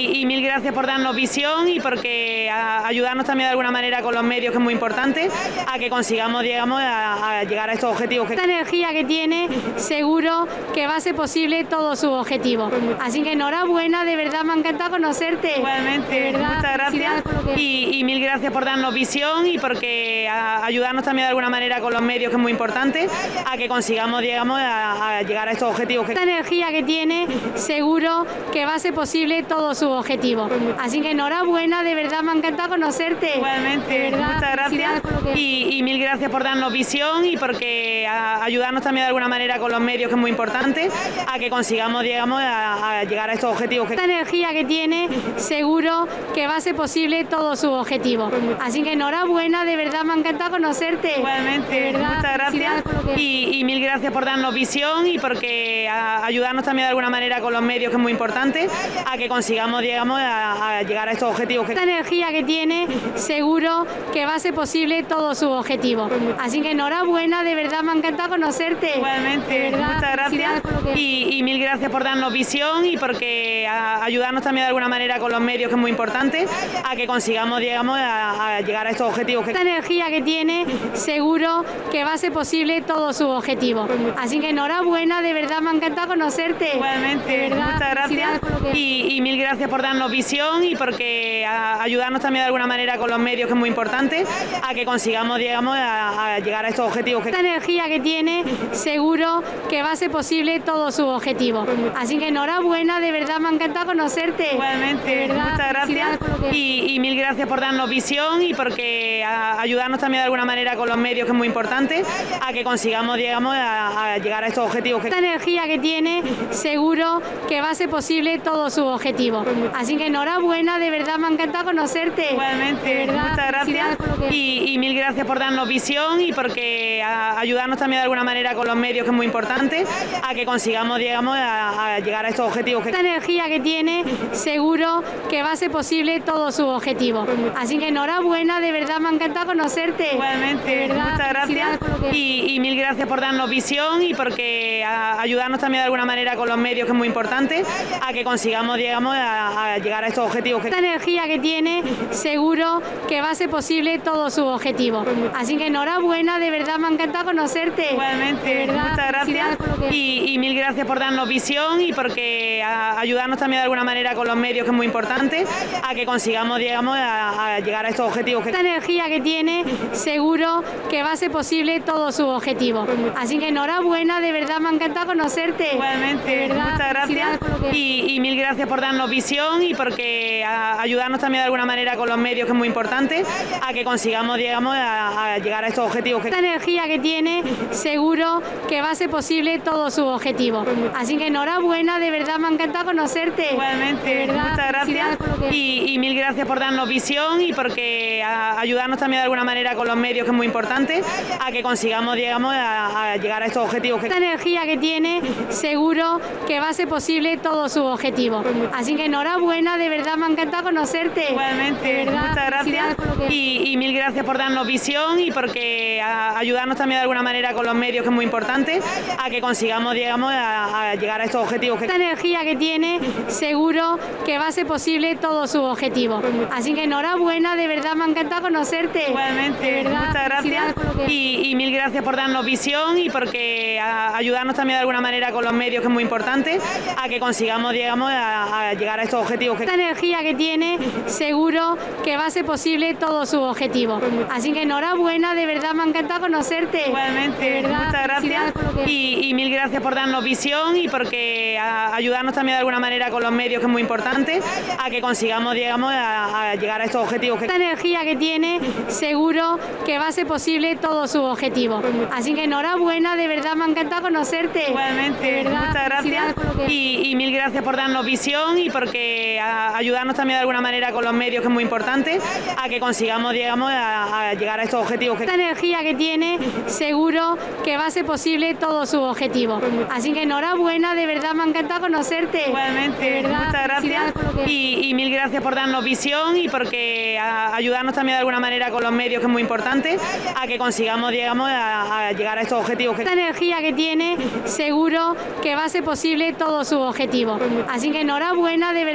gracias por darnos visión y porque a, ayudarnos también de alguna manera con los medios, que es muy importante, a que consigamos, digamos, a, a llegar a estos objetivos. Que... Esta energía que tiene, seguro que va a ser posible todos sus objetivos. Así que enhorabuena, de verdad me ha encantado conocerte. Igualmente, de verdad, muchas gracias que... y, y mil gracias por darnos visión y porque a, ayudarnos también de alguna manera con los medios, que es muy importante, a que consigamos, digamos, a, a llegar a estos objetivos. Que... Esta energía que tiene, seguro que va a ser posible todos sus objetivos. Así que enhorabuena, de verdad me ha encantado conocerte. Igualmente, de verdad, muchas gracias que... y, y mil gracias por darnos visión y porque a, ayudarnos también de alguna manera con los medios, que es muy importante, a que consigamos, digamos, a, a llegar a estos objetivos. Que... Esta energía que tiene, seguro que va a ser posible todos sus objetivos. Así que enhorabuena, de verdad me ha encantado conocerte. Igualmente, de verdad, muchas gracias que... y, y mil gracias por darnos visión y porque a, ayudarnos también de alguna manera con los medios, que es muy importante, a que consigamos, digamos, a, a llegar a estos objetivos. Que... Esta energía que tiene, seguro que va a ser posible todos sus objetivos. Así que enhorabuena, de verdad me ha encantado conocerte. Igualmente, de verdad, muchas gracias que... y, y mil gracias por darnos visión y porque a, ayudarnos también de alguna manera con los medios, que es muy importante, a que consigamos, digamos, a, a llegar a estos objetivos. Que... Esta energía que tiene, seguro que va a ser posible todos sus objetivos. Así que enhorabuena, de verdad me ha encantado conocerte. Igualmente, de verdad, muchas gracias que... y, y mil gracias por darnos visión y porque a, ayudarnos también de alguna manera con los medios, que es muy importante, a que consigamos, digamos, a, a llegar a estos objetivos. Que... Esta energía que tiene, seguro que va a ser posible todos sus objetivos. Así que enhorabuena, de verdad me ha encantado conocerte. Igualmente, de verdad, muchas gracias que... y, y mil gracias por darnos visión y porque a, ayudarnos también de alguna manera con los medios, que es muy importante, a que consigamos, digamos, a, a llegar a estos objetivos. Que... Esta energía que tiene, seguro que va a ser posible todos sus objetivos. Así que enhorabuena, de verdad me ha encantado conocerte. Igualmente, de verdad, muchas gracias que... y, y mil gracias por darnos visión y porque a, ayudarnos también de alguna manera con los medios, que es muy importante, a que consigamos, digamos, a, a llegar a estos objetivos. Que... Esta energía que tiene, seguro que va a ser posible todos sus objetivos. Así que enhorabuena, de verdad me ha encantado conocerte. Igualmente, de verdad, muchas gracias que... y, y mil gracias por darnos visión y porque a, ayudarnos también de alguna manera con los medios, que es muy importante, a que consigamos, digamos, a, a llegar a estos objetivos. Que... Esta energía que tiene, seguro que va a ser posible todos sus objetivos. Así que enhorabuena, de verdad me ha encantado conocerte. Igualmente, de verdad, muchas gracias que... y, y mil gracias por darnos visión y porque a, ayudarnos también de alguna manera con los medios, que es muy importante, a que consigamos, digamos, a, a llegar a estos objetivos. Que... Esta energía que tiene, seguro que va a ser posible todos sus objetivos. Así que enhorabuena, de verdad me ha encantado conocerte. Igualmente, de verdad, muchas gracias que... y, y mil gracias por darnos visión y porque a, ayudarnos también de alguna manera con los medios, que es muy importante, a que consigamos, digamos, a, a llegar a estos objetivos. Que... Esta energía que tiene, seguro que va a ser posible todos sus objetivos. Así que enhorabuena, de verdad me ha encantado conocerte. Igualmente, de verdad, muchas gracias que... y, y mil gracias por darnos visión y porque a, ayudarnos también de alguna manera con los medios, que es muy importante, a que consigamos, digamos, a, a llegar a estos objetivos. Que... Esta energía que tiene, seguro que va a ser posible todos sus objetivos. Así que enhorabuena, de verdad me ha encantado conocerte. Igualmente, de verdad, muchas gracias que... y, y mil gracias por darnos visión y porque a, ayudarnos también de alguna manera con los medios, que es muy importante, a que consigamos, digamos, a, a llegar a estos objetivos. Que... Esta energía que tiene, seguro que va a ser posible todos sus objetivos. Así que enhorabuena, de verdad me ha encantado conocerte. Igualmente, de verdad, muchas gracias que... y, y mil gracias por darnos visión y porque a, ayudarnos también de alguna manera con los medios, que es muy importante, a que consigamos, digamos, a, a llegar a estos objetivos. Que... Esta energía que tiene, seguro que va a ser posible todos sus objetivos. Así que enhorabuena, de verdad me ha encantado conocerte. Igualmente, de verdad, muchas gracias que... y, y mil gracias por darnos visión y porque a, ayudarnos también de alguna manera con los medios, que es muy importante, a que consigamos, digamos, a, a llegar a estos objetivos. Que... Esta energía que tiene, seguro que va a ser posible todos sus objetivos. Así que enhorabuena, de verdad me ha encantado conocerte. Igualmente, de verdad, muchas gracias que... y, y mil gracias por darnos visión y porque a, ayudarnos también de alguna manera con los medios, que es muy importante, a que consigamos, digamos, a, a llegar a estos objetivos. Que... Esta energía que tiene, seguro que va a ser posible todos sus objetivos. Así que enhorabuena, de verdad me ha encantado conocerte. Igualmente, de verdad, muchas gracias que... y, y mil gracias por darnos visión y porque a, ayudarnos también de alguna manera con los medios, que es muy importante, a que consigamos, digamos, a, a llegar a estos objetivos. Que... Esta energía que tiene, seguro que va a ser posible todos sus objetivos. Así que enhorabuena, de verdad me ha encantado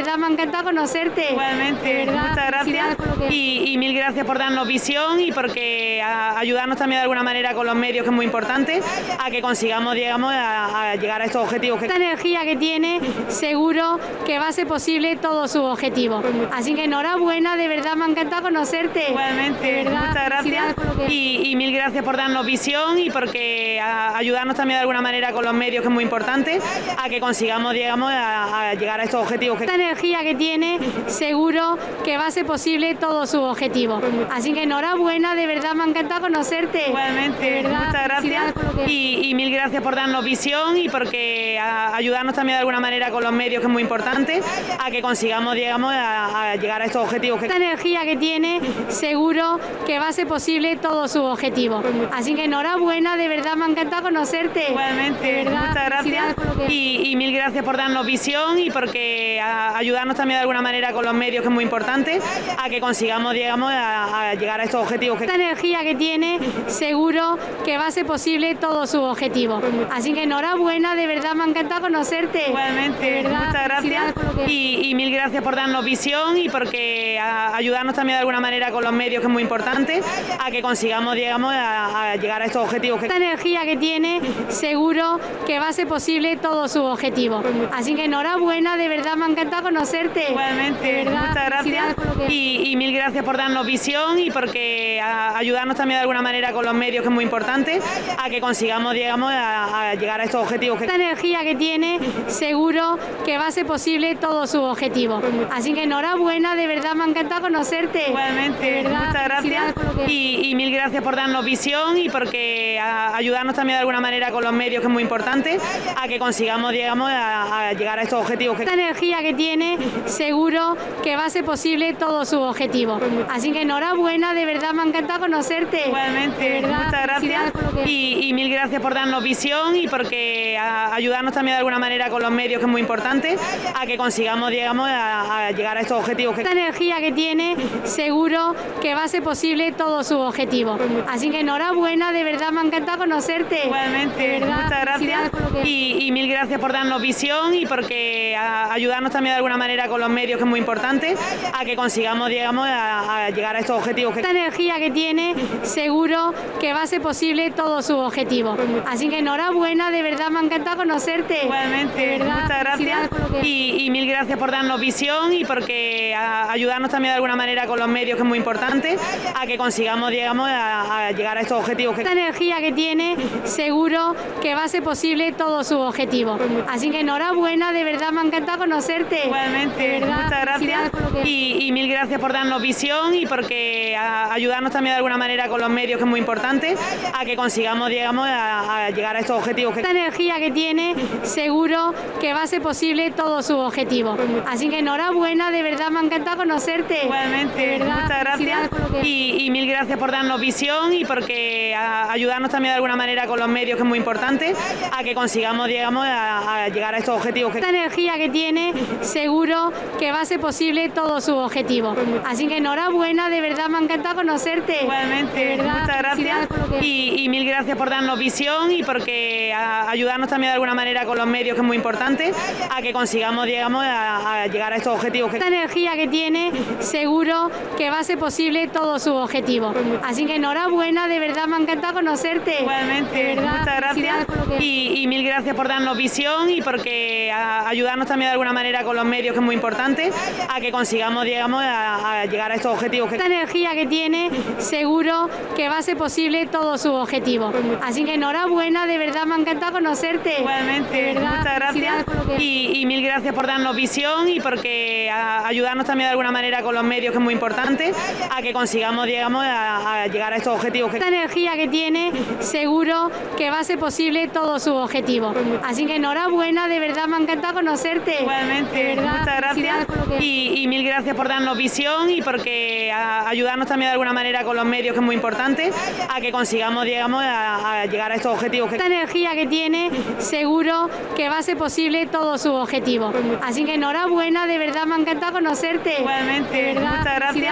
encantado conocerte. Igualmente, de verdad, muchas gracias y, y mil gracias por darnos visión y porque a, ayudarnos también de alguna manera con los medios, que es muy importante, a que consigamos, digamos, a, a llegar a estos objetivos. Que... Esta energía que tiene, seguro que va a ser posible todos sus objetivos. Así que enhorabuena, de verdad me ha encantado conocerte. Igualmente, de verdad, muchas gracias que... y, y mil gracias por darnos visión y porque a, ayudarnos también de alguna manera con los medios, que es muy importante, a que consigamos, digamos, a, a llegar a estos objetivos. Que... Esta energía que tiene, seguro que va a ser posible todos sus objetivos. Así que enhorabuena, de verdad me ha encantado conocerte. Igualmente, de verdad, muchas gracias que... y, y mil gracias por darnos visión y porque a, ayudarnos también de alguna manera con los medios, que es muy importante, a que consigamos, digamos, a, a llegar a estos objetivos. Que... Esta energía que tiene, seguro que va a ser posible todos sus objetivos. Así que enhorabuena, de verdad me ha encantado conocerte. Igualmente, de verdad, muchas gracias que... y, y mil gracias por darnos visión y porque a, ayudarnos también de alguna manera con los medios, que es muy importante, a que consigamos, digamos, a, a llegar a estos objetivos. Que... Esta energía que tiene, seguro que va a ser posible todos sus objetivos. Así que enhorabuena, de verdad me ha encantado conocerte. Igualmente, de verdad, muchas gracias que... y, y mil gracias por darnos visión y porque a, ayudarnos también de alguna manera con los medios, que es muy importante, a que consigamos, digamos, a, a llegar a estos objetivos. Que... Esta energía que tiene, seguro que va a ser posible todos sus objetivos. Así que enhorabuena, de verdad me ha encantado conocerte. Igualmente, de verdad, muchas gracias que... y, y mil gracias por darnos visión y porque a, ayudarnos también de alguna manera con los medios, que es muy importante, a que consigamos, digamos, a, a llegar a estos objetivos. Que... Esta energía que tiene, seguro que va a ser posible todos sus objetivos. Así que enhorabuena, de verdad me ha encantado conocerte. Igualmente, de verdad, muchas gracias que... y, y mil gracias por darnos visión y porque a, ayudarnos también de alguna manera con los medios, que es muy importante, a que consigamos, digamos, a, a llegar a estos objetivos. Que... Esta energía que tiene, seguro que va a ser posible todos sus objetivos. Así que enhorabuena, de verdad me ha encantado conocerte. Igualmente, de verdad, muchas gracias que... y, y mil gracias por darnos visión y porque a, ayudarnos también de alguna manera con los medios, que es muy importante, a que consigamos, digamos, a, a llegar a estos objetivos. Que... Esta energía que tiene, seguro que va a ser posible todos sus objetivos. Así que enhorabuena, de verdad me ha encantado conocerte. Igualmente, de verdad, muchas gracias que... y, y mil gracias por darnos visión y porque a, ayudarnos también de alguna manera con los medios, que es muy importante, a que consigamos, digamos, a, a llegar a estos objetivos. Que... Esta energía que tiene, seguro que va a ser posible todos sus objetivos. Así que enhorabuena, de verdad me ha encantado conocerte. Igualmente, de verdad, muchas gracias que... y, y mil gracias por darnos visión y porque a, ayudarnos también de alguna manera con los medios, que es muy importante, a que consigamos, digamos, a, a llegar a estos objetivos. Que... Esta energía que tiene, seguro que va a ser posible todos sus objetivos. Así que enhorabuena, de verdad me ha encantado conocerte. Igualmente, de verdad, muchas gracias que... y, y mil gracias por darnos visión y porque a, ayudarnos también de alguna manera con los medios, que es muy importante, a que consigamos, digamos, a, a llegar a estos objetivos. Que... Esta energía que tiene, seguro que va a ser posible todos sus objetivos. Así que enhorabuena, de verdad me ha encantado conocerte. Igualmente, de verdad, muchas gracias que... y, y mil gracias por darnos visión y porque a, ayudarnos también de alguna manera con los medios, que es muy importante, a que consigamos, digamos, a, a llegar a estos objetivos. Que... Esta energía que tiene, seguro que va a ser posible todos sus objetivos. Así que enhorabuena, de verdad me ha encantado conocerte. Igualmente, de verdad, muchas gracias que... y, y mil gracias por darnos visión y porque a, ayudarnos también de alguna manera con los medios, que es muy importante, a que consigamos, digamos, a, a llegar a estos objetivos. Que... Esta energía que tiene, seguro que va a ser posible todos sus objetivos. Así que enhorabuena, de verdad me ha encantado conocerte. Igualmente, de verdad, muchas gracias que... y, y mil gracias por darnos visión y porque a, ayudarnos también de alguna manera con los medios, que es muy importante, a que consigamos, digamos, a, a llegar a estos objetivos. Que... Esta energía que tiene, seguro que va a ser posible todos sus objetivos. Así que enhorabuena, de verdad me ha encantado conocerte. Igualmente, de verdad, muchas gracias que... y, y mil gracias por darnos visión y porque a, ayudarnos también de alguna manera con los medios, que es muy importante, a que consigamos, digamos, a, a llegar a estos objetivos. Que... Esta energía que tiene, seguro que va a ser posible todos sus objetivos. Así que enhorabuena, de verdad me ha encantado conocerte. Igualmente, de verdad, muchas gracias que... y, y mil gracias por darnos visión y porque a, ayudarnos también de alguna manera con los medios, que es muy importante, a que consigamos, digamos, a, a llegar a estos objetivos. Que... Esta energía que tiene, seguro que va a ser posible todos sus objetivos. Así que enhorabuena, de verdad me ha encantado conocerte. Igualmente, de verdad, muchas gracias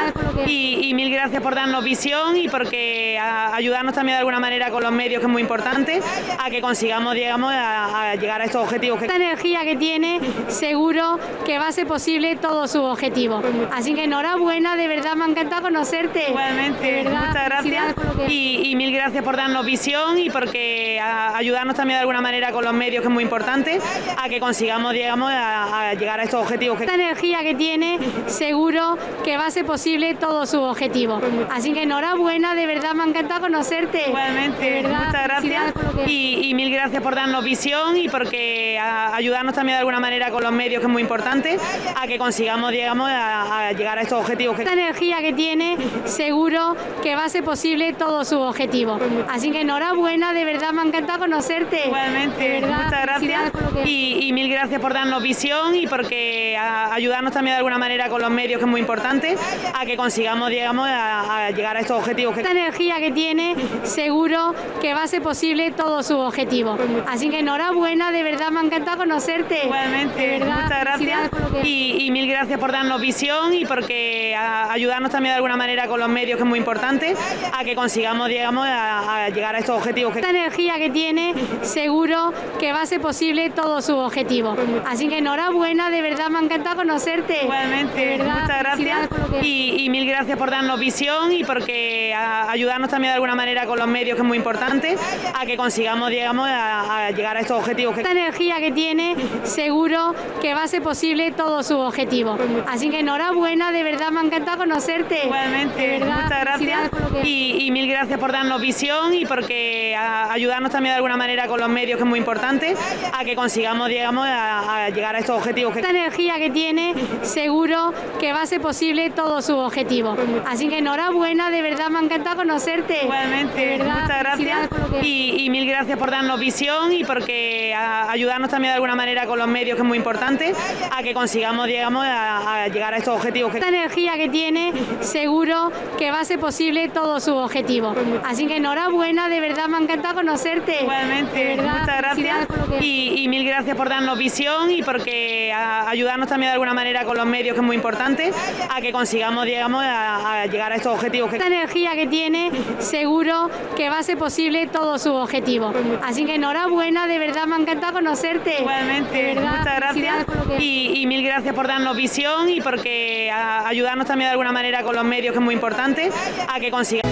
y, y mil gracias por darnos visión y porque a, ayudarnos también de alguna manera con los medios, que es muy importante, a que consigamos, digamos, a, a llegar a estos objetivos. Esta energía que tiene, seguro que va a ser posible todos sus objetivos. Así que enhorabuena, de verdad me ha encantado conocerte. Igualmente, muchas gracias y, y mil gracias por darnos visión y porque a, ayudarnos también de alguna manera con los medios, que es muy importante, a que consigamos, digamos, a, a llegar a estos objetivos. Esta energía que tiene, seguro que va a ser posible todos sus objetivos. Así que enhorabuena, de verdad me ha encantado conocerte. Igualmente, de verdad, muchas gracias y, y mil gracias por darnos visión y porque a, ayudarnos también de alguna manera con los medios, que es muy importante, a que consigamos, digamos, a, a llegar a estos objetivos. Esta energía que tiene, seguro que va a ser posible todos sus objetivos. Así que enhorabuena, de verdad me ha encantado conocerte. Igualmente, de verdad, muchas gracias y, y mil gracias por darnos visión y porque a, ayudarnos también de alguna manera con los medios, que es muy importante, a que consigamos, digamos, a, a llegar a estos objetivos. Esta energía que tiene, seguro que va a ser posible todos sus objetivos. Así que enhorabuena, de verdad me ha encantado conocerte. Igualmente, de verdad, muchas gracias y, y mil gracias por darnos visión y porque a, ayudarnos también de alguna manera con los medios, que es muy importante, a que consigamos, digamos, a, a llegar a estos objetivos. Esta energía que tiene, seguro que va a ser posible todos sus objetivos. Así que enhorabuena, de verdad me ha encantado conocerte. Igualmente, de verdad, muchas gracias y, y mil gracias por darnos visión y porque a, ayudarnos también de alguna manera con los medios, que es muy importante, a que consigamos, digamos, a, a llegar a estos objetivos. Esta energía que tiene, seguro que va a ser posible todos sus objetivos. Así que enhorabuena, de verdad me ha encantado conocerte. Igualmente, de verdad, muchas gracias y, y mil gracias por darnos visión y porque a, ayudarnos también de alguna manera con los medios, que es muy importante, a que consigamos, digamos, a, a llegar a estos objetivos. Esta energía que tiene, seguro que va a ser posible todos sus objetivos. Así que enhorabuena, de verdad me ha encantado conocerte. Igualmente, de verdad, muchas gracias y, y mil gracias por darnos visión y porque a, ayudarnos también de alguna manera con los medios, que es muy importante, a que consigamos, digamos, a, a llegar a estos objetivos. Esta energía que tiene, seguro que va a ser posible todos sus objetivos. Así que enhorabuena, de verdad me ha encantado conocerte. Igualmente, de verdad, muchas gracias y, y mil gracias por darnos visión y porque a, ayudarnos también de alguna manera con los medios, que es muy importante, a que consigamos, digamos, a, a llegar a estos objetivos. Esta energía que tiene, seguro que va a ser posible todos sus objetivos. Así que enhorabuena, de verdad me ha encantado conocerte. Igualmente, de verdad, muchas gracias y, y mil gracias por darnos visión y porque a, ayudarnos también de alguna manera con los medios, que es muy importante, a que consigamos.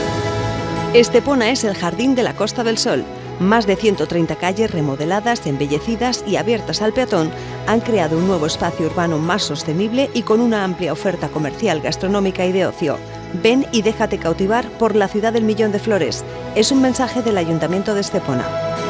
Estepona es el jardín de la Costa del Sol. Más de ciento treinta calles remodeladas, embellecidas y abiertas al peatón han creado un nuevo espacio urbano más sostenible y con una amplia oferta comercial, gastronómica y de ocio. Ven y déjate cautivar por la ciudad del millón de flores. Es un mensaje del Ayuntamiento de Estepona.